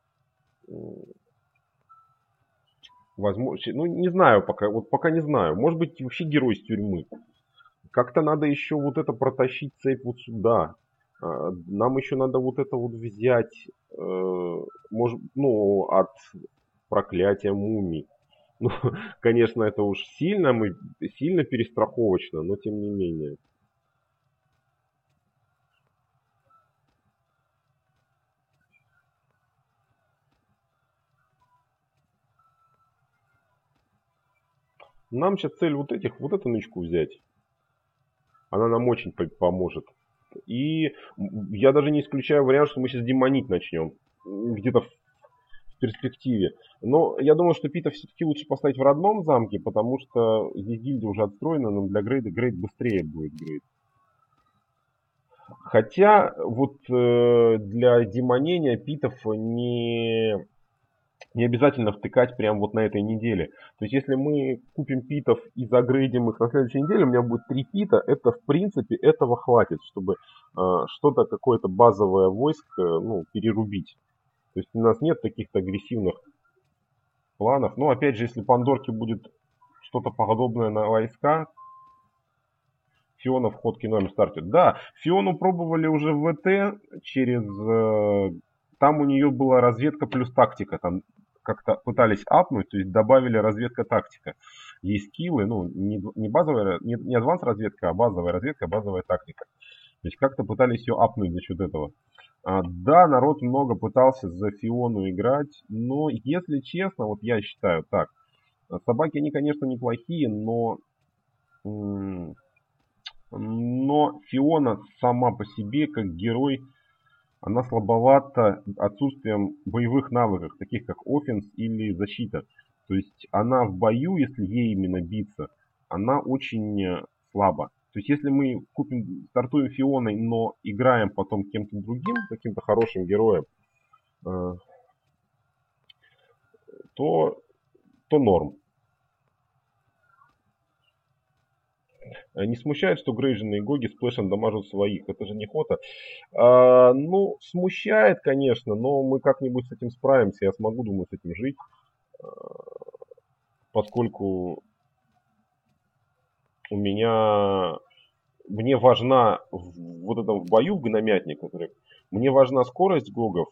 Speaker 1: Возможно, ну, не знаю пока, вот пока не знаю. Может быть, вообще герой с тюрьмы. Как-то надо еще вот это протащить цепь вот сюда. Нам еще надо вот это вот взять, может, ну, от проклятия мумий. Ну, конечно, это уж сильно перестраховочно, но тем не менее. Нам сейчас цель вот эту нычку взять. Она нам очень поможет. И я даже не исключаю вариант, что мы сейчас демонить начнем. Где-то в перспективе. Но я думаю, что Пита все-таки лучше поставить в родном замке, потому что здесь гильдия уже отстроена, но для грейд быстрее будет грейд. Хотя вот для демонения питов не обязательно втыкать прямо вот на этой неделе. То есть, если мы купим питов и загрейдим их на следующей неделе, у меня будет 3 пита, это, в принципе, этого хватит, чтобы что-то, какое-то базовое войско, ну, перерубить. То есть, у нас нет таких-то агрессивных планов. Но, опять же, если Пандорке будет что-то подобное на войска, Фиона в ход киноем стартит. Да, Фиону пробовали уже в ВТ через... Там у нее была разведка плюс тактика. Там как-то пытались апнуть, то есть добавили разведка-тактика. Есть скиллы, ну, не базовая, не адванс разведка, а базовая тактика. То есть как-то пытались ее апнуть за счет этого. Да, народ много пытался за Фиону играть, но, если честно, вот я считаю так. Собаки, они, конечно, неплохие, но Фиона сама по себе, как герой, она слабовата отсутствием боевых навыков, таких как офенс или защита. То есть она в бою, если ей именно биться, она очень слаба. То есть если мы стартуем Фионой, но играем потом кем-то другим, каким-то хорошим героем, то норм. Не смущает, что Грейжин и Гоги сплэшем дамажат своих. Это же не Хота. Ну, смущает, конечно, но мы как-нибудь с этим справимся. Я смогу, думаю, с этим жить. Поскольку мне важна вот это в бою в гномятне, мне важна скорость гогов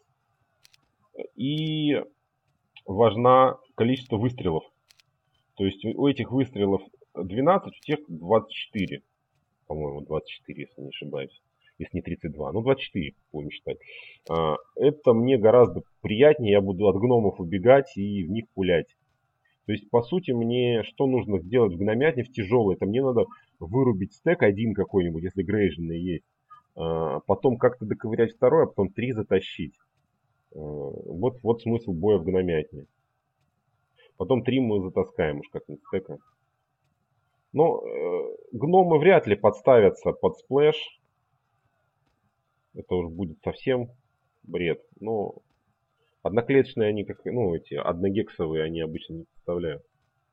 Speaker 1: и важна количество выстрелов. То есть у этих выстрелов 12, у тех 24. По-моему, 24, если не ошибаюсь. Если не 32, ну 24 будем считать. Это мне гораздо приятнее, я буду от гномов убегать и в них пулять. То есть, по сути, мне что нужно сделать в гномятне, в тяжелой? Это мне надо вырубить стек один какой-нибудь, если грейженный есть. Потом как-то доковырять второй, а потом 3 затащить. Вот смысл боя в гномятне. Потом 3 мы затаскаем уж как-нибудь стека. Но гномы вряд ли подставятся под сплэш. Это уж будет совсем бред. Но одноклеточные они, как, ну, эти одногексовые, они обычно не подставляют.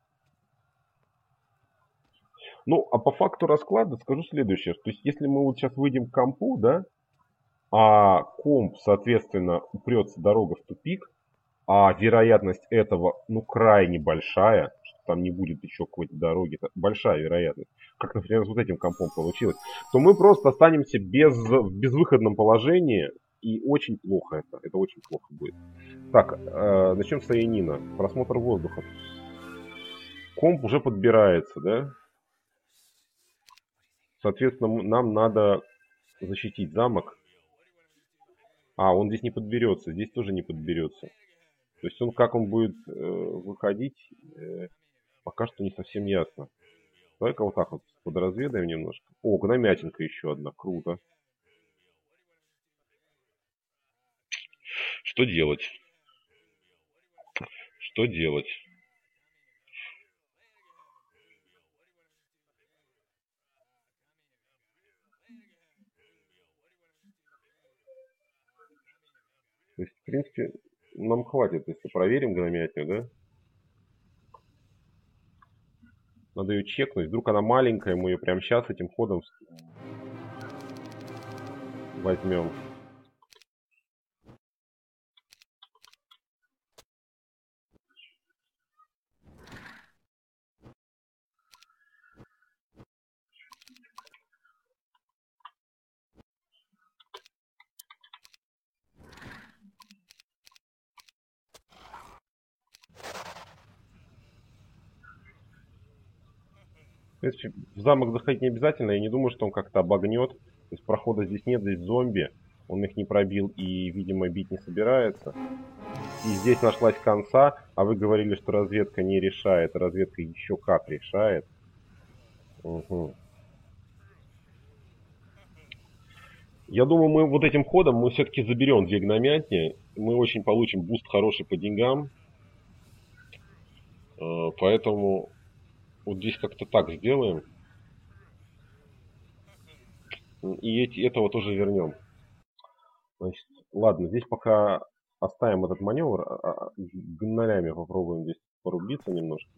Speaker 1: Ну, а по факту расклада скажу следующее. То есть, если мы вот сейчас выйдем к компу, да, а комп, соответственно, упрется дорога в тупик, а вероятность этого, ну, крайне большая, что там не будет еще какой-то дороги, это большая вероятность, как, например, с вот этим компом получилось, то мы просто останемся в безвыходном положении, и очень плохо это очень плохо будет. Так, начнем с Аянина. Просмотр воздуха. Комп уже подбирается, да? Соответственно, нам надо защитить замок. Он здесь не подберется, здесь тоже не подберется. То есть как он будет выходить, пока что не совсем ясно. Давай-ка вот так вот подразведаем немножко. О, гномятинка еще одна, круто. Что делать? Что делать? То есть, в принципе, нам хватит, если проверим гномятню, да? Надо ее чекнуть. Вдруг она маленькая, мы ее прямо сейчас этим ходом возьмем. В принципе, в замок заходить не обязательно. Я не думаю, что он как-то обогнет. То есть прохода здесь нет, здесь зомби. Он их не пробил и, видимо, бить не собирается. И здесь нашлась конца, а вы говорили, что разведка не решает. Разведка еще как решает. Угу. Я думаю, мы вот этим ходом мы все-таки заберем 2 гномятни. Мы очень получим буст хороший по деньгам. Поэтому вот здесь как-то так сделаем. И этого тоже вернем. Значит, ладно, здесь пока оставим этот маневр. Гнолями попробуем здесь порубиться немножко.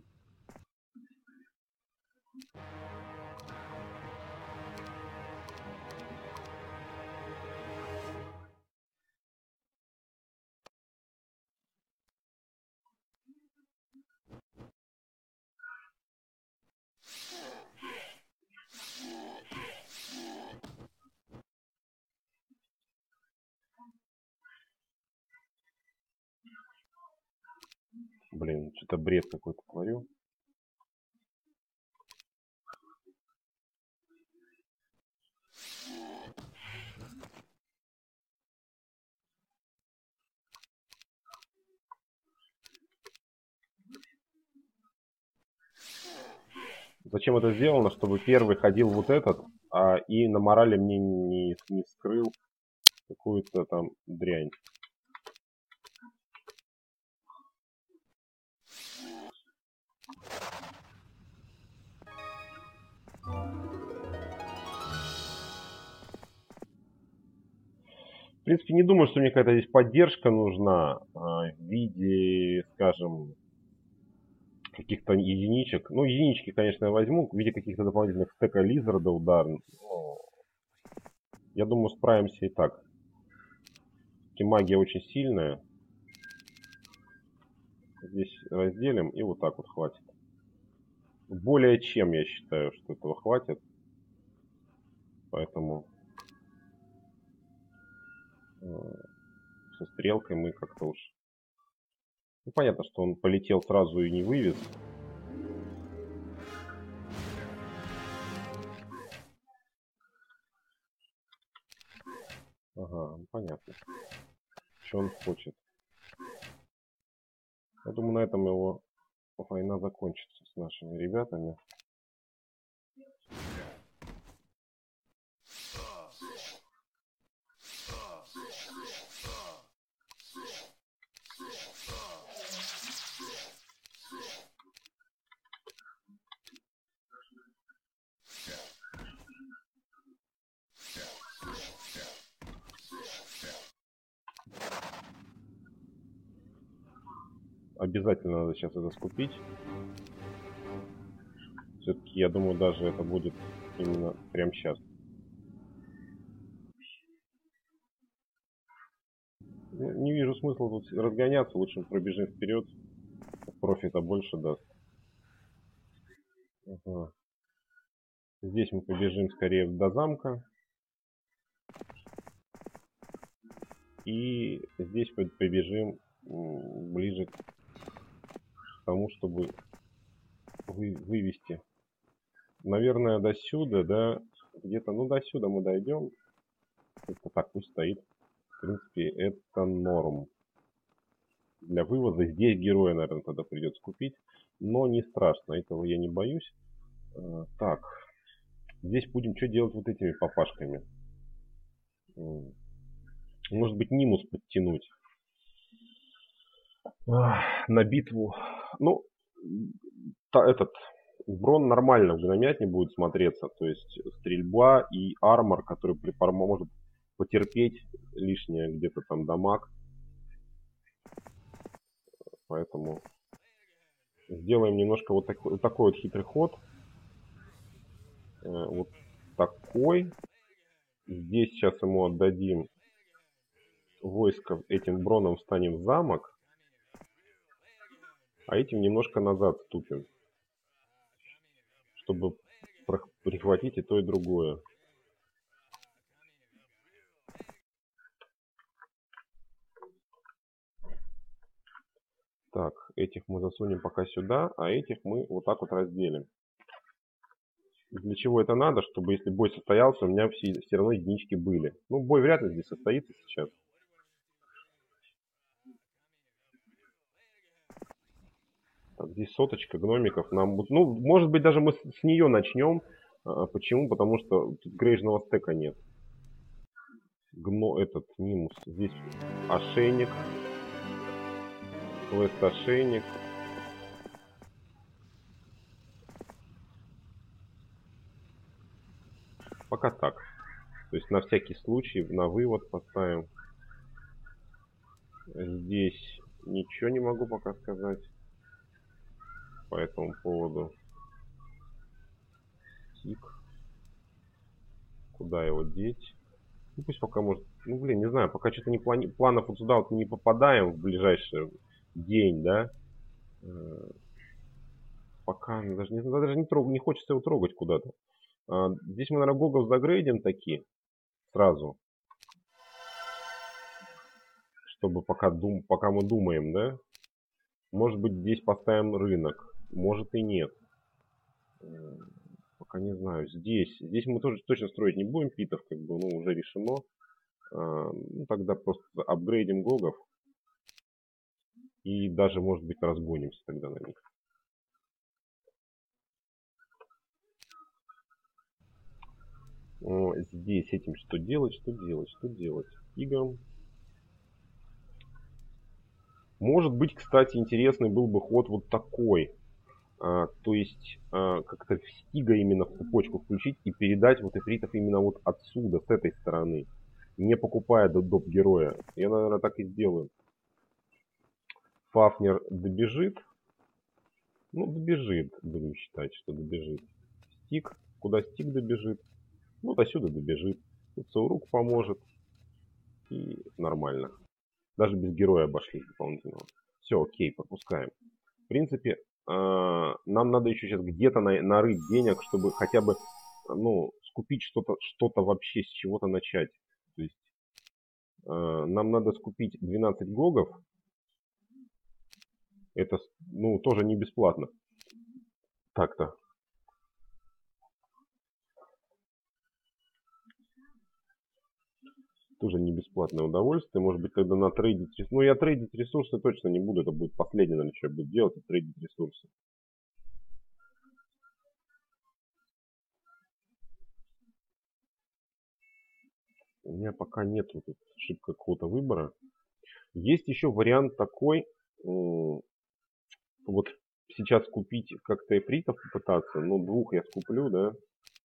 Speaker 1: Блин, что-то бред какой-то творю. Зачем это сделано? Чтобы первый ходил вот этот, и на морали мне не вскрыл какую-то там дрянь. В принципе, не думаю, что мне какая-то здесь поддержка нужна в виде, скажем, каких-то единичек. Ну, единички, конечно, я возьму в виде каких-то дополнительных стека лизарда удар. Но я думаю, справимся и так. Магия очень сильная. Здесь разделим и вот так вот хватит. Более чем я считаю, что этого хватит. Поэтому со стрелкой мы как-то уж... Ну, понятно, что он полетел сразу и не вывез. Ага, понятно. Что он хочет. Я думаю, на этом его война закончится с нашими ребятами. Обязательно надо сейчас это скупить. Все-таки, я думаю, даже это будет именно прямо сейчас. Не вижу смысла тут разгоняться. Лучше пробежим вперед. Профита больше даст. Ага. Здесь мы побежим скорее до замка. И здесь побежим ближе к тому, чтобы вывести. Наверное, до сюда, да, где-то, ну, до сюда мы дойдем. Это так, пусть стоит. В принципе, это норм. Для вывода здесь героя, наверное, тогда придется купить. Но не страшно, этого я не боюсь. Так, здесь будем что делать вот этими папашками? Может быть, Нимус подтянуть на битву. Ну, этот Брон нормально в гномятне будет смотреться. То есть стрельба и армор, который может потерпеть лишнее где-то там дамаг. Поэтому сделаем немножко вот такой вот хитрый ход. Вот такой. Здесь сейчас ему отдадим войско, этим броном встанем в замок. А этим немножко назад ступим. Чтобы прихватить и то, и другое. Так, этих мы засунем пока сюда, а этих мы вот так вот разделим. Для чего это надо? Чтобы если бой состоялся, у меня все равно единички были. Ну, бой вряд ли здесь состоится сейчас. Так, здесь соточка гномиков. Нам, ну, может быть, даже мы с нее начнем. Почему? Потому что тут грейжного стека нет. Этот Нимус. Здесь ошейник. Квест ошейник. Пока так. То есть на всякий случай на вывод поставим. Здесь ничего не могу пока сказать по этому поводу. Тик. Куда его деть? Ну пусть пока может... Ну блин, не знаю, пока что-то не планов вот сюда вот не попадаем в ближайший день, да? Пока даже не хочется его трогать куда-то. Здесь мы, наверное, гогов загрейдим такие сразу. Чтобы пока мы думаем, да? Может быть, здесь поставим рынок. Может и нет. Пока не знаю. Здесь мы тоже точно строить не будем питов, как бы, ну, уже решено. Ну, тогда просто апгрейдим гогов. И даже, может быть, разгонимся тогда на них. Здесь этим что делать? Играм. Может быть, кстати, интересный был бы ход вот такой. То есть, как-то Стига именно в цепочку включить и передать вот эфритов именно вот отсюда, с этой стороны. Не покупая доп героя. Я, наверное, так и сделаю. Фафнер добежит. Ну, добежит. Будем считать, что добежит. Стик. Куда Стик добежит? Вот отсюда добежит. Тут Саурук поможет. И нормально. Даже без героя обошлись дополнительного. Все, окей, пропускаем. В принципе, нам надо еще сейчас где-то нарыть денег, чтобы хотя бы, ну, скупить что-то вообще, с чего-то начать. То есть, нам надо скупить 12 гогов. Это, ну, тоже не бесплатно. Так-то. Тоже не бесплатное удовольствие. Может быть, тогда на трейдить ресурсы. Ну, я трейдить ресурсы точно не буду. Это будет последнее, наверное, что я буду делать. Это трейдить ресурсы. У меня пока нет тут шибко какого-то выбора. Есть еще вариант такой. Вот сейчас купить как-то эфритов попытаться. Ну, 2 я скуплю, да.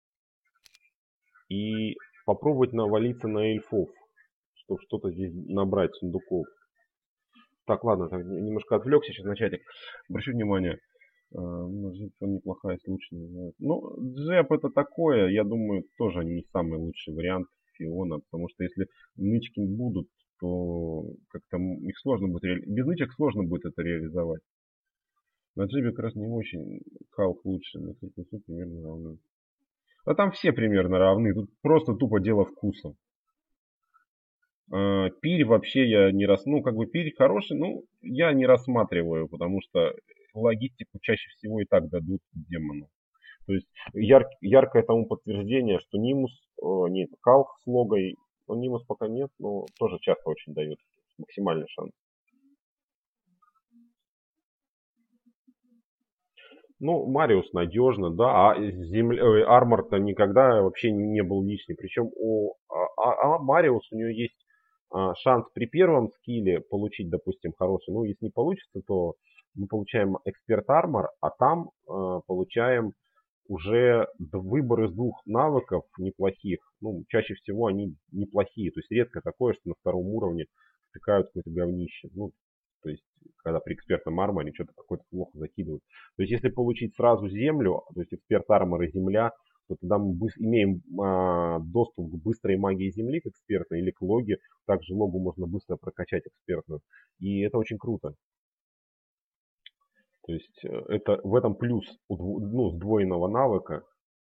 Speaker 1: И попробовать навалиться на эльфов. Чтобы что-то здесь набрать сундуков. Так, ладно, так, немножко отвлекся сейчас на чатик. Обращу внимание. Может, он неплохая, лучше не знаю. Ну, джеб это такое, я думаю, тоже не самый лучший вариант Фиона. Потому что если нычки будут, то как-то их сложно будет без нычек сложно будет это реализовать. На джебе как раз не очень халк лучше, на киркусу примерно равны. А там все примерно равны, тут просто тупо дело вкуса. Пирь вообще я не ну как бы пирь хороший, но я не рассматриваю, потому что логистику чаще всего и так дадут демону. То есть яркое тому подтверждение, что Нимус, нет, Калх с логой, но Нимус пока нет, но тоже часто очень дает максимальный шанс. Ну, Мариус надежно, да, армор-то никогда вообще не был лишний. Причем Мариус, у него есть шанс при первом скилле получить, допустим, хороший. Ну, если не получится, то мы получаем эксперт армор, а там получаем уже выбор из 2 навыков неплохих. Ну, чаще всего они неплохие. То есть редко такое, что на 2-м уровне втыкают какое-то говнище. Ну, То есть, когда при экспертном арморе что-то какое-то плохо закидывают. То есть, если получить сразу землю, то есть эксперт армор и земля, то тогда мы имеем доступ к быстрой магии земли, к экспертной, или к логе. Также логу можно быстро прокачать экспертную. И это очень круто. То есть, это в этом плюс сдвоенного навыка.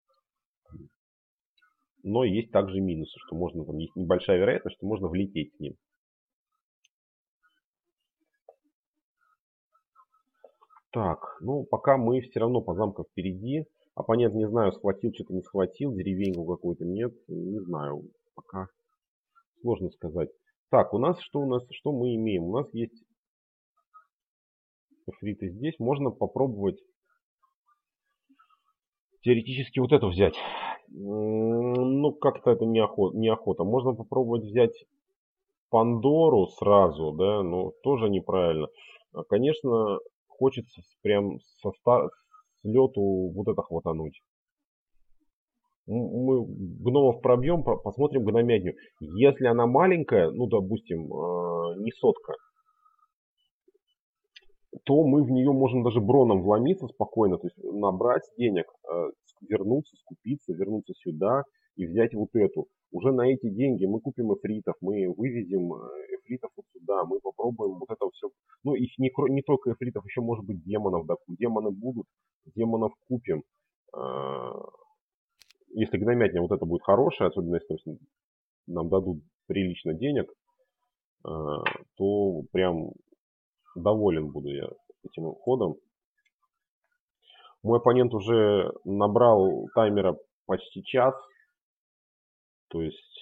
Speaker 1: Но есть также минусы, что можно, там есть небольшая вероятность, что можно влететь с ним. Так, ну пока мы все равно по замкам впереди. Оппонент, не знаю, схватил что-то, не схватил, деревеньку какую-то нет, не знаю, пока сложно сказать. Так, у нас, что мы имеем? У нас есть эфриты здесь, можно попробовать теоретически вот это взять. Ну, как-то это неохота. Можно попробовать взять Пандору сразу, да, но тоже неправильно. Конечно, хочется прям с лету вот это хватануть. Мы гномов пробьем, посмотрим гномядню. Если она маленькая, ну, допустим, не сотка, то мы в нее можем даже броном вломиться спокойно, то есть набрать денег, вернуться, скупиться, вернуться сюда и взять вот эту. Уже на эти деньги мы купим эфритов, мы вывезем эфритов вот сюда, мы попробуем вот это все. Ну и не только эфритов, еще может быть демонов, да, демоны будут, демонов купим. Если гномятня вот это будет хорошая, особенно если нам дадут прилично денег, то прям доволен буду я этим ходом. Мой оппонент уже набрал таймера почти час. То есть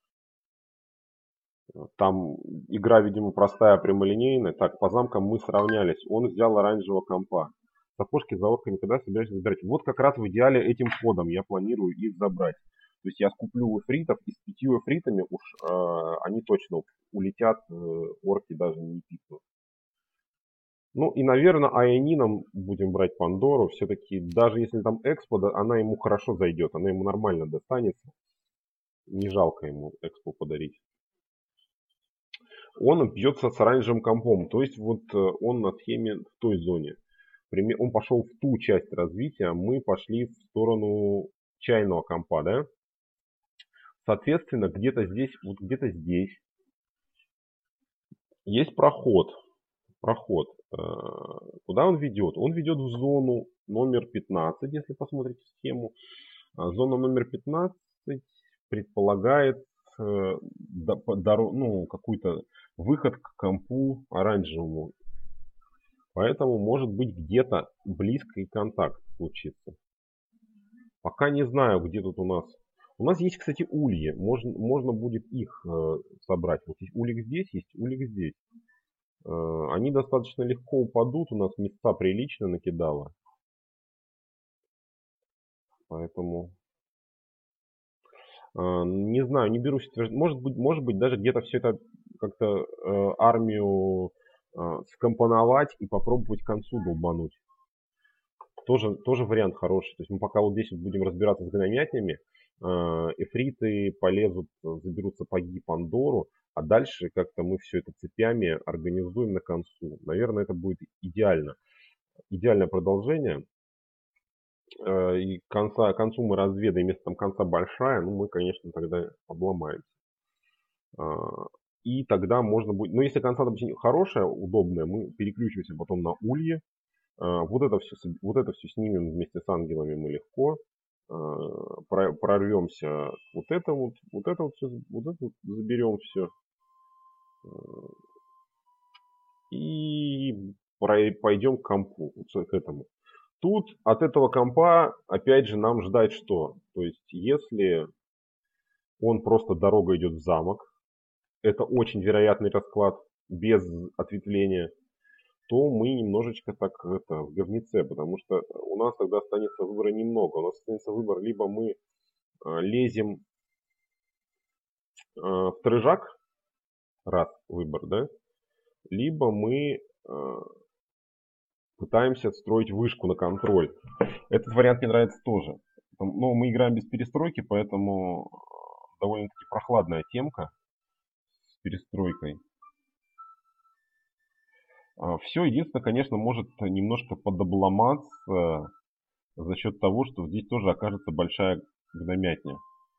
Speaker 1: там игра, видимо, простая, прямолинейная. Так, по замкам мы сравнялись. Он взял оранжевого компа. Сапожки за орками когда собираешься забирать? Вот как раз в идеале этим ходом я планирую их забрать. То есть я скуплю эфритов, и с 5 эфритами уж они точно улетят, орки даже не пикнут. Ну и, наверное, Айонином будем брать Пандору. Все-таки, даже если там Экспо, она ему хорошо зайдет, она ему нормально достанется. Не жалко ему Экспо подарить. Он бьется с оранжевым компом, то есть вот он на схеме в той зоне. Он пошел в ту часть развития, мы пошли в сторону чайного компа, да? Соответственно, где-то здесь, вот где-то здесь есть проход. Куда он ведет? Он ведет в зону номер 15, если посмотрите схему. Зона номер 15 предполагает какой-то выход к компу оранжевому. Поэтому может быть где-то близкий контакт случится. Пока не знаю, где тут у нас. У нас есть, кстати, ульи. Можно будет их собрать. Вот есть улик здесь, есть улик здесь. Они достаточно легко упадут. У нас места прилично накидало. Поэтому не знаю, не берусь утверждать. Может быть даже где-то все это как-то армию скомпоновать и попробовать к концу долбануть. Тоже вариант хороший. То есть мы пока вот здесь вот будем разбираться с гномятнями, эфриты полезут, заберут сапоги Пандору, а дальше как-то мы все это цепями организуем на концу. Наверное, это будет идеально. Идеальное продолжение. И к концу мы разведаем, если там конца большая, ну мы, конечно, тогда обломаемся. И тогда можно будет, но если конца, допустим, хорошая, удобная, мы переключимся потом на ульи. Вот это все снимем вместе с ангелами мы легко. Прорвемся вот это все, вот это вот заберем все. И пойдем к компу, к этому. Тут от этого компа, опять же, нам ждать что? То есть, если он просто дорога идет в замок, это очень вероятный расклад без ответвления, то мы немножечко так в говнеце, потому что у нас тогда останется выбора немного. У нас останется выбор, либо мы лезем в трыжак, раз выбор, да, либо мы пытаемся строить вышку на контроль. Этот вариант мне нравится тоже. Но мы играем без перестройки, поэтому довольно-таки прохладная темка с перестройкой. Все, единственное, конечно, может немножко подобломаться за счет того, что здесь тоже окажется большая гномятня.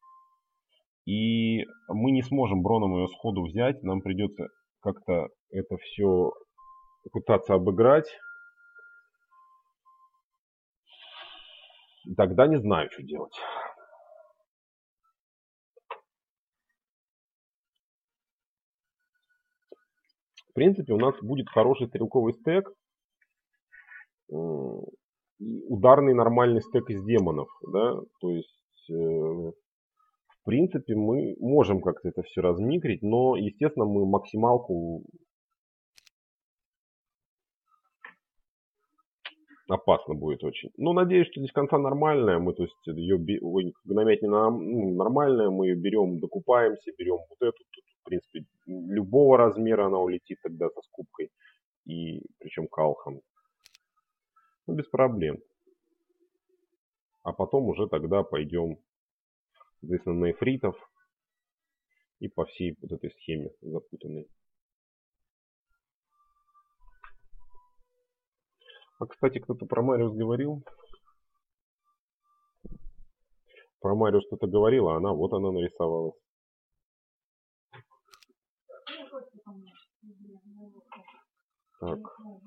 Speaker 1: И мы не сможем броном ее сходу взять, нам придется как-то это все пытаться обыграть. Тогда не знаю, что делать. В принципе, у нас будет хороший стрелковый стек. И ударный нормальный стек из демонов. Да? То есть, в принципе, мы можем как-то это все размикрить. Но, естественно, мы максималку опасно будет очень. Но надеюсь, что здесь конца нормальная. Мы, то есть, ее гномятня нормальная. Мы ее берем, докупаемся, берем вот эту. Тут, в принципе, любого размера она улетит тогда со скупкой. И причем калхом. Ну, без проблем. А потом уже тогда пойдем, соответственно, на эфритов и по всей вот этой схеме запутанной. А, кстати, кто-то про Мариус говорил. Про Мариус кто-то говорил, а она нарисовалась. Так.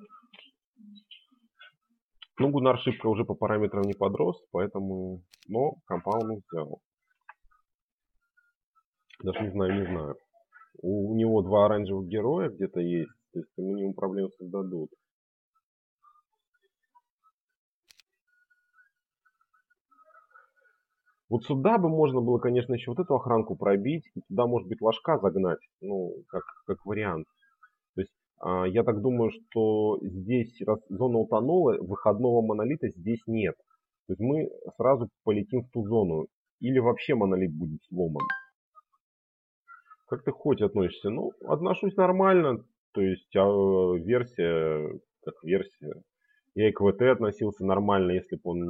Speaker 1: Ну, Гуннар Шипка уже по параметрам не подрос, поэтому... Но компаунд он взял. Даже не знаю. У него 2 оранжевых героя где-то есть. То есть ему проблем создадут. Вот сюда бы можно было, конечно, еще вот эту охранку пробить. И туда, может быть, ложка загнать. Ну, как вариант. То есть, я так думаю, что здесь, раз зона утонула, выходного монолита здесь нет. То есть мы сразу полетим в ту зону. Или вообще монолит будет сломан. Как ты хоть относишься? Ну, отношусь нормально. То есть версия, как версия. Я и к ВТ относился нормально, если бы он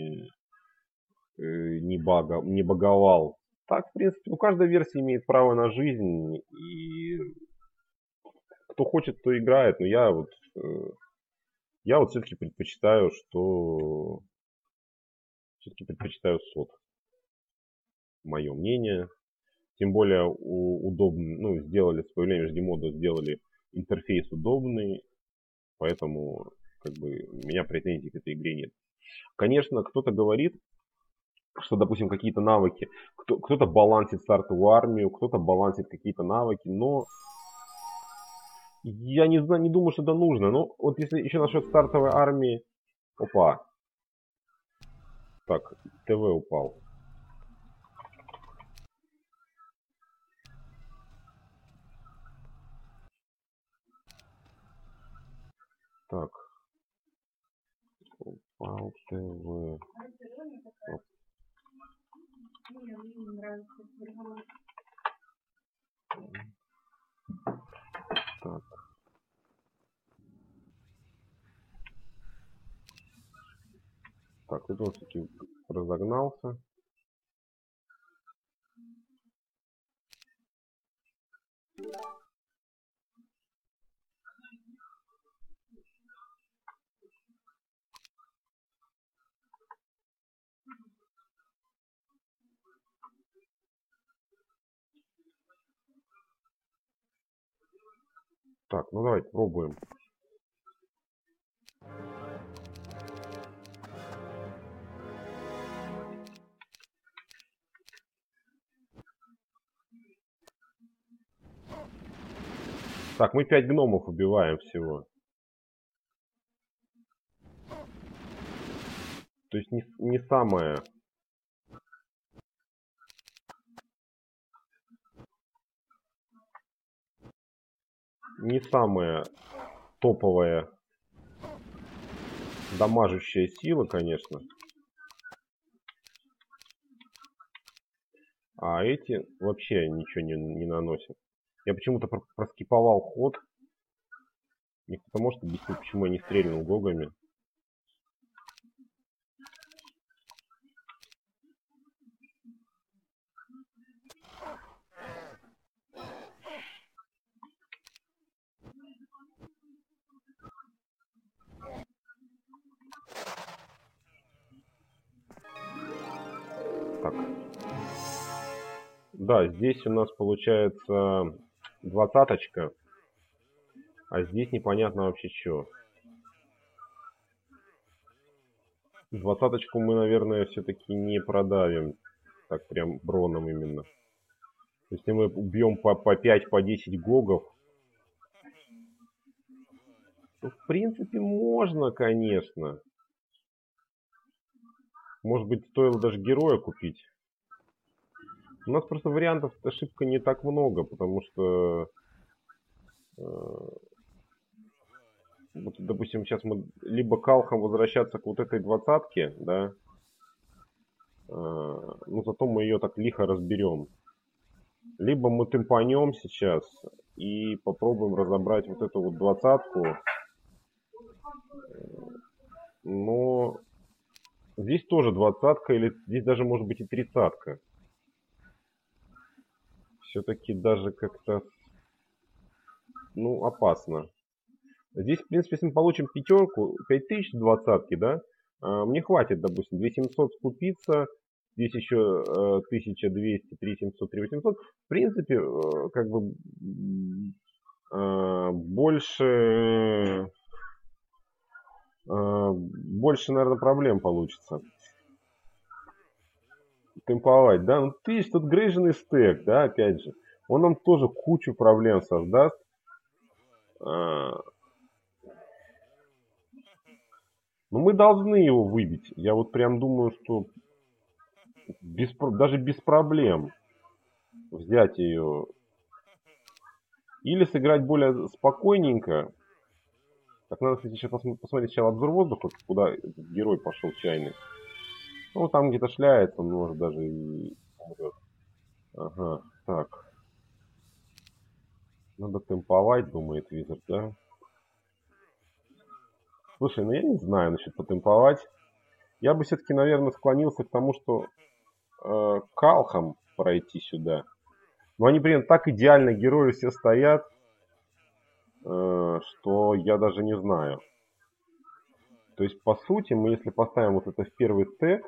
Speaker 1: не баговал. Так, в принципе, у каждой версии имеет право на жизнь. И кто хочет, то играет. Но я вот все-таки предпочитаю, сот. Мое мнение. Тем более удобно, ну, сделали с появлением HD-мода, сделали интерфейс удобный. Поэтому, как бы, у меня претензий к этой игре нет. Конечно, кто-то говорит, что, допустим, какие-то навыки, кто-то балансит стартовую армию, кто-то балансит какие-то навыки, но я не знаю, не думаю, что это нужно. Ну, вот если еще насчет стартовой армии... Опа. Так, ТВ упал. Так. Упал ТВ. Оп. Так. Так, тут он все-таки разогнался. Так, ну давайте пробуем. Так, мы 5 гномов убиваем всего. То есть не самое... Не самая топовая дамажущая сила, конечно. А эти вообще ничего не наносят. Я почему-то проскиповал ход. Мне кто-то может объяснить, почему я не стрельнул гогами. Да, здесь у нас получается 20-очка, а здесь непонятно вообще что. 20-очку мы, наверное, все-таки не продавим. Так прям броном именно. Если мы убьем по 5, по 10 гогов, то в принципе можно, конечно. Может быть, стоило даже героя купить. У нас просто вариантов ошибка не так много, потому что... Вот, допустим, сейчас мы либо калхом возвращаться к вот этой 20-ке, да, но зато мы ее так лихо разберем. Либо мы темпанем сейчас и попробуем разобрать вот эту вот 20-ку. Но здесь тоже 20-ка, или здесь даже может быть и 30-ка. Все-таки даже как-то, ну, опасно. Здесь, в принципе, если мы получим пятерку, 5000 20-ки, да, мне хватит, допустим, 2700 скупиться, здесь еще 1200, 3700, 3800. В принципе, как бы больше, наверное, проблем получится. Темповать, да, ну ты видишь, тут грейженный стек, да, опять же, он нам тоже кучу проблем создаст. Но мы должны его выбить. Я вот прям думаю, что даже без проблем взять ее. Или сыграть более спокойненько. Так, надо, кстати, сейчас посмотреть сначала обзор воздуха, куда этот герой пошел чайный. Ну, там где-то шляется, он может даже и умрет. Ага, так. Надо темповать, думает Визард, да? Слушай, ну я не знаю насчет потемповать. Я бы все-таки, наверное, склонился к тому, что калхом пройти сюда. Но они, блин, так идеально герои все стоят, что я даже не знаю. То есть, по сути, мы если поставим вот это в первый стек,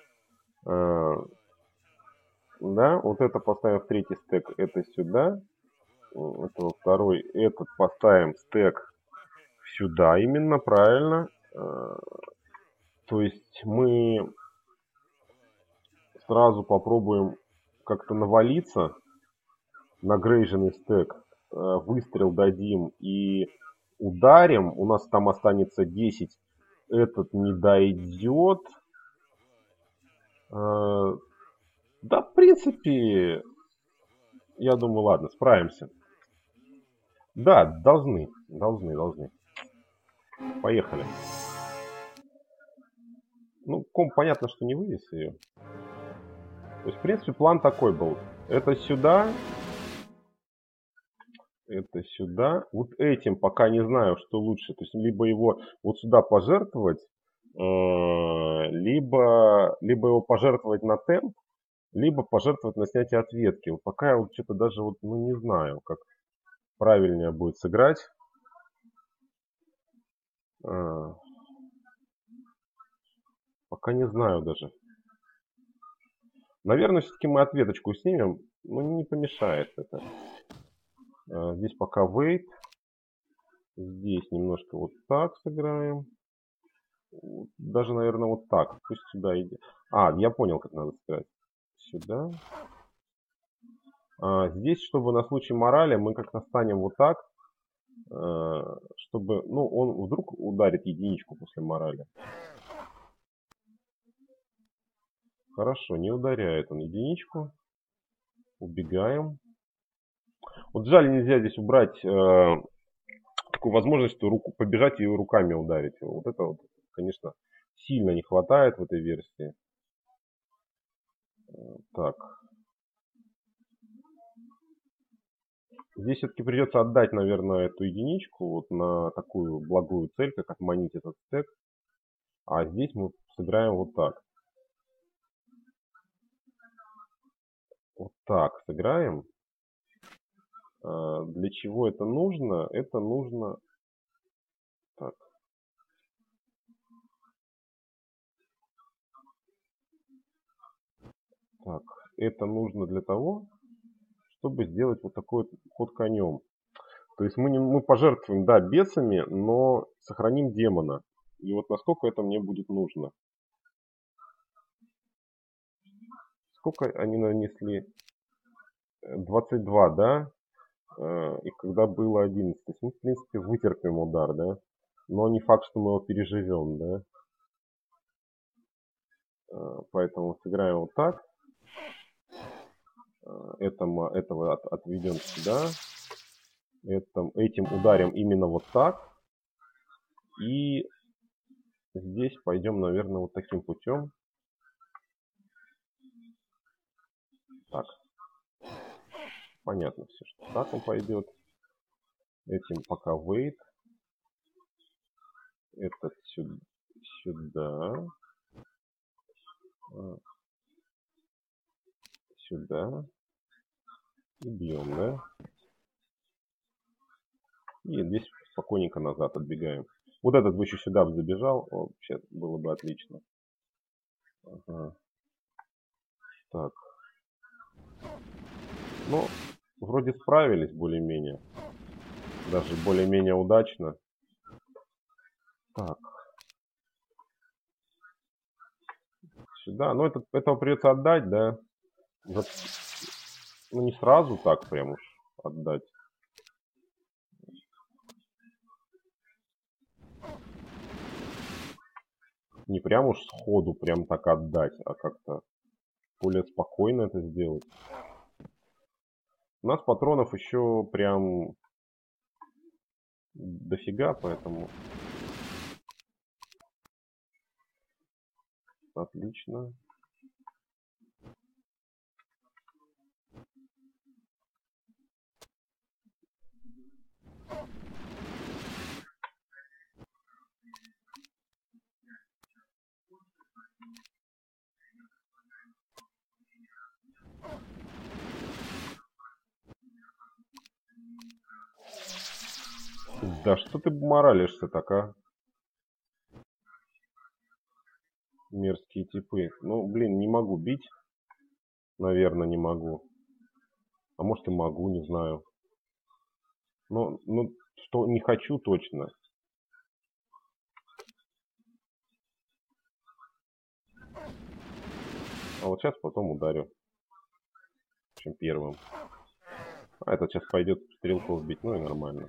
Speaker 1: да, вот это поставим в третий стек, это сюда, это во второй, этот поставим стек сюда именно, правильно. То есть мы сразу попробуем как-то навалиться на грейженный стек, выстрел дадим и ударим, у нас там останется 10, этот не дойдет. Да, в принципе, я думаю, ладно, справимся. Да, должны. Поехали. Ну, комп понятно, что не вывез ее. То есть, в принципе, план такой был. Это сюда. Это сюда. Вот этим пока не знаю, что лучше. То есть, либо его вот сюда пожертвовать, либо его пожертвовать на темп, либо пожертвовать на снятие ответки. Вот пока я вот что-то даже вот, ну, не знаю, как правильнее будет сыграть. Пока не знаю даже. Наверное, все-таки мы ответочку снимем. Но не помешает это. Здесь пока wait. Здесь немножко вот так сыграем. Даже, наверное, вот так. Пусть сюда идет. Я понял, как надо сыграть. Сюда. Здесь, чтобы на случай морали, мы как-то станем вот так. Чтобы, ну, он вдруг ударит единичку после морали. Хорошо, не ударяет он единичку. Убегаем. Вот жаль, нельзя здесь убрать такую возможность, что руку побежать и руками ударить. Вот это вот, конечно, сильно не хватает в этой версии. Так. Здесь все-таки придется отдать, наверное, эту единичку вот на такую благую цель, как отманить этот стек. А здесь мы сыграем вот так. Вот так сыграем. Для чего это нужно? Это нужно... Так. Так. Это нужно для того, чтобы сделать вот такой вот ход конем. То есть мы пожертвуем, да, бесами, но сохраним демона. И вот насколько это мне будет нужно. Сколько они нанесли? 22, да? И когда было 11. То есть мы, в принципе, вытерпим удар, да? Но не факт, что мы его переживем, да? Поэтому сыграем вот так. Этого отведем сюда. Этим ударим именно вот так. И здесь пойдем, наверное, вот таким путем. Так. Понятно все, что так он пойдет. Этим пока wait. Этот сюда. Сюда. И бьем, да? И здесь спокойненько назад отбегаем. Вот этот бы еще сюда бы забежал. Вообще было бы отлично. Ага. Так. Ну, вроде справились более-менее. Даже более-менее удачно. Так. Сюда. Ну, этого придется отдать, да? Ну, не сразу так прям уж отдать. Не прям уж сходу прям так отдать, а как-то более спокойно это сделать. У нас патронов еще прям дофига, поэтому отлично. Да что ты моралишься так, а? Мерзкие типы. Ну, блин, не могу бить. Наверное, не могу. А может и могу, не знаю. Ну, что не хочу точно. А вот сейчас потом ударю. Чем первым. А этот сейчас пойдет стрелков бить, ну и нормально.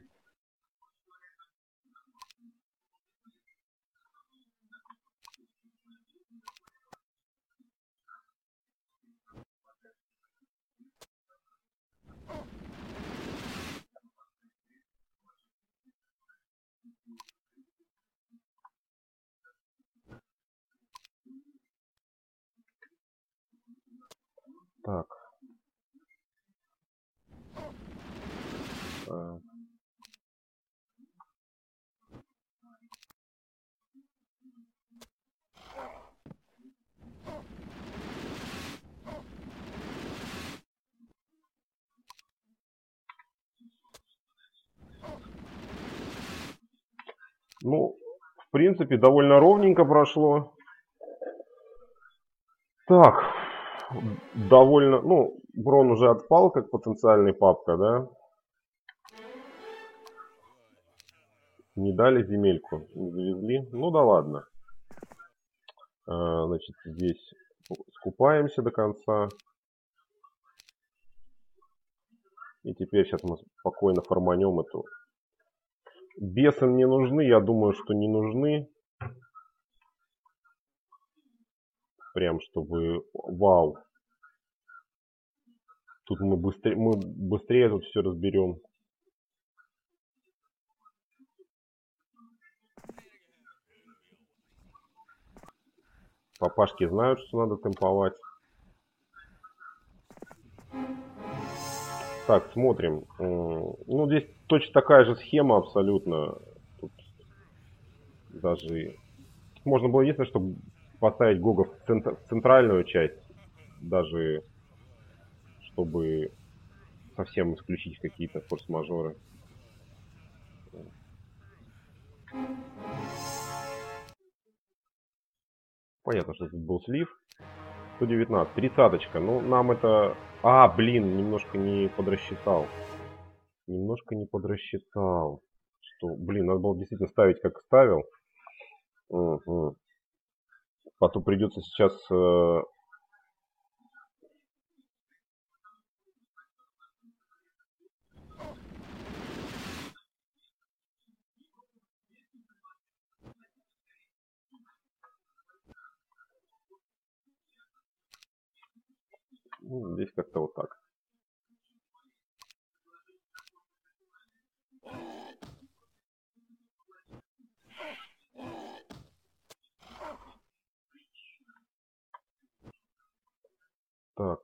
Speaker 1: Так. Ну, в принципе, довольно ровненько прошло. Так, довольно, ну, Брон уже отпал как потенциальный папка, да? Не дали земельку, не завезли. Ну да ладно. Значит, здесь скупаемся до конца. И теперь сейчас мы спокойно форманем эту. Бесы не нужны, я думаю, что не нужны. Прям чтобы вау. Тут мы быстрее тут все разберем. Папашки знают, что надо темповать. Так, смотрим. Ну, здесь точно такая же схема абсолютно. Тут даже... Можно было единственное, чтобы поставить Гога в центральную часть. Даже чтобы совсем исключить какие-то форс-мажоры. Понятно, что тут был слив. 119. 30-очка. Ну, нам это... А, блин, немножко не подрасчитал. Немножко не подрасчитал. Что, блин, надо было действительно ставить, как ставил. Угу. Потом придется сейчас... ну, здесь как-то вот так. Так.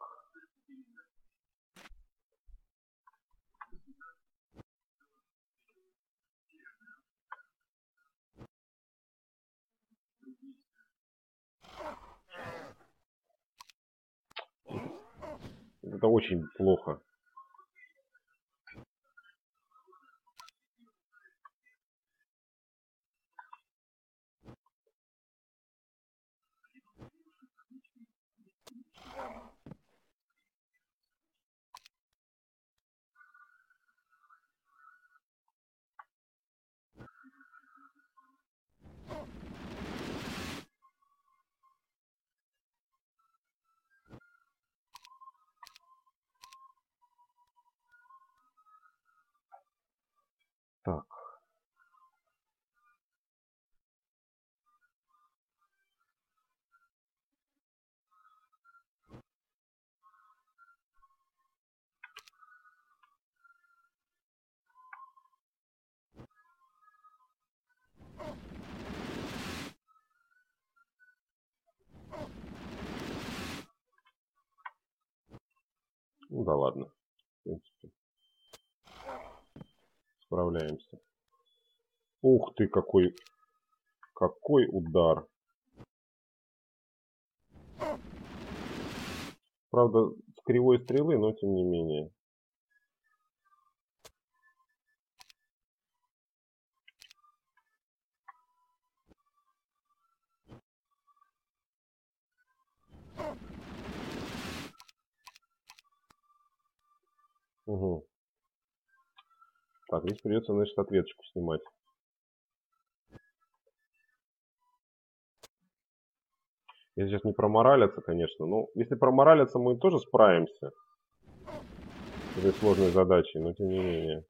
Speaker 1: Это очень плохо. Так. Ну да ладно. В принципе, справляемся. Ух ты, какой удар. Правда, с кривой стрелы, но тем не менее. Угу. Так, здесь придется, значит, ответочку снимать. Если сейчас не проморалятся, конечно. Ну, если проморалятся, мы тоже справимся с этой сложной задачей, но тем не менее.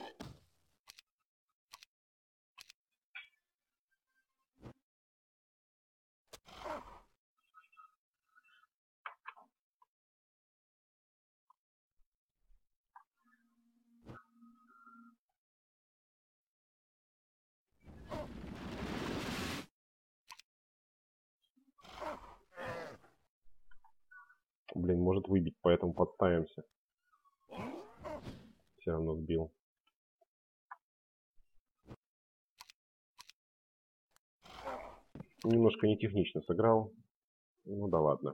Speaker 1: Блин, может выбить, поэтому подставимся. Все равно сбил. Немножко нетехнично сыграл. Ну да ладно.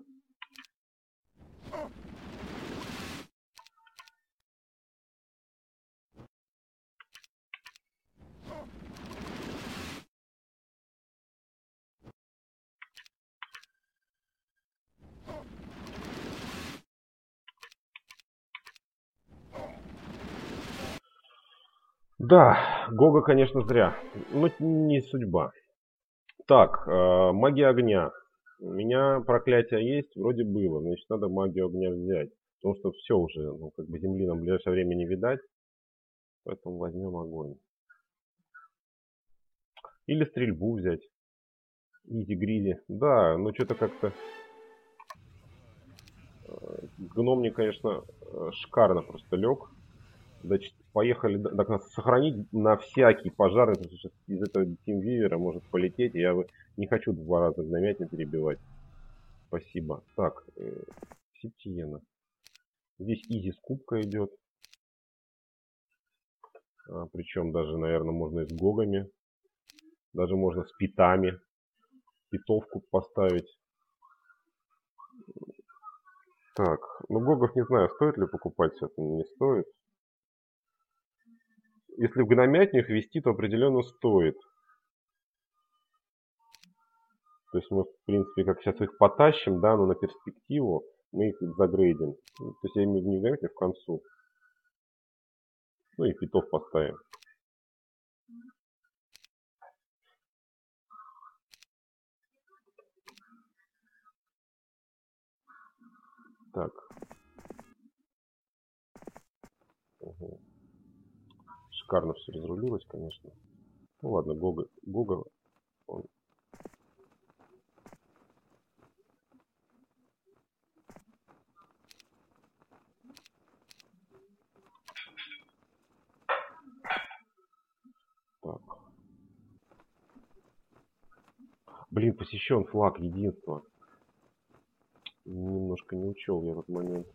Speaker 1: Да, Гога, конечно, зря. Но не судьба. Так, магия огня. У меня проклятие есть, вроде было. Значит, надо магию огня взять. Потому что все уже, ну, как бы земли нам в ближайшее время не видать. Поэтому возьмем огонь. Или стрельбу взять. Изи-гризи. Да, но что-то как-то... Гном мне, конечно, шикарно просто лег. Значит, поехали. Так, нас сохранить на всякий пожар. Это сейчас из этого тимвивера может полететь. Я не хочу 2 раза гномятню перебивать. Спасибо. Так, Септиена. Здесь изи с кубка идет. Причем даже, наверное, можно и с гогами. Даже можно с питами. Питовку поставить. Так, ну гогов не знаю, стоит ли покупать сейчас, не стоит. Если в гномятню их вести, то определенно стоит. То есть мы, в принципе, как сейчас их потащим, да, но на перспективу мы их загрейдим. То есть я имею в виду не в моменте, а в концу. Ну и фитов поставим. Так. Угу. Шикарно все разрулилось, конечно. Ну ладно, Гога, он... Так. Блин, посещен флаг единства. Немножко не учел я этот момент.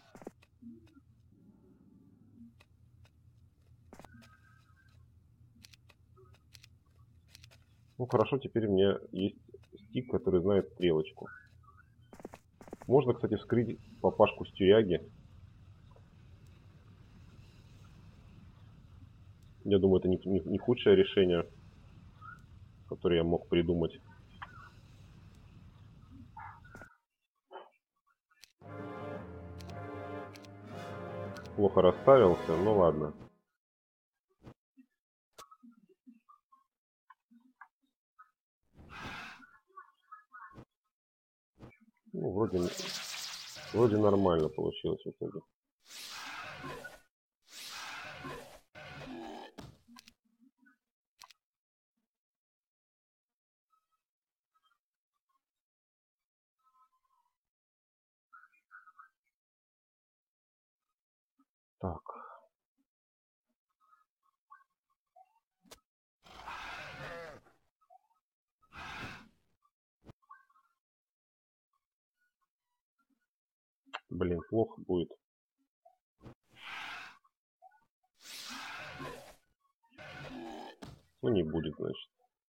Speaker 1: Ну хорошо, теперь у меня есть стик, который знает стрелочку. Можно, кстати, вскрыть папашку с тюряги. Я думаю, это не худшее решение, которое я мог придумать. Плохо расставился, ну ладно. Ну, вроде нормально получилось в итоге. Так. Блин, плохо будет. Ну, не будет, значит.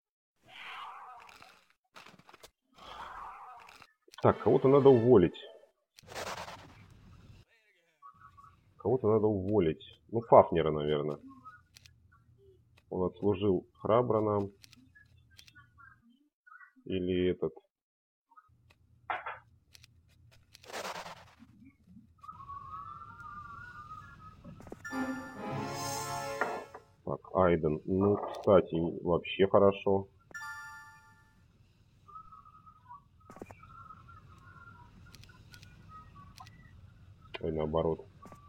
Speaker 1: Так, кого-то надо уволить. Кого-то надо уволить. Ну, Фафнера, наверное. Он отслужил храбро нам. Или этот... Так, Айден. Ну, кстати, вообще хорошо. Ой, наоборот.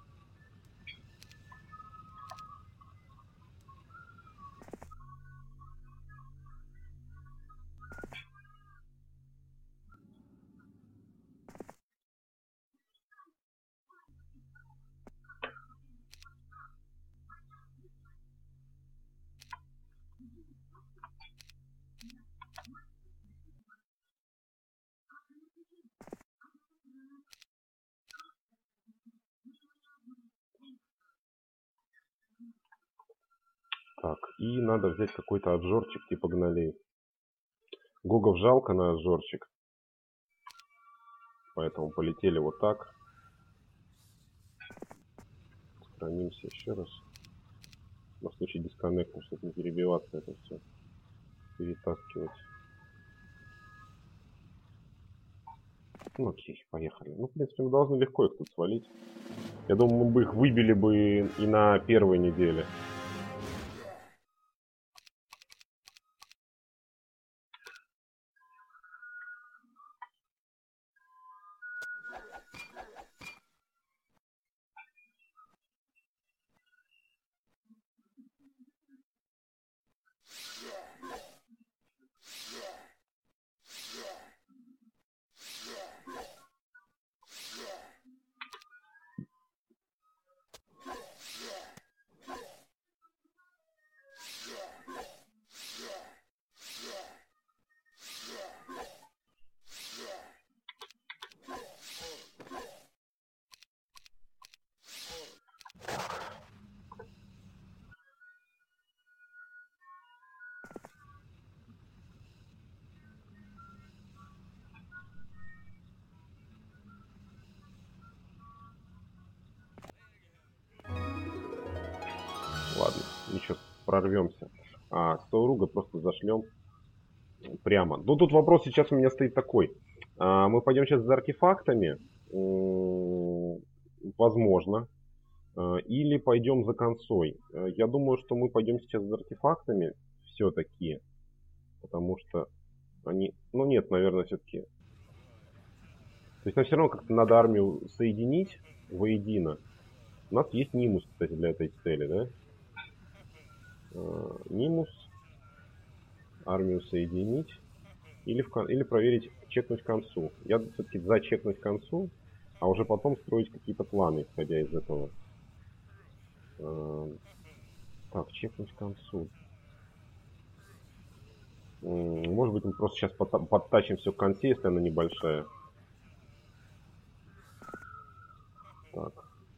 Speaker 1: Так, и надо взять какой-то обжорчик типа гнолей. Гогов жалко на обжорчик. Поэтому полетели вот так. Сохранимся еще раз. На случай дисконнекта, чтобы не перебиваться это все. Перетаскивать. Ну окей, поехали. Ну, в принципе, мы должны легко их тут свалить. Я думаю, мы бы их выбили бы и на первой неделе. Ладно, ничего, прорвемся. А Сауруга просто зашлем. Прямо. Ну, тут вопрос сейчас у меня стоит такой. Мы пойдем сейчас за артефактами, возможно, или пойдем за консой. Я думаю, что мы пойдем сейчас за артефактами все-таки, потому что они... Ну, нет, наверное, все-таки... То есть нам все равно как-то надо армию соединить воедино. У нас есть Нимус, кстати, для этой цели, да? Нимус, армию соединить. Или проверить, чекнуть концу. Я все-таки за чекнуть концу, а уже потом строить какие-то планы, исходя из этого. Так, чекнуть концу. Может быть, мы просто сейчас подтащим все к конце, если она небольшая. Так.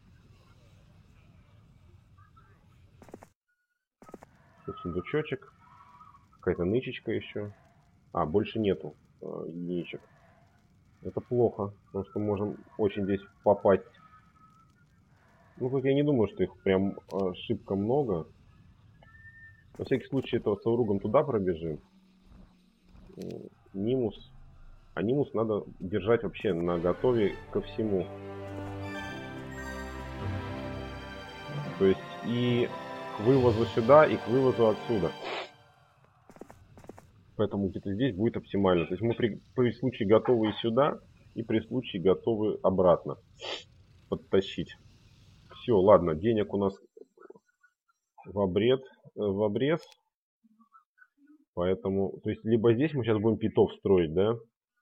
Speaker 1: Тут сундучочек. Какая-то нычечка еще. А, больше нету единичек. Это плохо, потому что можем очень здесь попасть. Ну, тут я не думаю, что их прям шибко много. На всякий случай этого с Ауругом туда пробежим. Нимус. А Нимус надо держать вообще на готове ко всему. То есть и к вывозу сюда, и к вывозу отсюда. Поэтому где-то здесь будет оптимально. То есть мы при случае готовы и сюда, и при случае готовы обратно подтащить. Все, ладно, денег у нас в обрез. Поэтому, то есть либо здесь мы сейчас будем питов строить, да?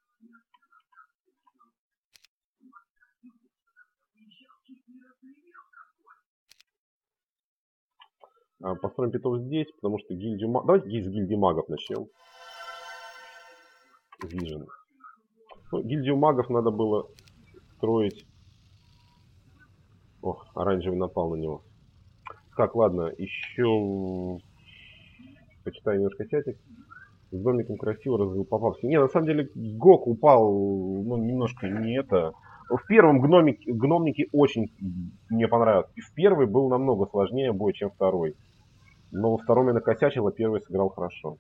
Speaker 1: Построим питов здесь, потому что гильдию магов... Давайте с гильдии магов начнем. Vision. Ну, гильдию магов надо было строить... Ох, оранжевый напал на него. Так, ладно, еще почитаю немножко чатик. С домиком красиво развил попавший. Не, на самом деле Гок упал, ну, немножко не это. В первом гномнике очень мне понравилось. И в первый был намного сложнее бой, чем второй. Но во втором я накосячил, а первый сыграл хорошо.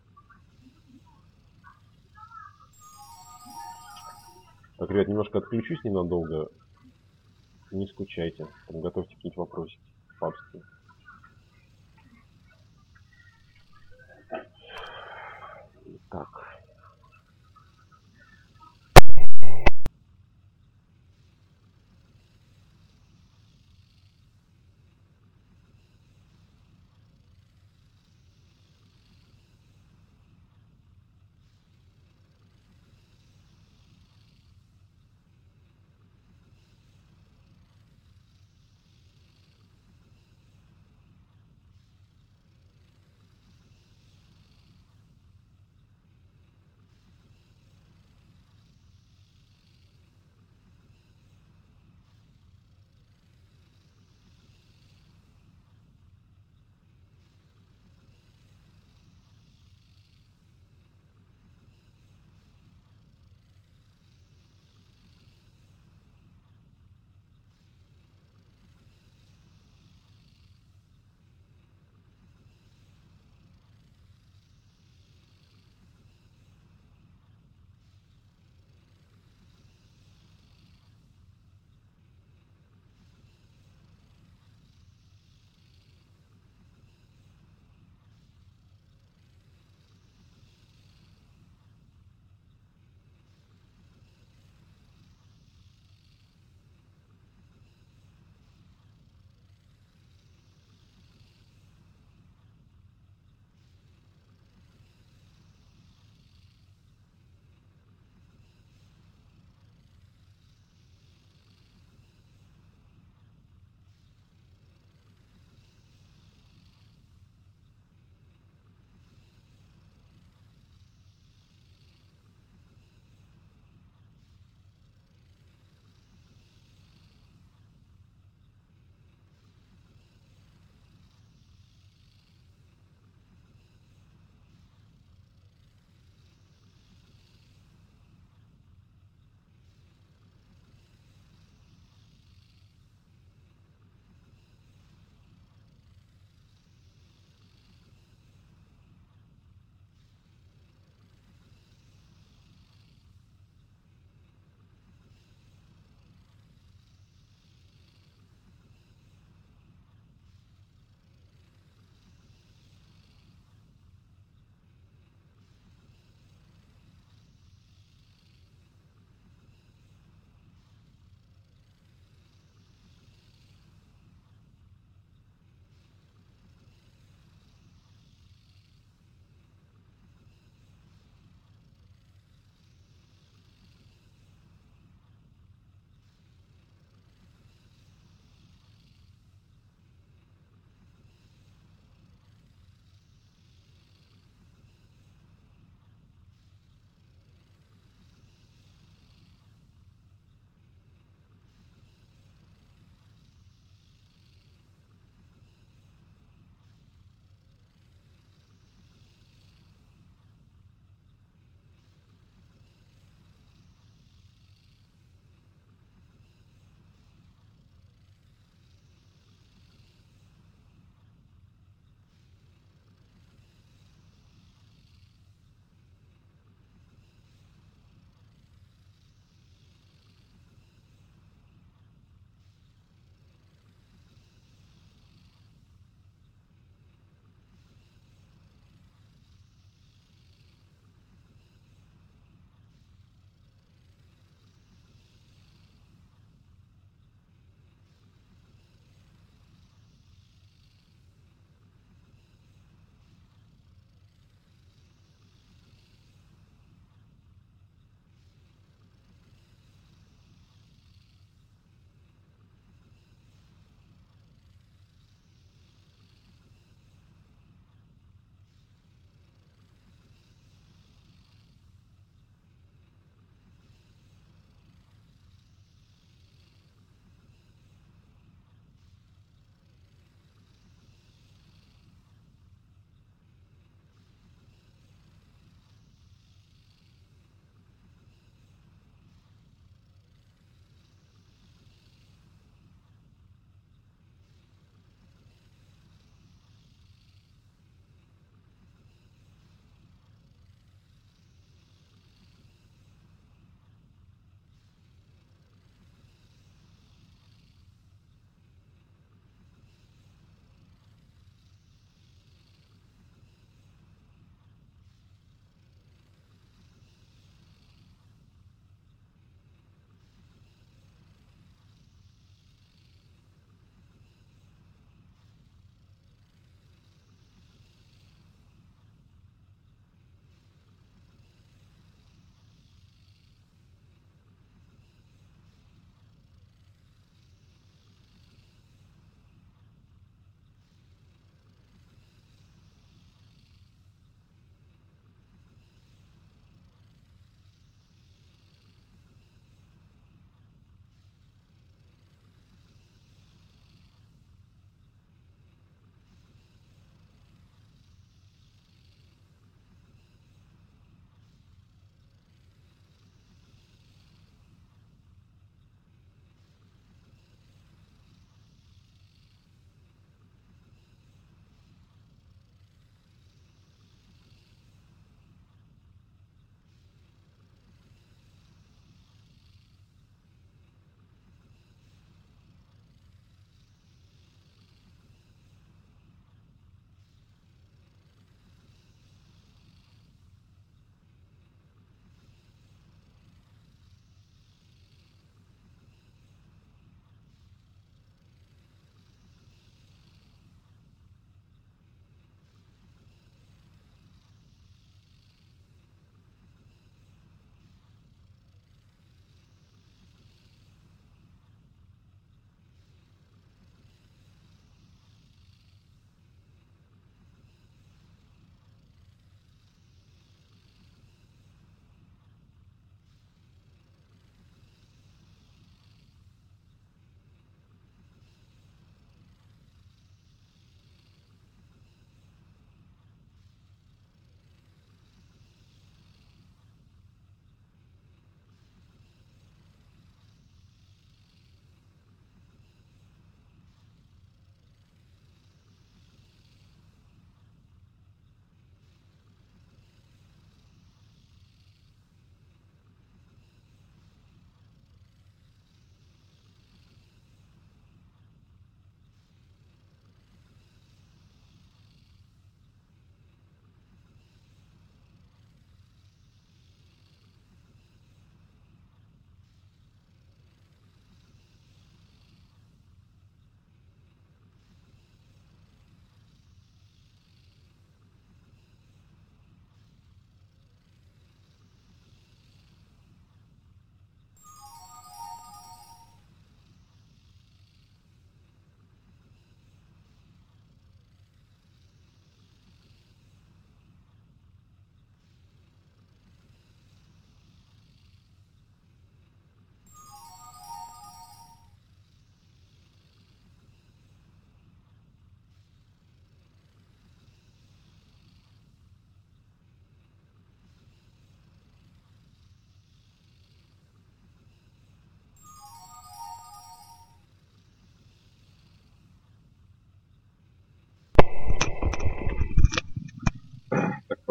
Speaker 1: Так, ребят, немножко отключусь ненадолго. Не скучайте. Там готовьте какие-нибудь вопросики папские. Так.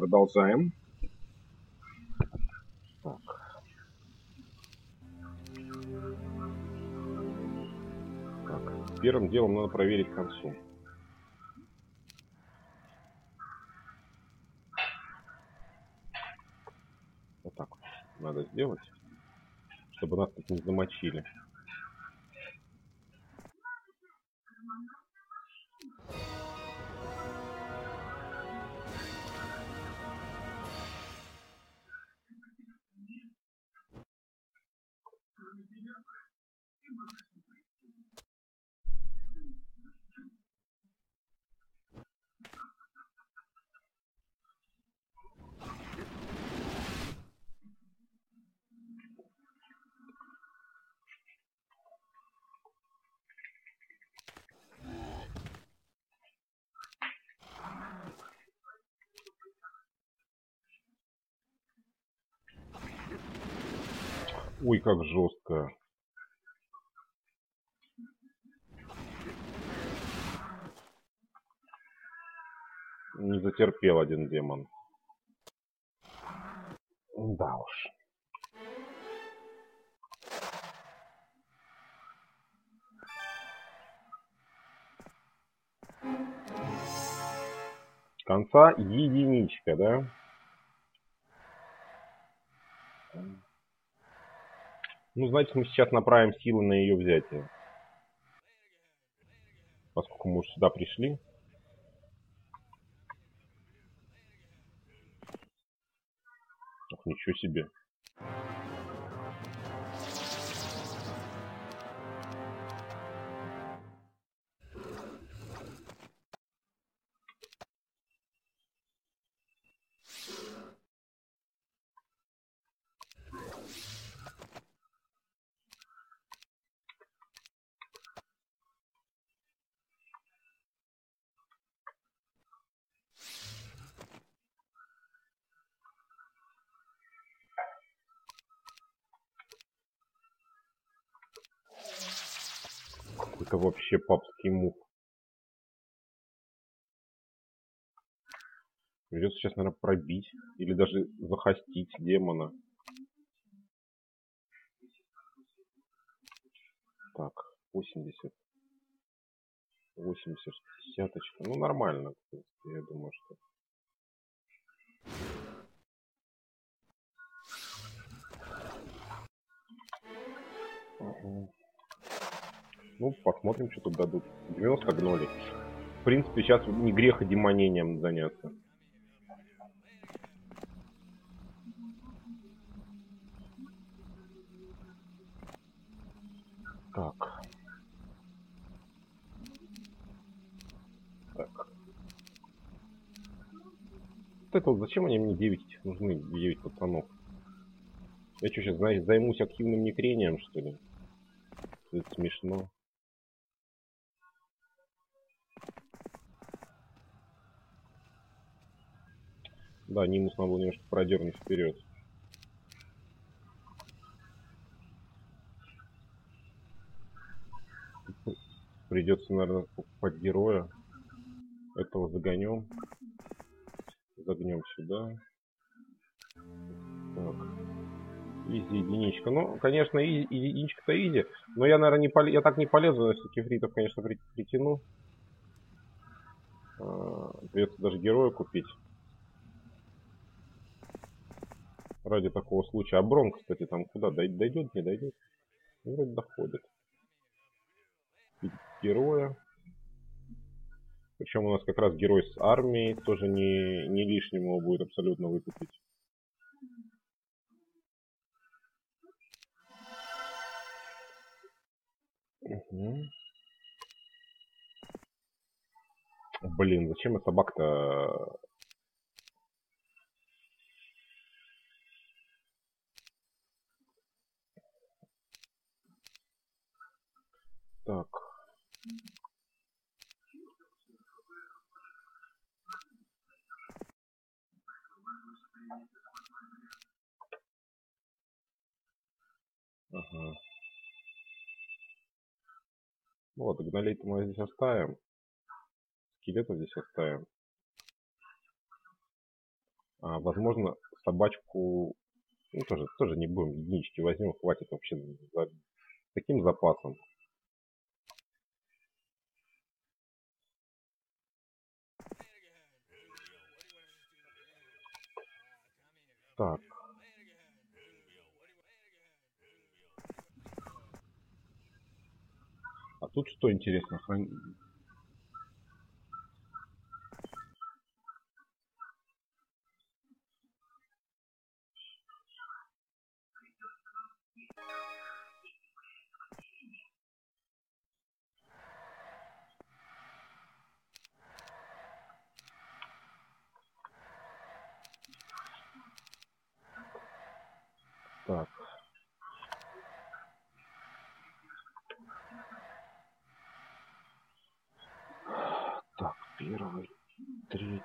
Speaker 1: продолжаем. Так. Так, первым делом надо проверить консу. Вот так вот надо сделать, чтобы нас тут не замочили. Ой, как жестко. Не затерпел один демон. Да уж. Конца единичка, да? Ну, значит, мы сейчас направим силы на ее взятие. Поскольку мы уже сюда пришли. Ох, ничего себе. Это вообще папский мув. Придется сейчас, наверное, пробить. Или даже захостить демона. Так, 80. 80, 60. Ну, нормально, в принципе, я думаю, что... Ну, посмотрим, что тут дадут. 90 гнолей. В принципе, сейчас не грех и демонением заняться. Так. Так. Вот это вот зачем они мне 9 этих нужны? 9 пацанов. Я что, сейчас, знаешь, займусь активным некрением, что ли? Это смешно. Да, Нимус надо немножко продернуть вперед. Придется, наверное, покупать героя. Этого загонем. Загнем сюда. Так. Изи, единичка. Ну, конечно, единичка-то изи. Но я, наверное, я так не полезу, если кефритов, конечно, притяну. Придется даже героя купить. Ради такого случая. А Брон, кстати, там куда? Дойдет, не дойдет? Ну, вроде доходит. Героя. Причем у нас как раз герой с армией. Тоже не лишним его будет абсолютно выкупить. Угу. Блин, зачем я собак-то... Так. Ага. Ну вот, гнолей-то мы здесь оставим. Скелетов здесь оставим. Возможно, собачку... Ну, тоже не будем, единички возьмем, хватит вообще за таким запасом. Так. А тут что интересно? Так. Так, первый, третий.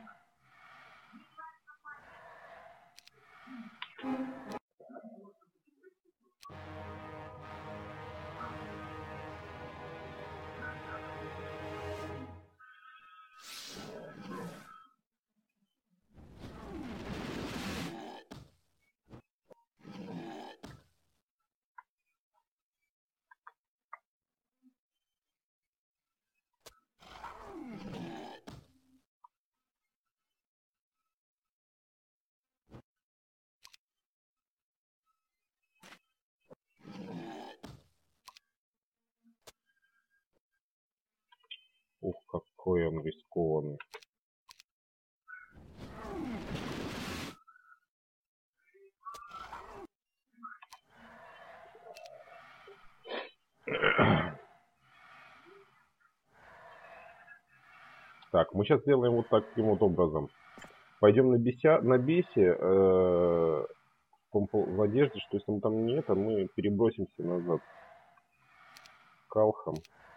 Speaker 1: Ух, какой он рискованный. Так, мы сейчас сделаем вот таким вот образом. Пойдем на бесе в надежде, что если мы там не это, мы перебросимся назад к алхам.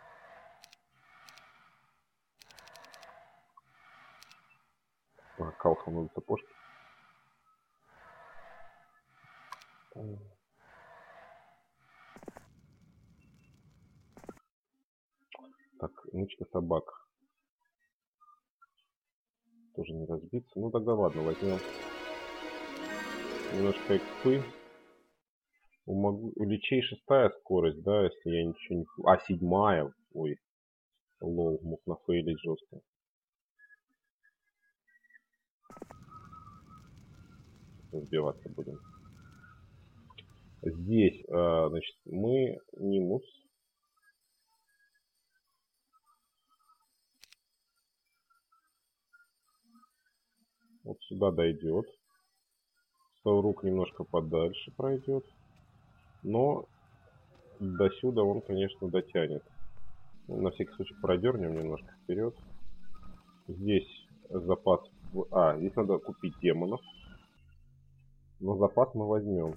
Speaker 1: К алхам надо сапожки. Так, нычка собак. Тоже не разбиться. Ну тогда ладно, возьмем немножко экспы. У личей 6-я скорость, да, если я ничего не... А, 7-я. Ой, лол, мог нафейлить жестко. Сбиваться будем. Здесь, значит, мы Нимус. Вот сюда дойдет. Саурук немножко подальше пройдет. Но до сюда он, конечно, дотянет. На всякий случай продернем немножко вперед. Здесь запас... здесь надо купить демонов. Но запас мы возьмем.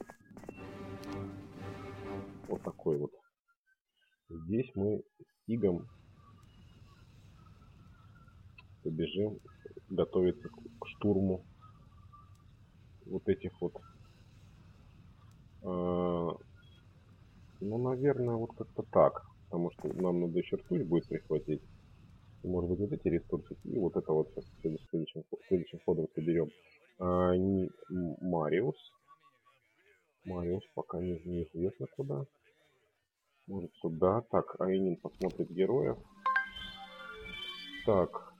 Speaker 1: Вот такой вот. Здесь мы с Тигом побежим готовиться к штурму вот этих вот. Ну, наверное, вот как-то так. Потому что нам надо еще ртуть будет прихватить. Может быть, вот эти ресурсы. И вот это вот сейчас следующим ходом соберем. Мариус. Мариус пока неизвестно куда. Может сюда. Так, Айнин посмотрит героев. Так.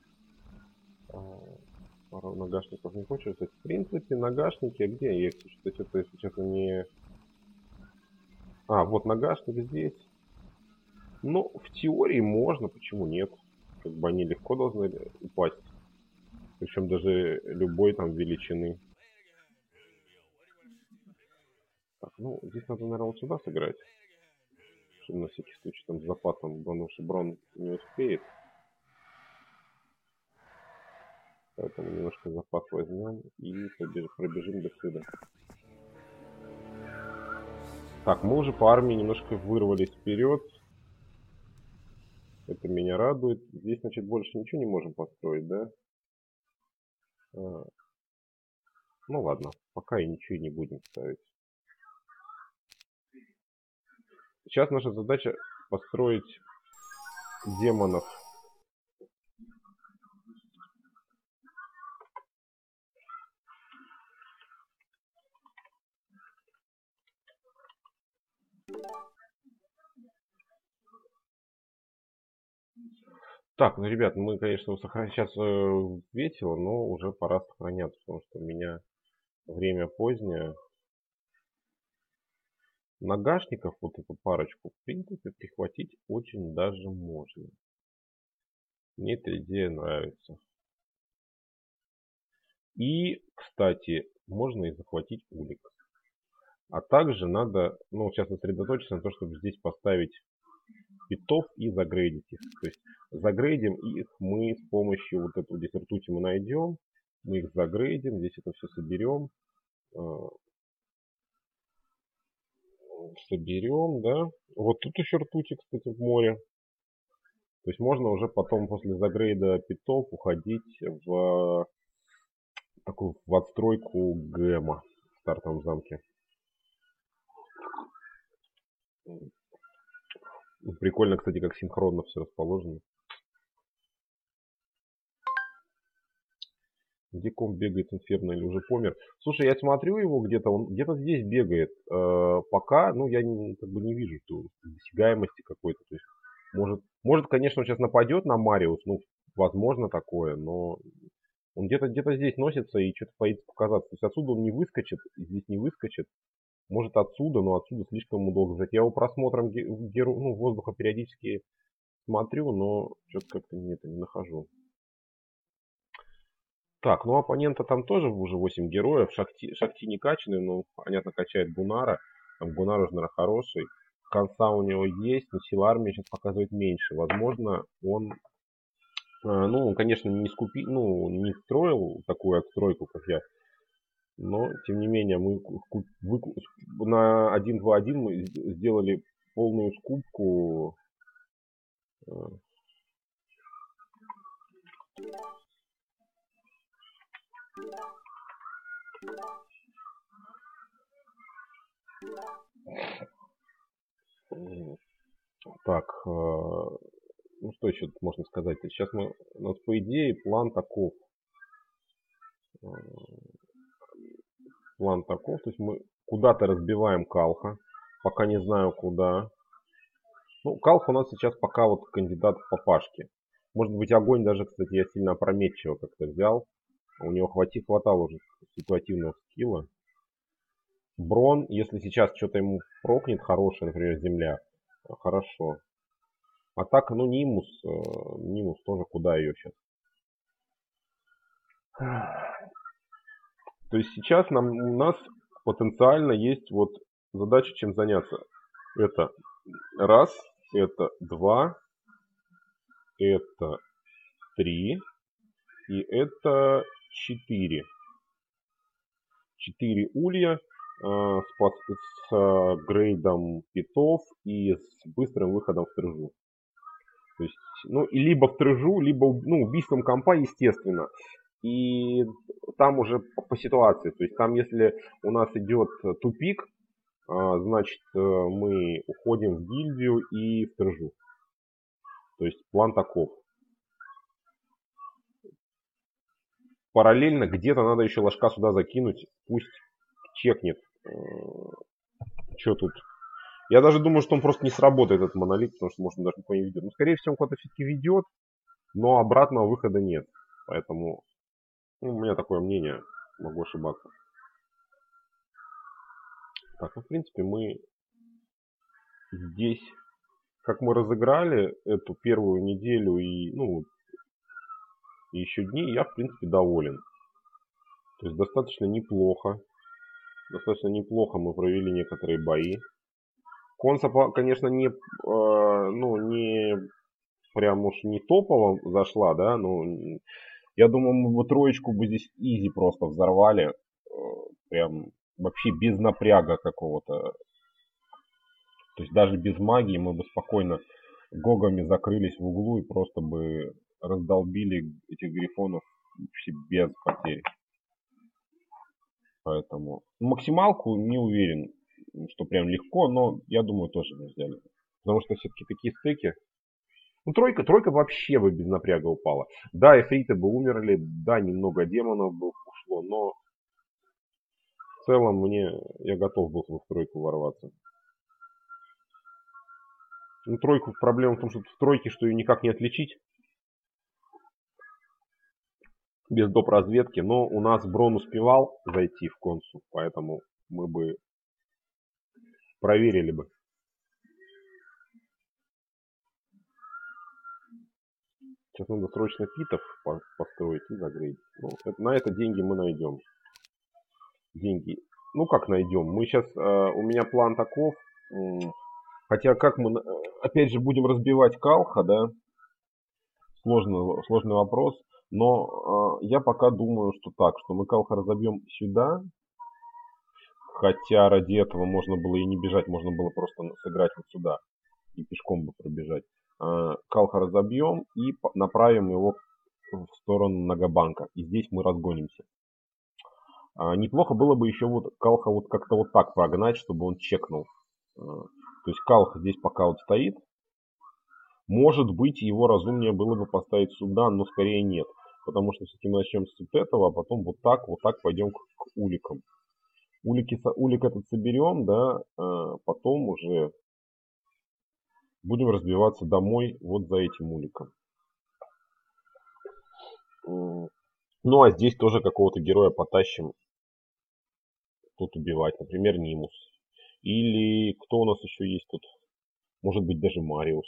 Speaker 1: Пару нагашников не хочешь. В принципе, нагашники, где я их что-то, если честно, не... Вот нагашник здесь. Ну, в теории можно, почему нет? Как бы они легко должны упасть. Причем даже любой там величины. Так, ну, здесь надо, наверное, вот сюда сыграть. Чтобы на всякий случай там с запасом, потому что Брон не успеет. Поэтому немножко запас возьмем и пробежим до сюда. Так, мы уже по армии немножко вырвались вперед. Это меня радует. Здесь, значит, больше ничего не можем построить, да? Ну ладно, пока и ничего не будем ставить. Сейчас наша задача построить демонов. Так, ну, ребят, мы, конечно, сейчас весело, но уже пора сохраняться, потому что у меня время позднее. Нагашников, вот эту парочку, в принципе, прихватить очень даже можно. Мне эта идея нравится. И, кстати, можно и захватить улик. А также надо, ну, сейчас сосредоточиться на том, чтобы здесь поставить питов и загрейдить их. То есть загрейдим их мы с помощью вот этого, здесь ртути мы найдем, мы их загрейдим, здесь это все соберем, да. Вот тут еще ртути, кстати, в море. То есть можно уже потом после загрейда питов уходить в такую в отстройку гэма в стартовом замке. Прикольно, кстати, как синхронно все расположено. Где комп бегает инферно или уже помер? Слушай, я смотрю его где-то, он где-то здесь бегает. Пока, ну, я как бы не вижу что досягаемости какой-то. То есть, может, конечно, он сейчас нападет на Мариус, ну, возможно такое, но он где-то здесь носится и что-то боится показаться. То есть отсюда он не выскочит, здесь не выскочит. Может отсюда, но отсюда слишком ему долго ждать. Я его просмотром воздуха периодически смотрю, но что-то как-то не нахожу. Так, ну оппонента там тоже уже 8 героев. Шакти не качанный, но понятно качает Гунара. Там Гунар уже, наверное, хороший. Конца у него есть, но сила армии сейчас показывает меньше. Возможно, он, ну, он, конечно, ну, не строил такую отстройку, как я. Но, тем не менее, мы на 1-2-1 мы сделали полную скупку. Так, ну что еще можно сказать? Сейчас у нас, по идее, план таков. План таков, то есть мы куда-то разбиваем Калха. Пока не знаю куда. Ну, Калх у нас сейчас пока вот кандидат в папашки. Может быть, огонь даже, кстати, я сильно опрометчиво как-то взял. У него хватало уже ситуативного скилла. Брон, если сейчас что-то ему прокнет хорошее, например, земля, хорошо. А так, ну, Нимус тоже куда ее сейчас? То есть сейчас у нас потенциально есть вот задача, чем заняться. Это раз, это два, это три и это четыре. 4 улья с грейдом питов и с быстрым выходом в трыжу. То есть, ну, и либо в трыжу, либо, ну, убийством компа, естественно. И там уже по ситуации. То есть там, если у нас идет тупик, значит, мы уходим в гильдию и в трыжу. То есть план таков. Параллельно где-то надо еще ложка сюда закинуть. Пусть чекнет, что тут. Я даже думаю, что он просто не сработает, этот монолит, потому что, может, он даже никого не ведет. Но, скорее всего, он куда-то все-таки ведет, но обратного выхода нет. Поэтому, ну, у меня такое мнение, могу ошибаться. Так, ну, в принципе, мы здесь, как мы разыграли эту первую неделю и, ну, и еще дни, я, в принципе, доволен. То есть достаточно неплохо. Достаточно неплохо мы провели некоторые бои. Конса, конечно, ну, не прям уж не топово зашла, да, ну, я думаю, мы бы троечку бы здесь изи просто взорвали, прям вообще без напряга какого-то. То есть даже без магии мы бы спокойно гогами закрылись в углу и просто бы раздолбили этих грифонов вообще без потерь. Поэтому максималку не уверен, что прям легко, но я думаю, тоже мы взяли. Потому что все-таки такие стеки. Ну, тройка вообще бы без напряга упала. Да, эфриты бы умерли, да, немного демонов бы ушло, но в целом я готов был в тройку ворваться. Ну, тройку, проблема в том, что в тройке, что ее никак не отличить. без доп. Разведки. Но у нас Брон успевал зайти в консул, поэтому мы бы проверили бы. Сейчас надо срочно питов построить и загрейдить. Ну, на это деньги мы найдем. Деньги. Ну как найдем? Мы сейчас, у меня план таков. Хотя как мы, опять же, будем разбивать Калха, да? Сложный вопрос. Но я пока думаю, что так, что мы Калха разобьем сюда. Хотя ради этого можно было и не бежать, можно было просто сыграть вот сюда. И пешком бы пробежать. Калха разобьем и направим его в сторону Нагабанка. И здесь мы разгонимся. Неплохо было бы еще вот Калха вот как-то вот так прогнать, чтобы он чекнул. То есть Калха здесь пока вот стоит. Может быть, его разумнее было бы поставить сюда, но скорее нет. Потому что все-таки мы начнем с вот этого, а потом вот так пойдем к уликам. Улик этот соберем, да, потом уже будем разбиваться домой вот за этим уликом. Ну, а здесь тоже какого-то героя потащим тут убивать. Например, Нимус. Или кто у нас еще есть тут? Может быть, даже Мариус.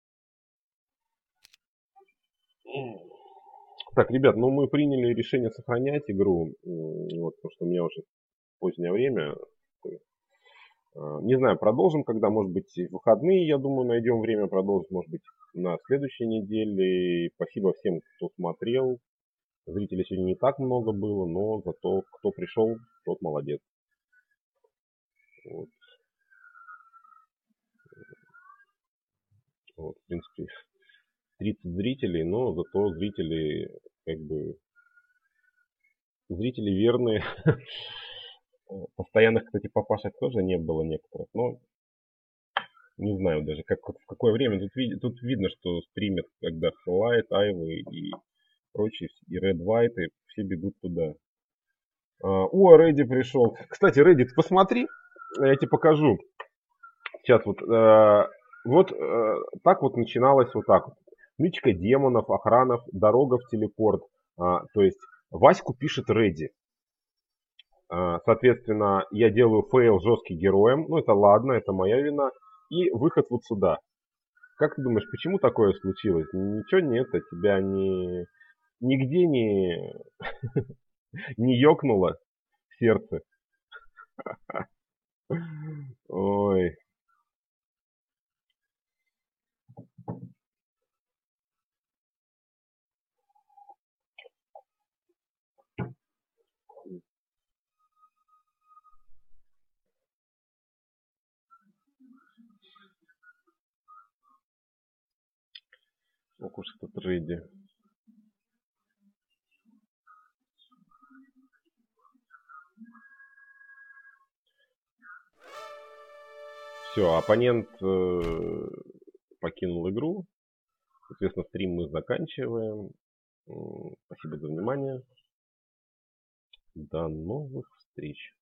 Speaker 1: Так, ребят, ну мы приняли решение сохранять игру. Вот, потому что у меня уже позднее время. Не знаю, продолжим, когда, может быть, в выходные, я думаю, найдем время продолжить, может быть, на следующей неделе. Спасибо всем, кто смотрел. Зрителей сегодня не так много было, но зато кто пришел, тот молодец. Вот, в принципе, 30 зрителей, но зато зрители, как бы, зрители верные. Постоянных, кстати, папашек тоже не было некоторых, но не знаю даже, в какое время. Тут видно, что стримят, когда Хелайт, Айвы и прочие, и Red White, и все бегут туда. О, Рэдди пришел. Кстати, Рэдди, ты посмотри, я тебе покажу. Сейчас вот так вот начиналось вот так вот. Нычка демонов, охранов, дорога в телепорт. То есть Ваську пишет Рэдди. Соответственно, я делаю фейл жесткий героем. Ну, это ладно, это моя вина. И выход вот сюда. Как ты думаешь, почему такое случилось? Ничего нет, тебя нигде не ёкнуло сердце. Ой. Ох уж этот Рэдди. Все, оппонент покинул игру. Соответственно, стрим мы заканчиваем. Спасибо за внимание. До новых встреч.